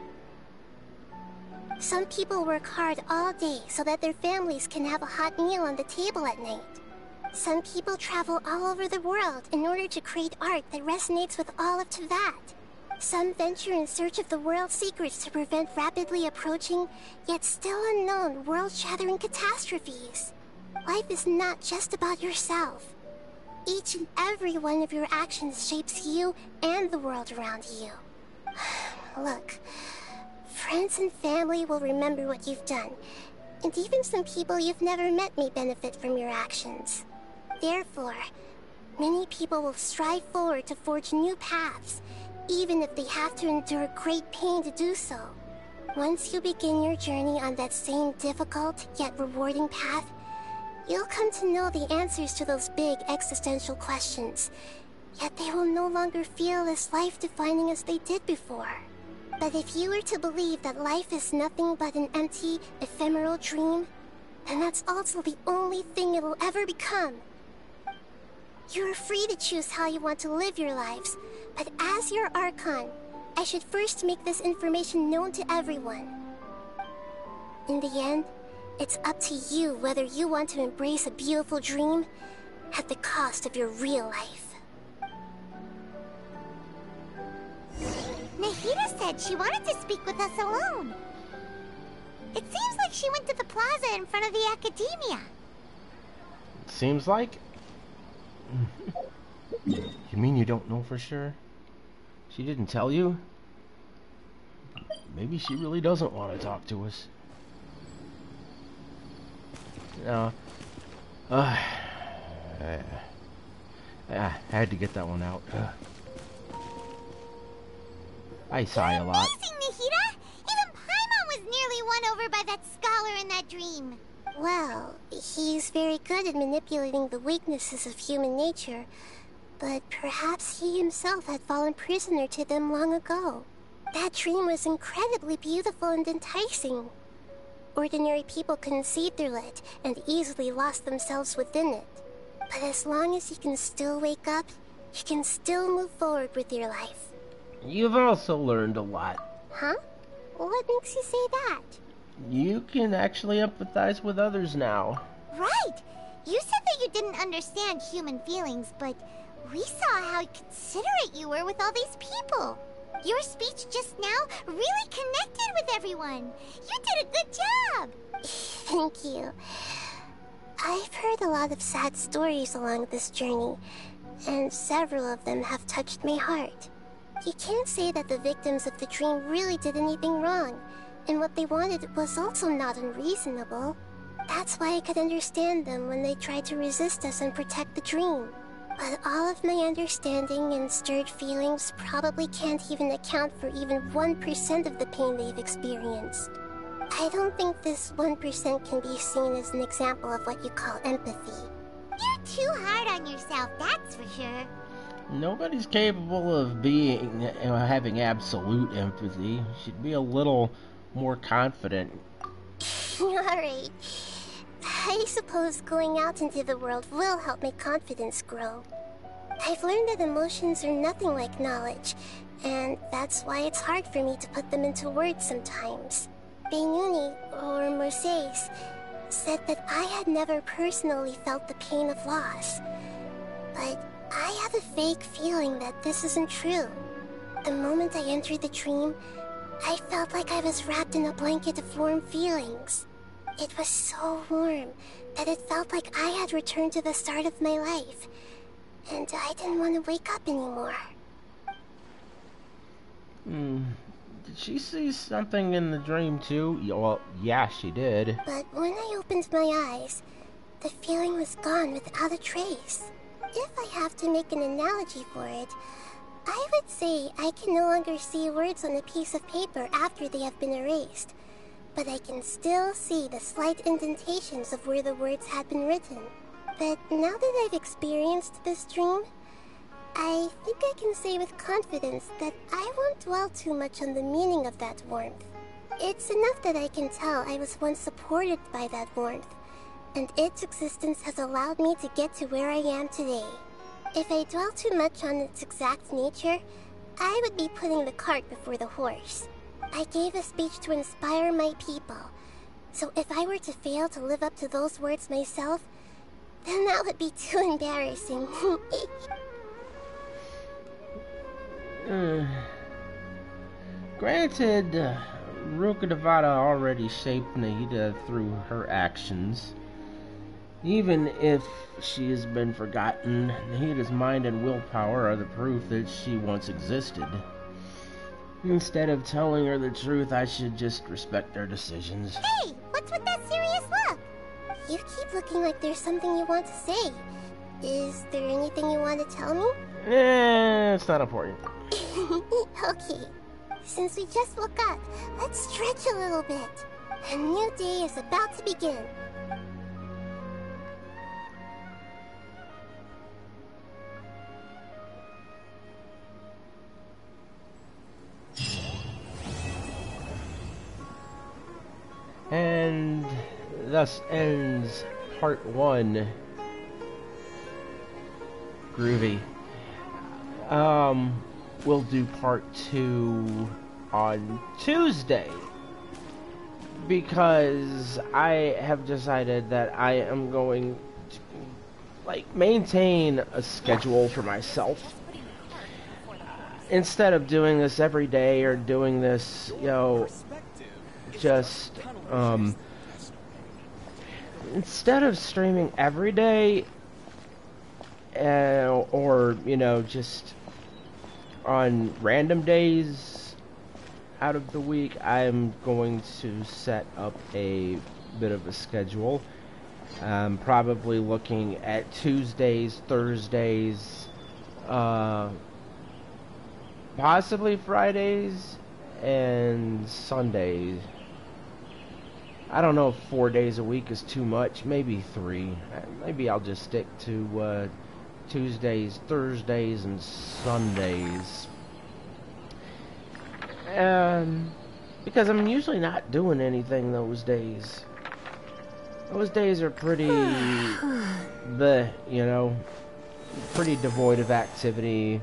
Some people work hard all day so that their families can have a hot meal on the table at night. Some people travel all over the world in order to create art that resonates with all of Teyvat. Some venture in search of the world's secrets to prevent rapidly approaching, yet still unknown, world-shattering catastrophes. Life is not just about yourself. Each and every one of your actions shapes you and the world around you. Look, friends and family will remember what you've done, and even some people you've never met may benefit from your actions. Therefore, many people will strive forward to forge new paths, even if they have to endure great pain to do so. Once you begin your journey on that same difficult yet rewarding path, you'll come to know the answers to those big existential questions, yet they will no longer feel as life-defining as they did before. But if you were to believe that life is nothing but an empty, ephemeral dream, then that's also the only thing it'll ever become. You are free to choose how you want to live your lives, but as your Archon, I should first make this information known to everyone. In the end, it's up to you whether you want to embrace a beautiful dream at the cost of your real life. Nahida said she wanted to speak with us alone. It seems like she went to the plaza in front of the academia. Seems like. You mean you don't know for sure? She didn't tell you? Maybe she really doesn't want to talk to us. No. Uh, uh, I had to get that one out. Uh, I sigh a lot. Amazing, Nahida! Even Paimon was nearly won over by that scholar in that dream. Well, he's very good at manipulating the weaknesses of human nature, but perhaps he himself had fallen prisoner to them long ago. That dream was incredibly beautiful and enticing. Ordinary people couldn't see through it and easily lost themselves within it. But as long as you can still wake up, you can still move forward with your life. You've also learned a lot. Huh? What makes you say that? You can actually empathize with others now. Right! You said that you didn't understand human feelings, but we saw how considerate you were with all these people. Your speech just now really connected with everyone. You did a good job. Thank you. I've heard a lot of sad stories along this journey, and several of them have touched my heart. You can't say that the victims of the dream really did anything wrong, and what they wanted was also not unreasonable. That's why I could understand them when they tried to resist us and protect the dream. But all of my understanding and stirred feelings probably can't even account for even one percent of the pain they've experienced. I don't think this one percent can be seen as an example of what you call empathy. You're too hard on yourself, that's for sure. Nobody's capable of being, you know, having absolute empathy. You should be a little more confident. Alright. I suppose going out into the world will help my confidence grow. I've learned that emotions are nothing like knowledge, and that's why it's hard for me to put them into words sometimes. Benuni, or Mercedes, said that I had never personally felt the pain of loss. But I have a vague feeling that this isn't true. The moment I entered the dream, I felt like I was wrapped in a blanket of warm feelings. It was so warm that it felt like I had returned to the start of my life, and I didn't want to wake up anymore. Hmm. Did she see something in the dream too? Well, yeah, she did. But when I opened my eyes, the feeling was gone without a trace. If I have to make an analogy for it, I would say I can no longer see words on a piece of paper after they have been erased, but I can still see the slight indentations of where the words had been written. But now that I've experienced this dream, I think I can say with confidence that I won't dwell too much on the meaning of that warmth. It's enough that I can tell I was once supported by that warmth, and its existence has allowed me to get to where I am today. If I dwell too much on its exact nature, I would be putting the cart before the horse. I gave a speech to inspire my people, so if I were to fail to live up to those words myself, then that would be too embarrassing. uh, granted, uh, Rukkhadevata already shaped Nahida through her actions. Even if she has been forgotten, Nahida's mind and willpower are the proof that she once existed. Instead of telling her the truth, I should just respect her decisions. Hey! What's with that serious look? You keep looking like there's something you want to say. Is there anything you want to tell me? Eh, it's not important. Okay. Since we just woke up, let's stretch a little bit. A new day is about to begin. And thus ends part one. Groovy. Um, we'll do part two on Tuesday, because I have decided that I am going to, like, maintain a schedule for myself. Instead of doing this every day or doing this, you know, just, um, instead of streaming every day, uh, or, you know, just on random days out of the week, I'm going to set up a bit of a schedule. I'm probably looking at Tuesdays, Thursdays, uh, possibly Fridays, and Sundays. I don't know if four days a week is too much. Maybe three. Maybe I'll just stick to uh, Tuesdays, Thursdays, and Sundays. Um, because I'm usually not doing anything those days. Those days are pretty, bleh, you know, pretty devoid of activity.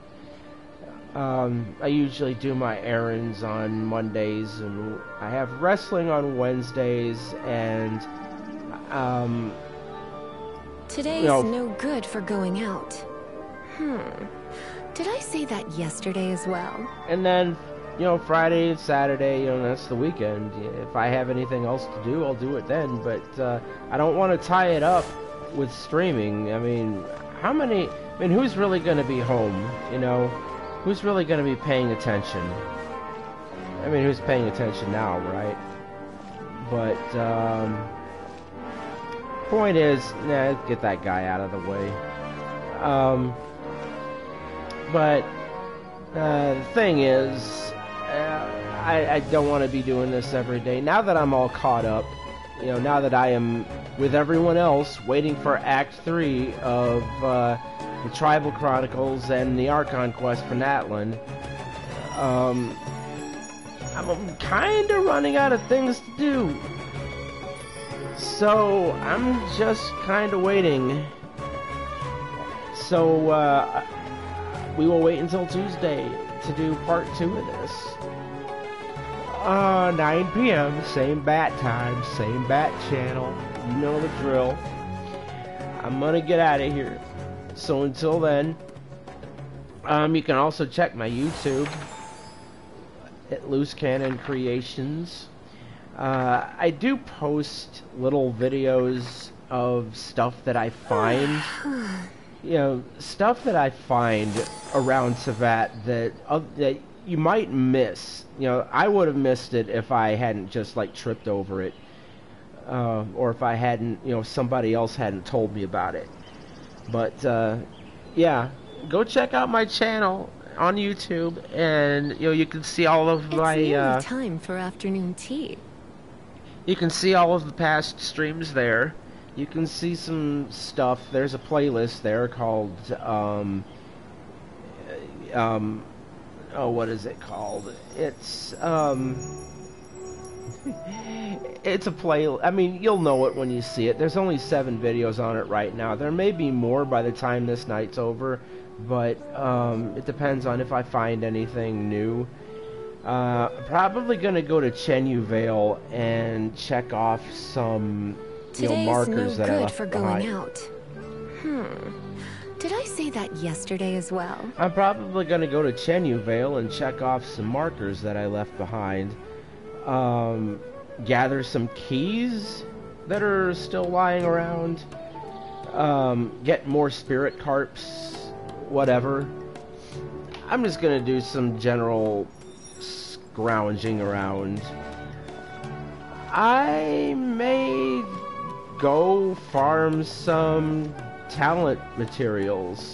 Um, I usually do my errands on Mondays, and I have wrestling on Wednesdays, and, um... Today's you know, no good for going out. Hmm. Did I say that yesterday as well? And then, you know, Friday and Saturday, you know, that's the weekend. If I have anything else to do, I'll do it then, but, uh, I don't want to tie it up with streaming. I mean, how many... I mean, who's really gonna be home, you know? Who's really going to be paying attention? I mean, who's paying attention now, right? But, um... point is, nah, get that guy out of the way. Um... But, uh, the thing is, uh, I, I don't want to be doing this every day. Now that I'm all caught up, you know, now that I am with everyone else waiting for Act three of, uh... the Tribal Chronicles and the Archon Quest for Natlan, um, I'm kind of running out of things to do. So I'm just kind of waiting. So uh, we will wait until Tuesday to do part two of this. Uh, nine p m Same bat time, same bat channel. You know the drill. I'm gonna get out of here. So until then, um, you can also check my YouTube at Loose Cannon Creations. Uh, I do post little videos of stuff that I find, you know, stuff that I find around Savat that uh, that you might miss. You know, I would have missed it if I hadn't just like tripped over it, uh, or if I hadn't, you know, somebody else hadn't told me about it. But uh, yeah, go check out my channel on YouTube, and you know you can see all of my. It's nearly uh, time for afternoon tea. You can see all of the past streams there. You can see some stuff. There's a playlist there called um, um, oh, what is it called? It's um, it's a play. I mean, you'll know it when you see it. There's only seven videos on it right now. There may be more by the time this night's over, but um, it depends on if I find anything new. Uh, probably gonna go to Chenyu Vale and check off some, you know, Today's markers no that I good left for going behind. out. Hmm. Did I say that yesterday as well? I'm probably gonna go to Chenyu Vale and check off some markers that I left behind. Um, gather some keys that are still lying around. Um, get more spirit carps, whatever. I'm just gonna do some general scrounging around. I may go farm some talent materials.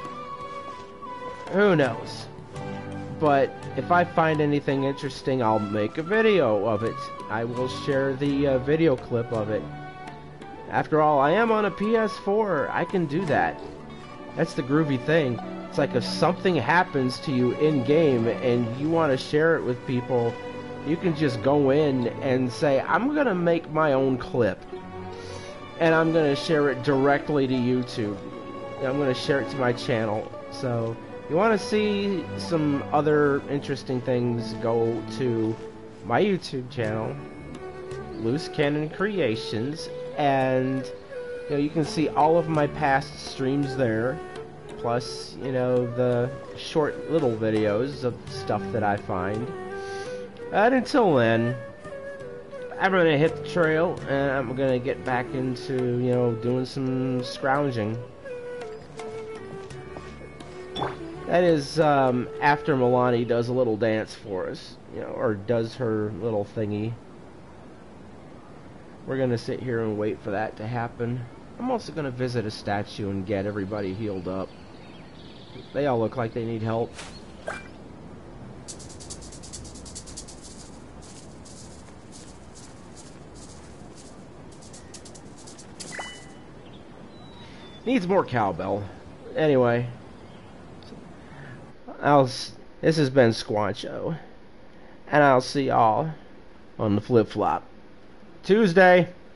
Who knows? But if I find anything interesting, I'll make a video of it. I will share the uh, video clip of it. After all, I am on a P S four. I can do that. That's the groovy thing. It's like if something happens to you in-game and you want to share it with people, you can just go in and say, I'm going to make my own clip. And I'm going to share it directly to YouTube. I'm going to share it to my channel. So, if you want to see some other interesting things, go to my YouTube channel, Loose Cannon Creations, and you know, you can see all of my past streams there. Plus, you know, the short little videos of stuff that I find. And until then, I'm going to hit the trail, and I'm going to get back into, you know, doing some scrounging. That is, um, after Milani does a little dance for us, you know, or does her little thingy. We're going to sit here and wait for that to happen. I'm also going to visit a statue and get everybody healed up. They all look like they need help. Needs more cowbell. Anyway, I'll. This has been Squancho, and I'll see y'all on the flip flop Tuesday.